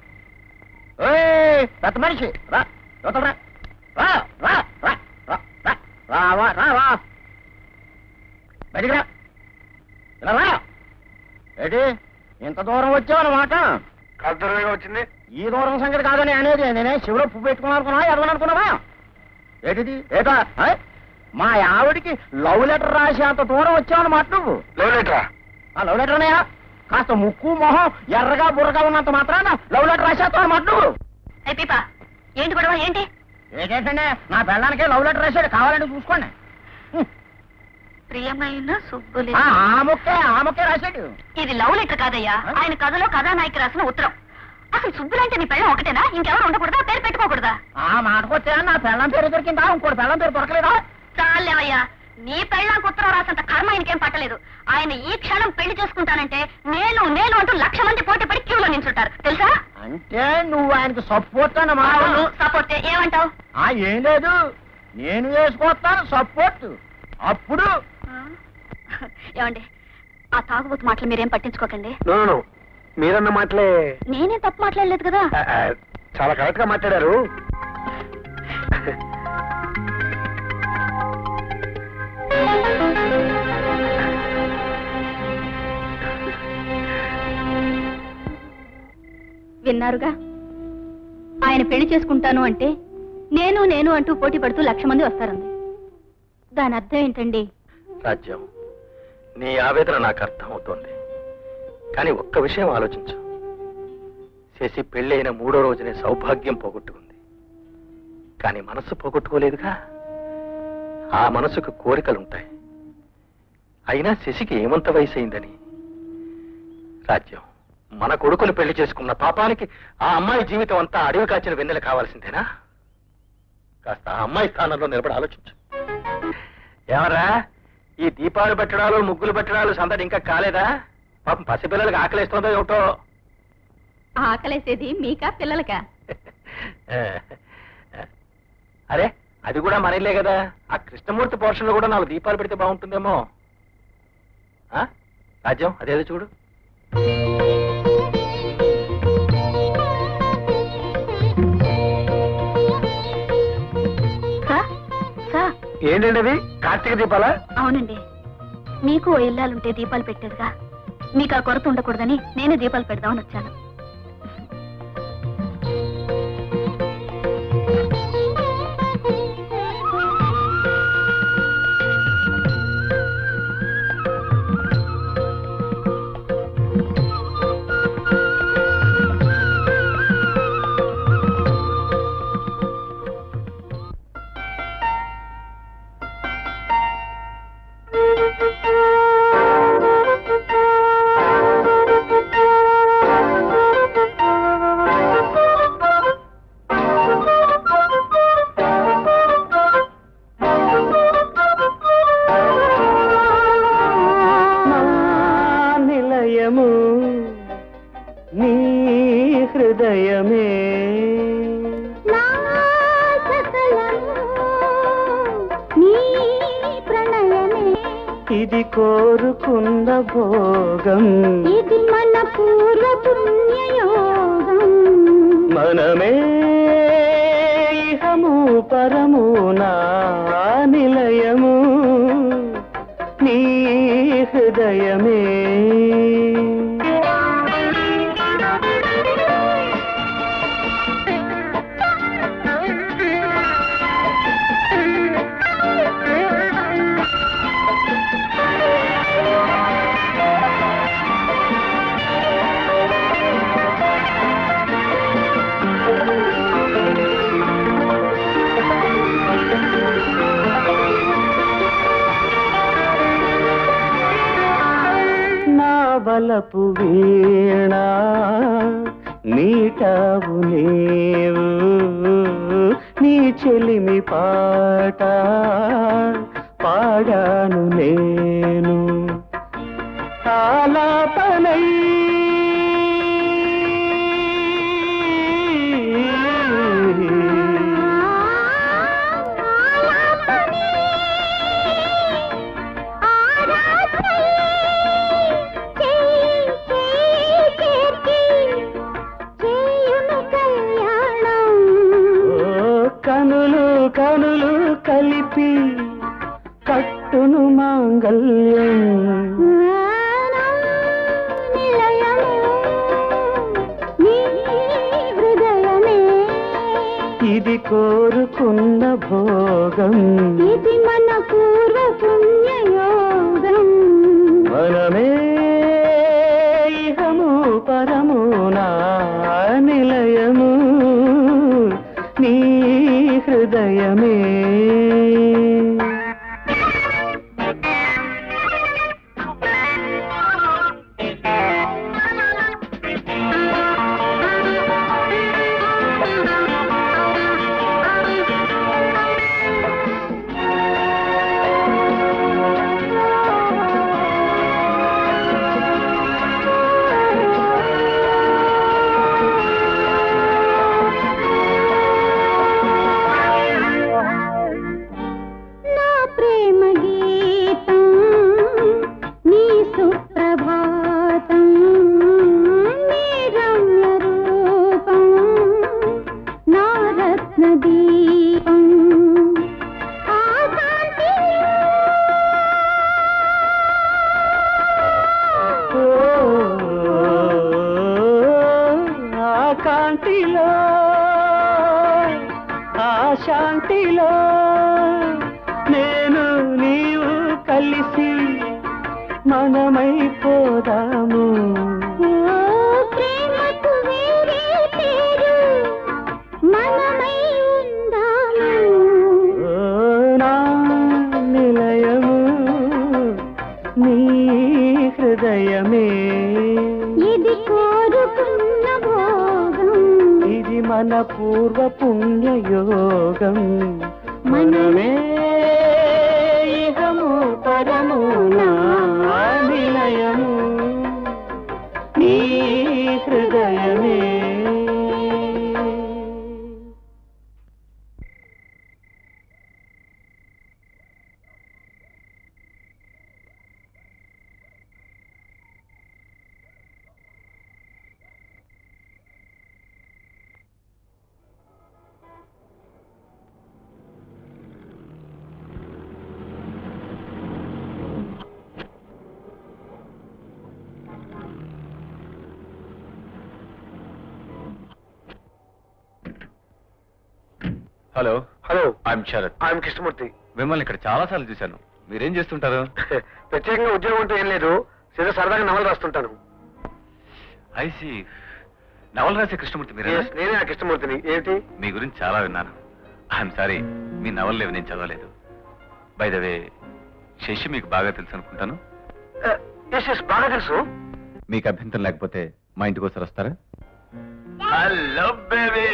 Speaker 5: పెద్ద మనిషి రా రా రా రా రా రావా రా బయటికి రా, ఇలా రా. ఏంటి ఇంత దూరం వచ్చావన్నమాట?
Speaker 4: కర్తవ్యంగా వచ్చింది.
Speaker 5: ఈ దూరం సంగతి కాదని అనేది, నేనే శివుడు పువ్వు పెట్టుకున్నా అనుకున్నా, ఎదవని అనుకున్నావా? ఏంటిది ఏటా? మా ఆవిడికి లవ్ లెటర్ రాసి అంత దూరం వచ్చావన్నమాట నువ్వు.
Speaker 4: లవ్ లెటరా?
Speaker 5: లవ్ లెటర్ ఉన్నాయా? కాస్త ముక్కు మొహం ఎర్రగా బుర్రగా ఉన్నంత మాత్రాన లవ్ లెటర్ రాసేస్తావు అన్నమాట నువ్వు.
Speaker 3: ఏంటి గొడవ ఏంటి?
Speaker 5: ఏంటంటే నా పెళ్ళానికే లవ్ లెటర్ రాశాడు, కావాలని చూసుకోండి.
Speaker 3: ప్రియమైన సుబ్బులే
Speaker 5: ఆ ముక్కే ఆ ముక్కే రాశాడు.
Speaker 3: ఇది లవ్ లెటర్ కాదయ్యా, ఆయన కథలో కథానాయకి రాసిన ఉత్తరం. అసలు సుబ్బులంటే నీ పెళ్ళం ఒకటేనా? ఇంకెవరు ఉండకూడదా? పేరు పెట్టుకోకూడదా?
Speaker 5: ఆ మాటకొచ్చా నా పెళ్ళం పేరు దొరికిందా? ఇంకోటి పెళ్ళం పేరు దొరకలేదా?
Speaker 3: చాలేవయ్యా, నీ పెళ్ళానికి ఉత్తరం రాసంత కర్మ ఆయనకేం పట్టలేదు. ఆయన ఈ క్షణం పెళ్లి చేసుకుంటానంటే నేను నేను అంటూ లక్ష మంది పోటీ పడి క్యూలో నిల్చుంటారు తెలుసా?
Speaker 5: అంటే నువ్వు ఆయనకు సపోర్ట్ అన్నమాట.
Speaker 3: సపోర్ట్ ఏమంటావు?
Speaker 5: ఆ ఏం లేదు, నేను వేసుకొస్తాను సపోర్ట్. అప్పుడు
Speaker 3: ఏమండి, ఆ తాగుబోతు మాటలు మీరేం పట్టించుకోకండి.
Speaker 4: మీరన్న మాటలే.
Speaker 3: నేనేం తప్పు మాట్లాడలేదు కదా.
Speaker 4: చాలా కరెక్ట్ గా మాట్లాడారు.
Speaker 2: విన్నారుగా, ఆయన పెళ్లి చేసుకుంటాను అంటే నేను నేను అంటూ పోటీ పడుతూ లక్ష మంది వస్తారండి. దాని అర్థం ఏంటండి?
Speaker 4: రాజ్యం, నీ ఆవేదన నాకు అర్థం అవుతోంది. కానీ ఒక్క విషయం ఆలోచించు. శశి పెళ్లి అయిన మూడో రోజునే సౌభాగ్యం పోగొట్టుకుంది, కానీ మనసు పోగొట్టుకోలేదుగా. ఆ మనసుకు కోరికలుంటాయి. అయినా శశికి ఏమంత వయసు అయిందని? రాజ్యం, మన కొడుకును పెళ్లి చేసుకున్న పాపానికి ఆ అమ్మాయి జీవితం అంతా అడవి కాచిన వెన్నెల కావాల్సిందేనా? కాస్త ఆ అమ్మాయి స్థానంలో నిలబడి ఆలోచించు. ఏమరా, ఈ దీపాలు పెట్టడాలు ముగ్గులు పెట్టడాలు సందడి ఇంకా కాలేదా? పాపం పసిపిల్లలకి ఆకలిస్తుందో ఏమిటో.
Speaker 2: ఆకలేసేది మీకా పిల్లలకా?
Speaker 4: అరే అది కూడా మన ఇల్లే కదా. ఆ కృష్ణమూర్తి పోర్షన్లో కూడా నాలుగు దీపాలు పెడితే బాగుంటుందేమో. రాజ్యం అదేదో చూడు. ఏంటండి అది? కార్తీక దీపాలా?
Speaker 2: అవునండి. మీకు ఓ ఇల్లాలుంటే దీపాలు పెట్టేదిగా, మీకు ఆ కొరత ఉండకూడదని నేనే దీపాలు పెడదామని వచ్చాను.
Speaker 10: ఇది కోరుకున్న భోగం,
Speaker 9: ఇది మన పూర్వ పుణ్యయోగం.
Speaker 10: మనమే ఇహము పరము నా నిలయము, నీ హృదయమే. బలపు వీణ నీటావు నీవు, నీ చెలిమి పాట పాడాను నేను. ఆలాపనై కనులు కలిపి కట్టును మాంగళ్యం. ఇది కోరుకున్న భోగం,
Speaker 9: ఇది మన పూర్వ పుణ్యయోగం.
Speaker 10: మనమే ఇహము పరము నా నిలయము, నీ హృదయమే. శాంతిలో నేను నీవు కలిసి మనమైపోదాము.
Speaker 9: ప్రేమకు వేరే పేరు మనమై ఉందాము.
Speaker 10: నా నిలయము నీ హృదయమే.
Speaker 9: ఇది కోరుకున్న భోగం,
Speaker 10: ఇది మన పూర్వ పుణ్యయోగం. మనమే ఇహము పరము నా నిలయము,
Speaker 1: hello
Speaker 4: hello
Speaker 1: I'm Sharath.
Speaker 4: I'm Krishnamurthy.
Speaker 1: మిమ్మల్ని ఇక్కడ చాలా సార్లు చూశాను. మీరేం చేస్తుంటారు?
Speaker 4: ప్రత్యేకంగా ఉద్యోగం అంటూ ఏం లేదు, ఏదో సరదాగా నవలు రాస్తుంటాను.
Speaker 1: ఐసి నవల రాసే కృష్ణమూర్తి మీరే?
Speaker 4: Yes, నేనే ఆ కృష్ణమూర్తిని. ఏంటి?
Speaker 1: మీ గురించి చాలా విన్నాను. ఐఎమ్ సారీ, మీ నవలు లేవు, నేను చదవలేదు. బై ద వే, శశి మీకు బాగా తెలుసు అనుకుంటాను.
Speaker 4: ఎస్ ఎస్ బాగా తెలుసు.
Speaker 1: మీకు అభ్యంతరం లేకపోతే మా ఇంటికి ఒకసారి వస్తారా? Hello baby.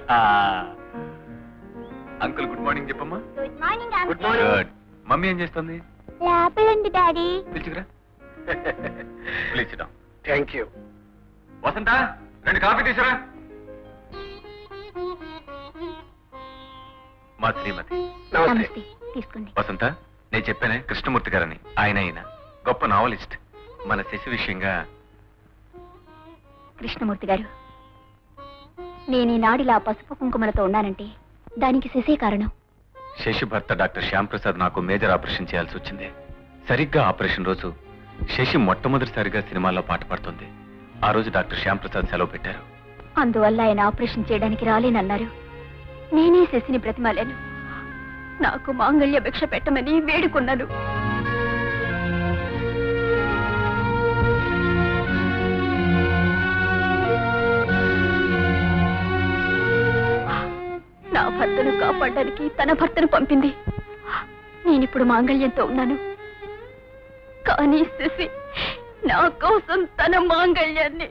Speaker 1: Uncle good morning చెప్పమ్మా.
Speaker 9: Good morning
Speaker 4: good morning.
Speaker 1: Good. Mummy ఏం చేస్తుంది?
Speaker 9: లోపల ఉంది డాడీ.
Speaker 1: పిలుచుకురా. Please sit down.
Speaker 4: Thank you.
Speaker 1: Vasantha, రెండు కాఫీ తీసురా. మా శ్రీమతి.
Speaker 4: నమస్తే.
Speaker 3: నమస్తే, తీసుకోండి.
Speaker 1: వసంత, నేను చెప్పానే కృష్ణమూర్తి గారని. ఆయన ఆయన గొప్ప నావలిస్ట్. మన శశి విషయంగా.
Speaker 3: కృష్ణమూర్తి గారు, నేను ఈనాడిలా పసుపు కుంకుమలతో ఉన్నానంటే దానికి శశే కారణం.
Speaker 1: శశి భర్త డాక్టర్ శ్యామ్ ప్రసాద్ నాకు మేజర్ ఆపరేషన్ చేయాల్సి వచ్చింది. సరిగ్గా ఆపరేషన్ రోజు శశి మొట్టమొదటిసారిగా సినిమాల్లో పాట పాడుతుంది. ఆ రోజు డాక్టర్ శ్యామ్ ప్రసాద్ సెలవు పెట్టారు.
Speaker 3: అందువల్ల ఆయన ఆపరేషన్ చేయడానికి రాలేనన్నారు. నేనే శశిని బ్రతిమాలాను. నాకు మాంగళ్య భిక్ష పెట్టమని వేడుకున్నాను. నా భర్తను కాపాడడానికి తన భర్తను పంపింది. నేనిప్పుడు మాంగళ్యంతో ఉన్నాను. కానీ శశి నా కోసం తన మాంగళ్యాన్ని.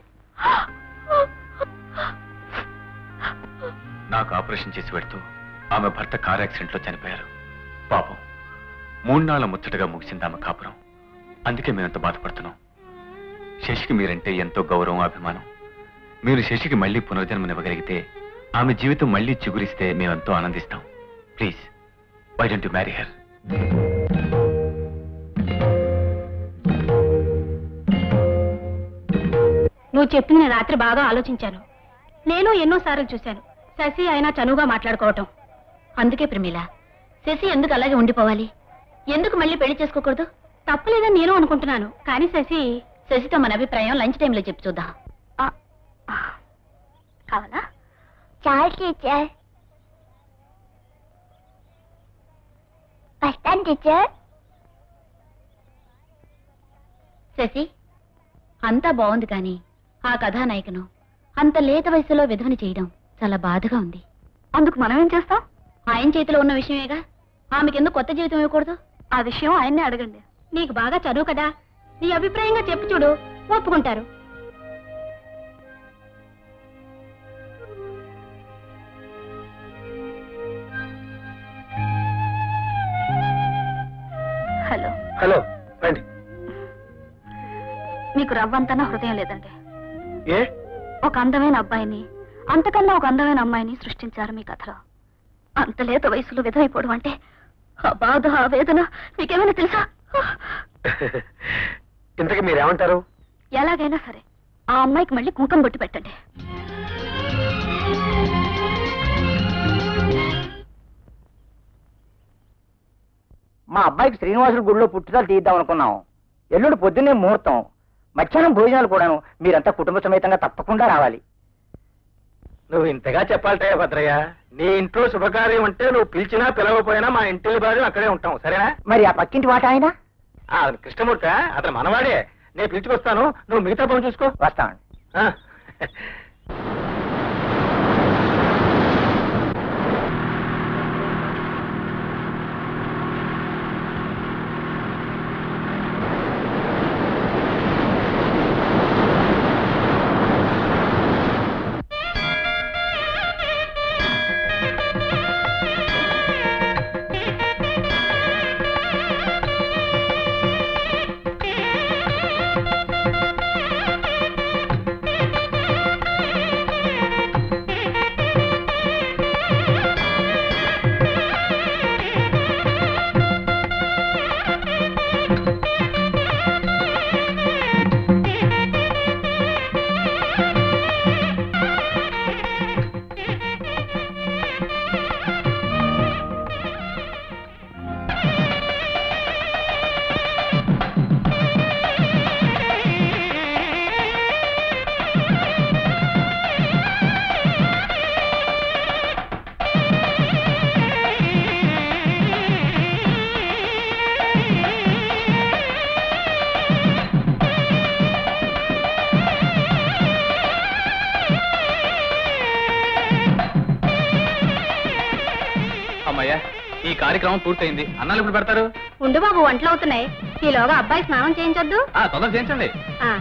Speaker 1: నాకు ఆపరేషన్ చేసి పెడుతూ ఆమె భర్త కార్ యాక్సిడెంట్ లో చనిపోయారు. పాపం, మూడు నాళ్ల ముచ్చటగా ముగిసింది ఆమె కాపురం. అందుకే మేమంత బాధపడుతున్నాం. శశికి మీరంటే ఎంతో గౌరవం, అభిమానం. మీరు శశికి మళ్లీ పునర్జన్మనివ్వగలిగితే, ఆమె జీవితం మళ్లీ చిగురిస్తే మేమెంతో ఆనందిస్తాం. Please, why don't you marry her?
Speaker 3: నువ్వు చెప్పింది నేను రాత్రి బాగా ఆలోచించాను. నేను ఎన్నోసార్లు చూశాను శశి అయినా చనువుగా మాట్లాడుకోవటం. అందుకే ప్రమీల, శశి ఎందుకు అలాగే ఉండిపోవాలి? ఎందుకు మళ్ళీ పెళ్లి చేసుకోకూడదు? తప్పలేదని నేను అనుకుంటున్నాను. కానీ శశి శశితో మన అభిప్రాయం లంచ్ టైంలో చెప్పి చూద్దాం. కావాలా?
Speaker 9: చాలు టీచర్. వస్తాను టీచర్.
Speaker 3: శశి, అంతా బాగుంది, కానీ ఆ కథానాయికను అంత లేత వయసులో విధవని చేయడం చాలా బాధగా ఉంది. అందుకు మనం ఏం చేస్తాం? ఆయన చేతిలో ఉన్న విషయమేగా. ఆమెకెందుకు కొత్త జీవితం ఇవ్వకూడదు? ఆ విషయం ఆయన్నే అడగండి. నీకు బాగా చదువు కదా, నీ అభిప్రాయంగా చెప్పు చూడు, ఒప్పుకుంటారు. హలో.
Speaker 4: హలో, రండి.
Speaker 3: మీకు రవ్వంతనా హృదయం లేదండి.
Speaker 4: ఏ?
Speaker 3: ఒక అందమైన అబ్బాయిని, అంతకన్నా ఒక అందమైన అమ్మాయిని సృష్టించారు మీ కథలో. అంత లేత వయసులో విధమైపోవడం అంటే ఆ బాధ, ఆ వేదన మీకేమైనా తెలుసా?
Speaker 4: ఇంతకీ మీరేమంటారు?
Speaker 3: ఎలాగైనా సరే ఆ అమ్మాయికి మళ్ళీ కుంకం బొట్టు పెట్టండి.
Speaker 5: మా అబ్బాయికి శ్రీనివాసుల గుడిలో పుట్టుదల తీద్దాం అనుకున్నాం. ఎల్లుండి పొద్దున్నే ముహూర్తం, మధ్యాహ్నం భోజనాలు కూడాను. మీరంతా కుటుంబ సమేతంగా తప్పకుండా రావాలి.
Speaker 4: నువ్వు ఇంతగా చెప్పాలటయ్యా భద్రయ్య. నీ ఇంట్లో శుభకార్యం ఉంటే నువ్వు పిలిచినా పిలవకపోయినా మా ఇంటి బాధ్యం అక్కడే ఉంటాం, సరేనా?
Speaker 5: మరి ఆ పక్కింటి వాట ఆయన
Speaker 4: కృష్ణమూర్తి అతను మనవాడే. నేను పిలుచుకొస్తాను, నువ్వు మిగతా పని చూసుకో.
Speaker 5: వస్తాను.
Speaker 7: కార్యక్రమం పూర్తయింది. అన్నాలు ఇప్పుడు పెడతారు.
Speaker 2: ఉండు బాబు, వంటలు అవుతున్నాయి. ఈలోగా అబ్బాయి స్నానం చేయించొద్దు.
Speaker 7: తొందర చేయించండి.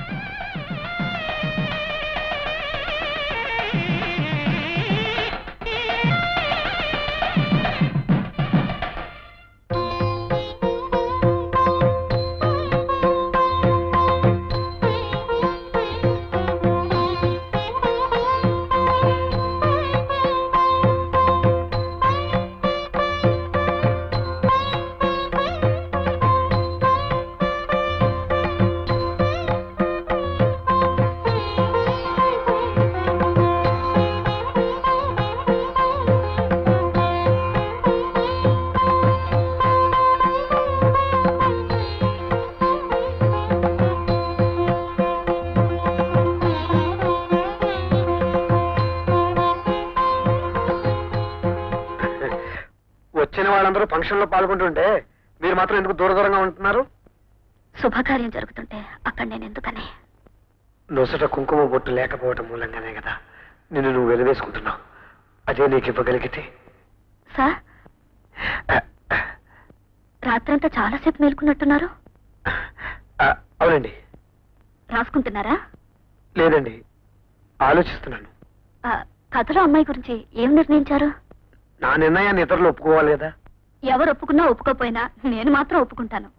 Speaker 4: వాళ్ళందరూ ఫంక్షన్ లో పాల్గొంటుంటే మీరు మాత్రం ఎందుకు దూర దూరంగా ఉంటున్నారు?
Speaker 2: శుభకార్యం జరుగుతుంటే అక్కడ నేను ఎందుకని?
Speaker 4: నొసట కుంకుమ బొట్టు లేకపోవటం మూలంగానే కదా నిన్ను నువ్వు వెలివేసుకుంటున్నావు. అదే నీకు ఇవ్వగలిగితే.
Speaker 2: సార్, రాత్రంతా చాలాసేపు మేల్కొన్నట్టున్నారు.
Speaker 4: అవునండి.
Speaker 2: రాసుకుంటున్నారా?
Speaker 4: లేదండి, ఆలోచిస్తున్నాను.
Speaker 2: కథలో అమ్మాయి గురించి ఏం నిర్ణయించారు?
Speaker 4: నా నిర్ణయాన్ని ఇతరులు ఒప్పుకోవాలి కదా.
Speaker 2: ఎవరు ఒప్పుకున్నా ఒప్పుకోపోయినా నేను మాత్రం ఒప్పుకుంటాను.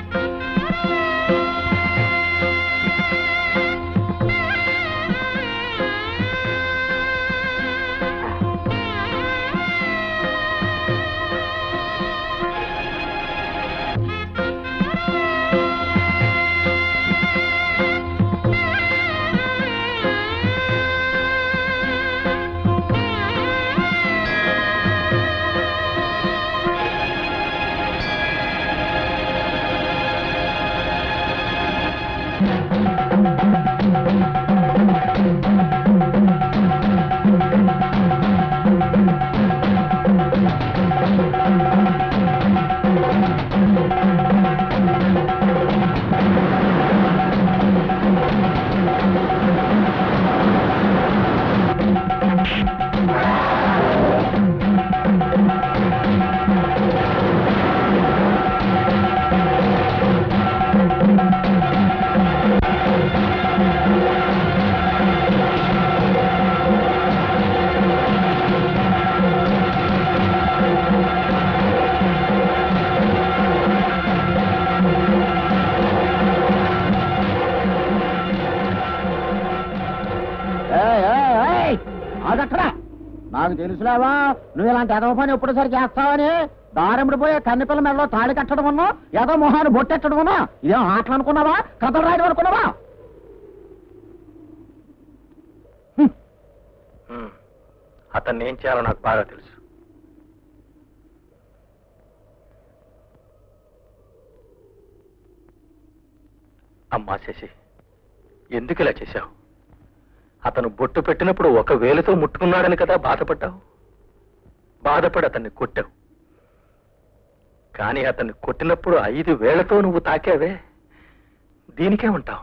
Speaker 5: నాకు తెలుసులేవా నువ్వు ఇలాంటి ఎదవ పని ఎప్పుడుసరి చేస్తావని. దారిముడి పోయే కన్నెపిల్ల మెడలో తాళి కట్టడం ఉన్నా, ఎదో మొహాన్ని బొట్టెట్టడం ఉన్నా, ఇదేం ఆటలు అనుకున్నావా, కథలు రాయడం అనుకున్నావా?
Speaker 4: అతన్ని ఏం చేయాలో నాకు బాగా తెలుసు. అమ్మా శశి, ఎందుకు ఇలా చేశావు? అతను బొట్టు పెట్టినప్పుడు ఒక వేలుతో ముట్టుకున్నాడని కదా బాధపడ్డావు. బాధపడి అతన్ని కొట్టావు. కానీ అతన్ని కొట్టినప్పుడు ఐదు వేళ్లతో నువ్వు తాకావే, దీనికే ఉంటావు.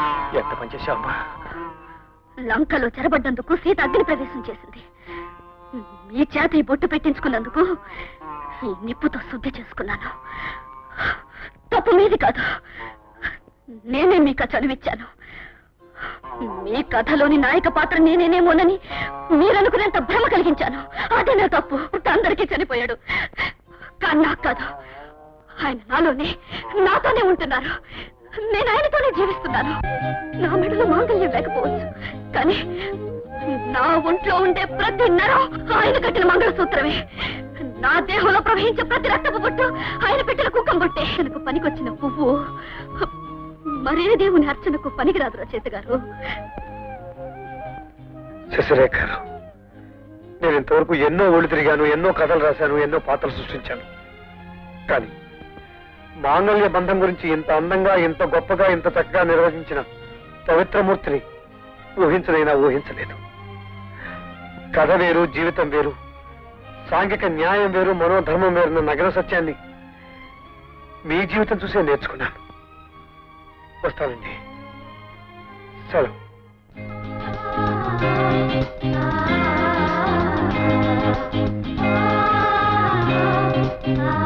Speaker 2: లంకలో చెరబడ్డందుకు సీత అగ్ని ప్రవేశం చేసింది. మీ చేత ఈ బొట్టు పెట్టించుకున్నందుకు ఈ నిప్పుతో శుద్ధి చేసుకున్నాను. తప్పు మీది కాదు, నేనే మీ కథ చదివిచ్చాను. మీ కథలోని నాయక పాత్ర నేనేనేమోనని మీరనుకునేంత భ్రమ కలిగించాను. అదే నా తప్పు. అందరికీ చనిపోయాడు, కానీ నాకు కాదు. ఆయన నాలోనే నాతోనే ఉంటున్నారు. నేను ఆయనతోనే జీవిస్తున్నాను. నా మెడలో మాంగళ్యం లేకపోవచ్చు, కానీ నా ఒంట్లో ఉండే ప్రతి నరం ఆయన కట్టిన మంగళసూత్రమే. నా దేహంలో ప్రవహించే ప్రతి రక్తపు బొట్టు ఆయన పెట్టిన కుక్కం బొట్టే. నాకు పనికొచ్చిన పువ్వు మరే దేవుని అర్చనకు పనికిరాదు రచయిత గారు.
Speaker 4: శశిరేఖ గారు, నేను ఇంతవరకు ఎన్నో ఊళ్ళు తిరిగాను, ఎన్నో కథలు రాశాను, ఎన్నో పాత్రలు సృష్టించాను. కానీ మాంగళ్య బంధం గురించి ఇంత అందంగా, ఇంత గొప్పగా, ఇంత చక్కగా నిర్వహించిన పవిత్రమూర్తిని ఊహించనైనా ఊహించలేదు. కథ వేరు, జీవితం వేరు, సాంఘిక న్యాయం వేరు, మనోధర్మం వేరున్న నగర సత్యాన్ని మీ జీవితం చూసే నేర్చుకున్నాను. వస్తానండి, సెలవు.
Speaker 9: Ah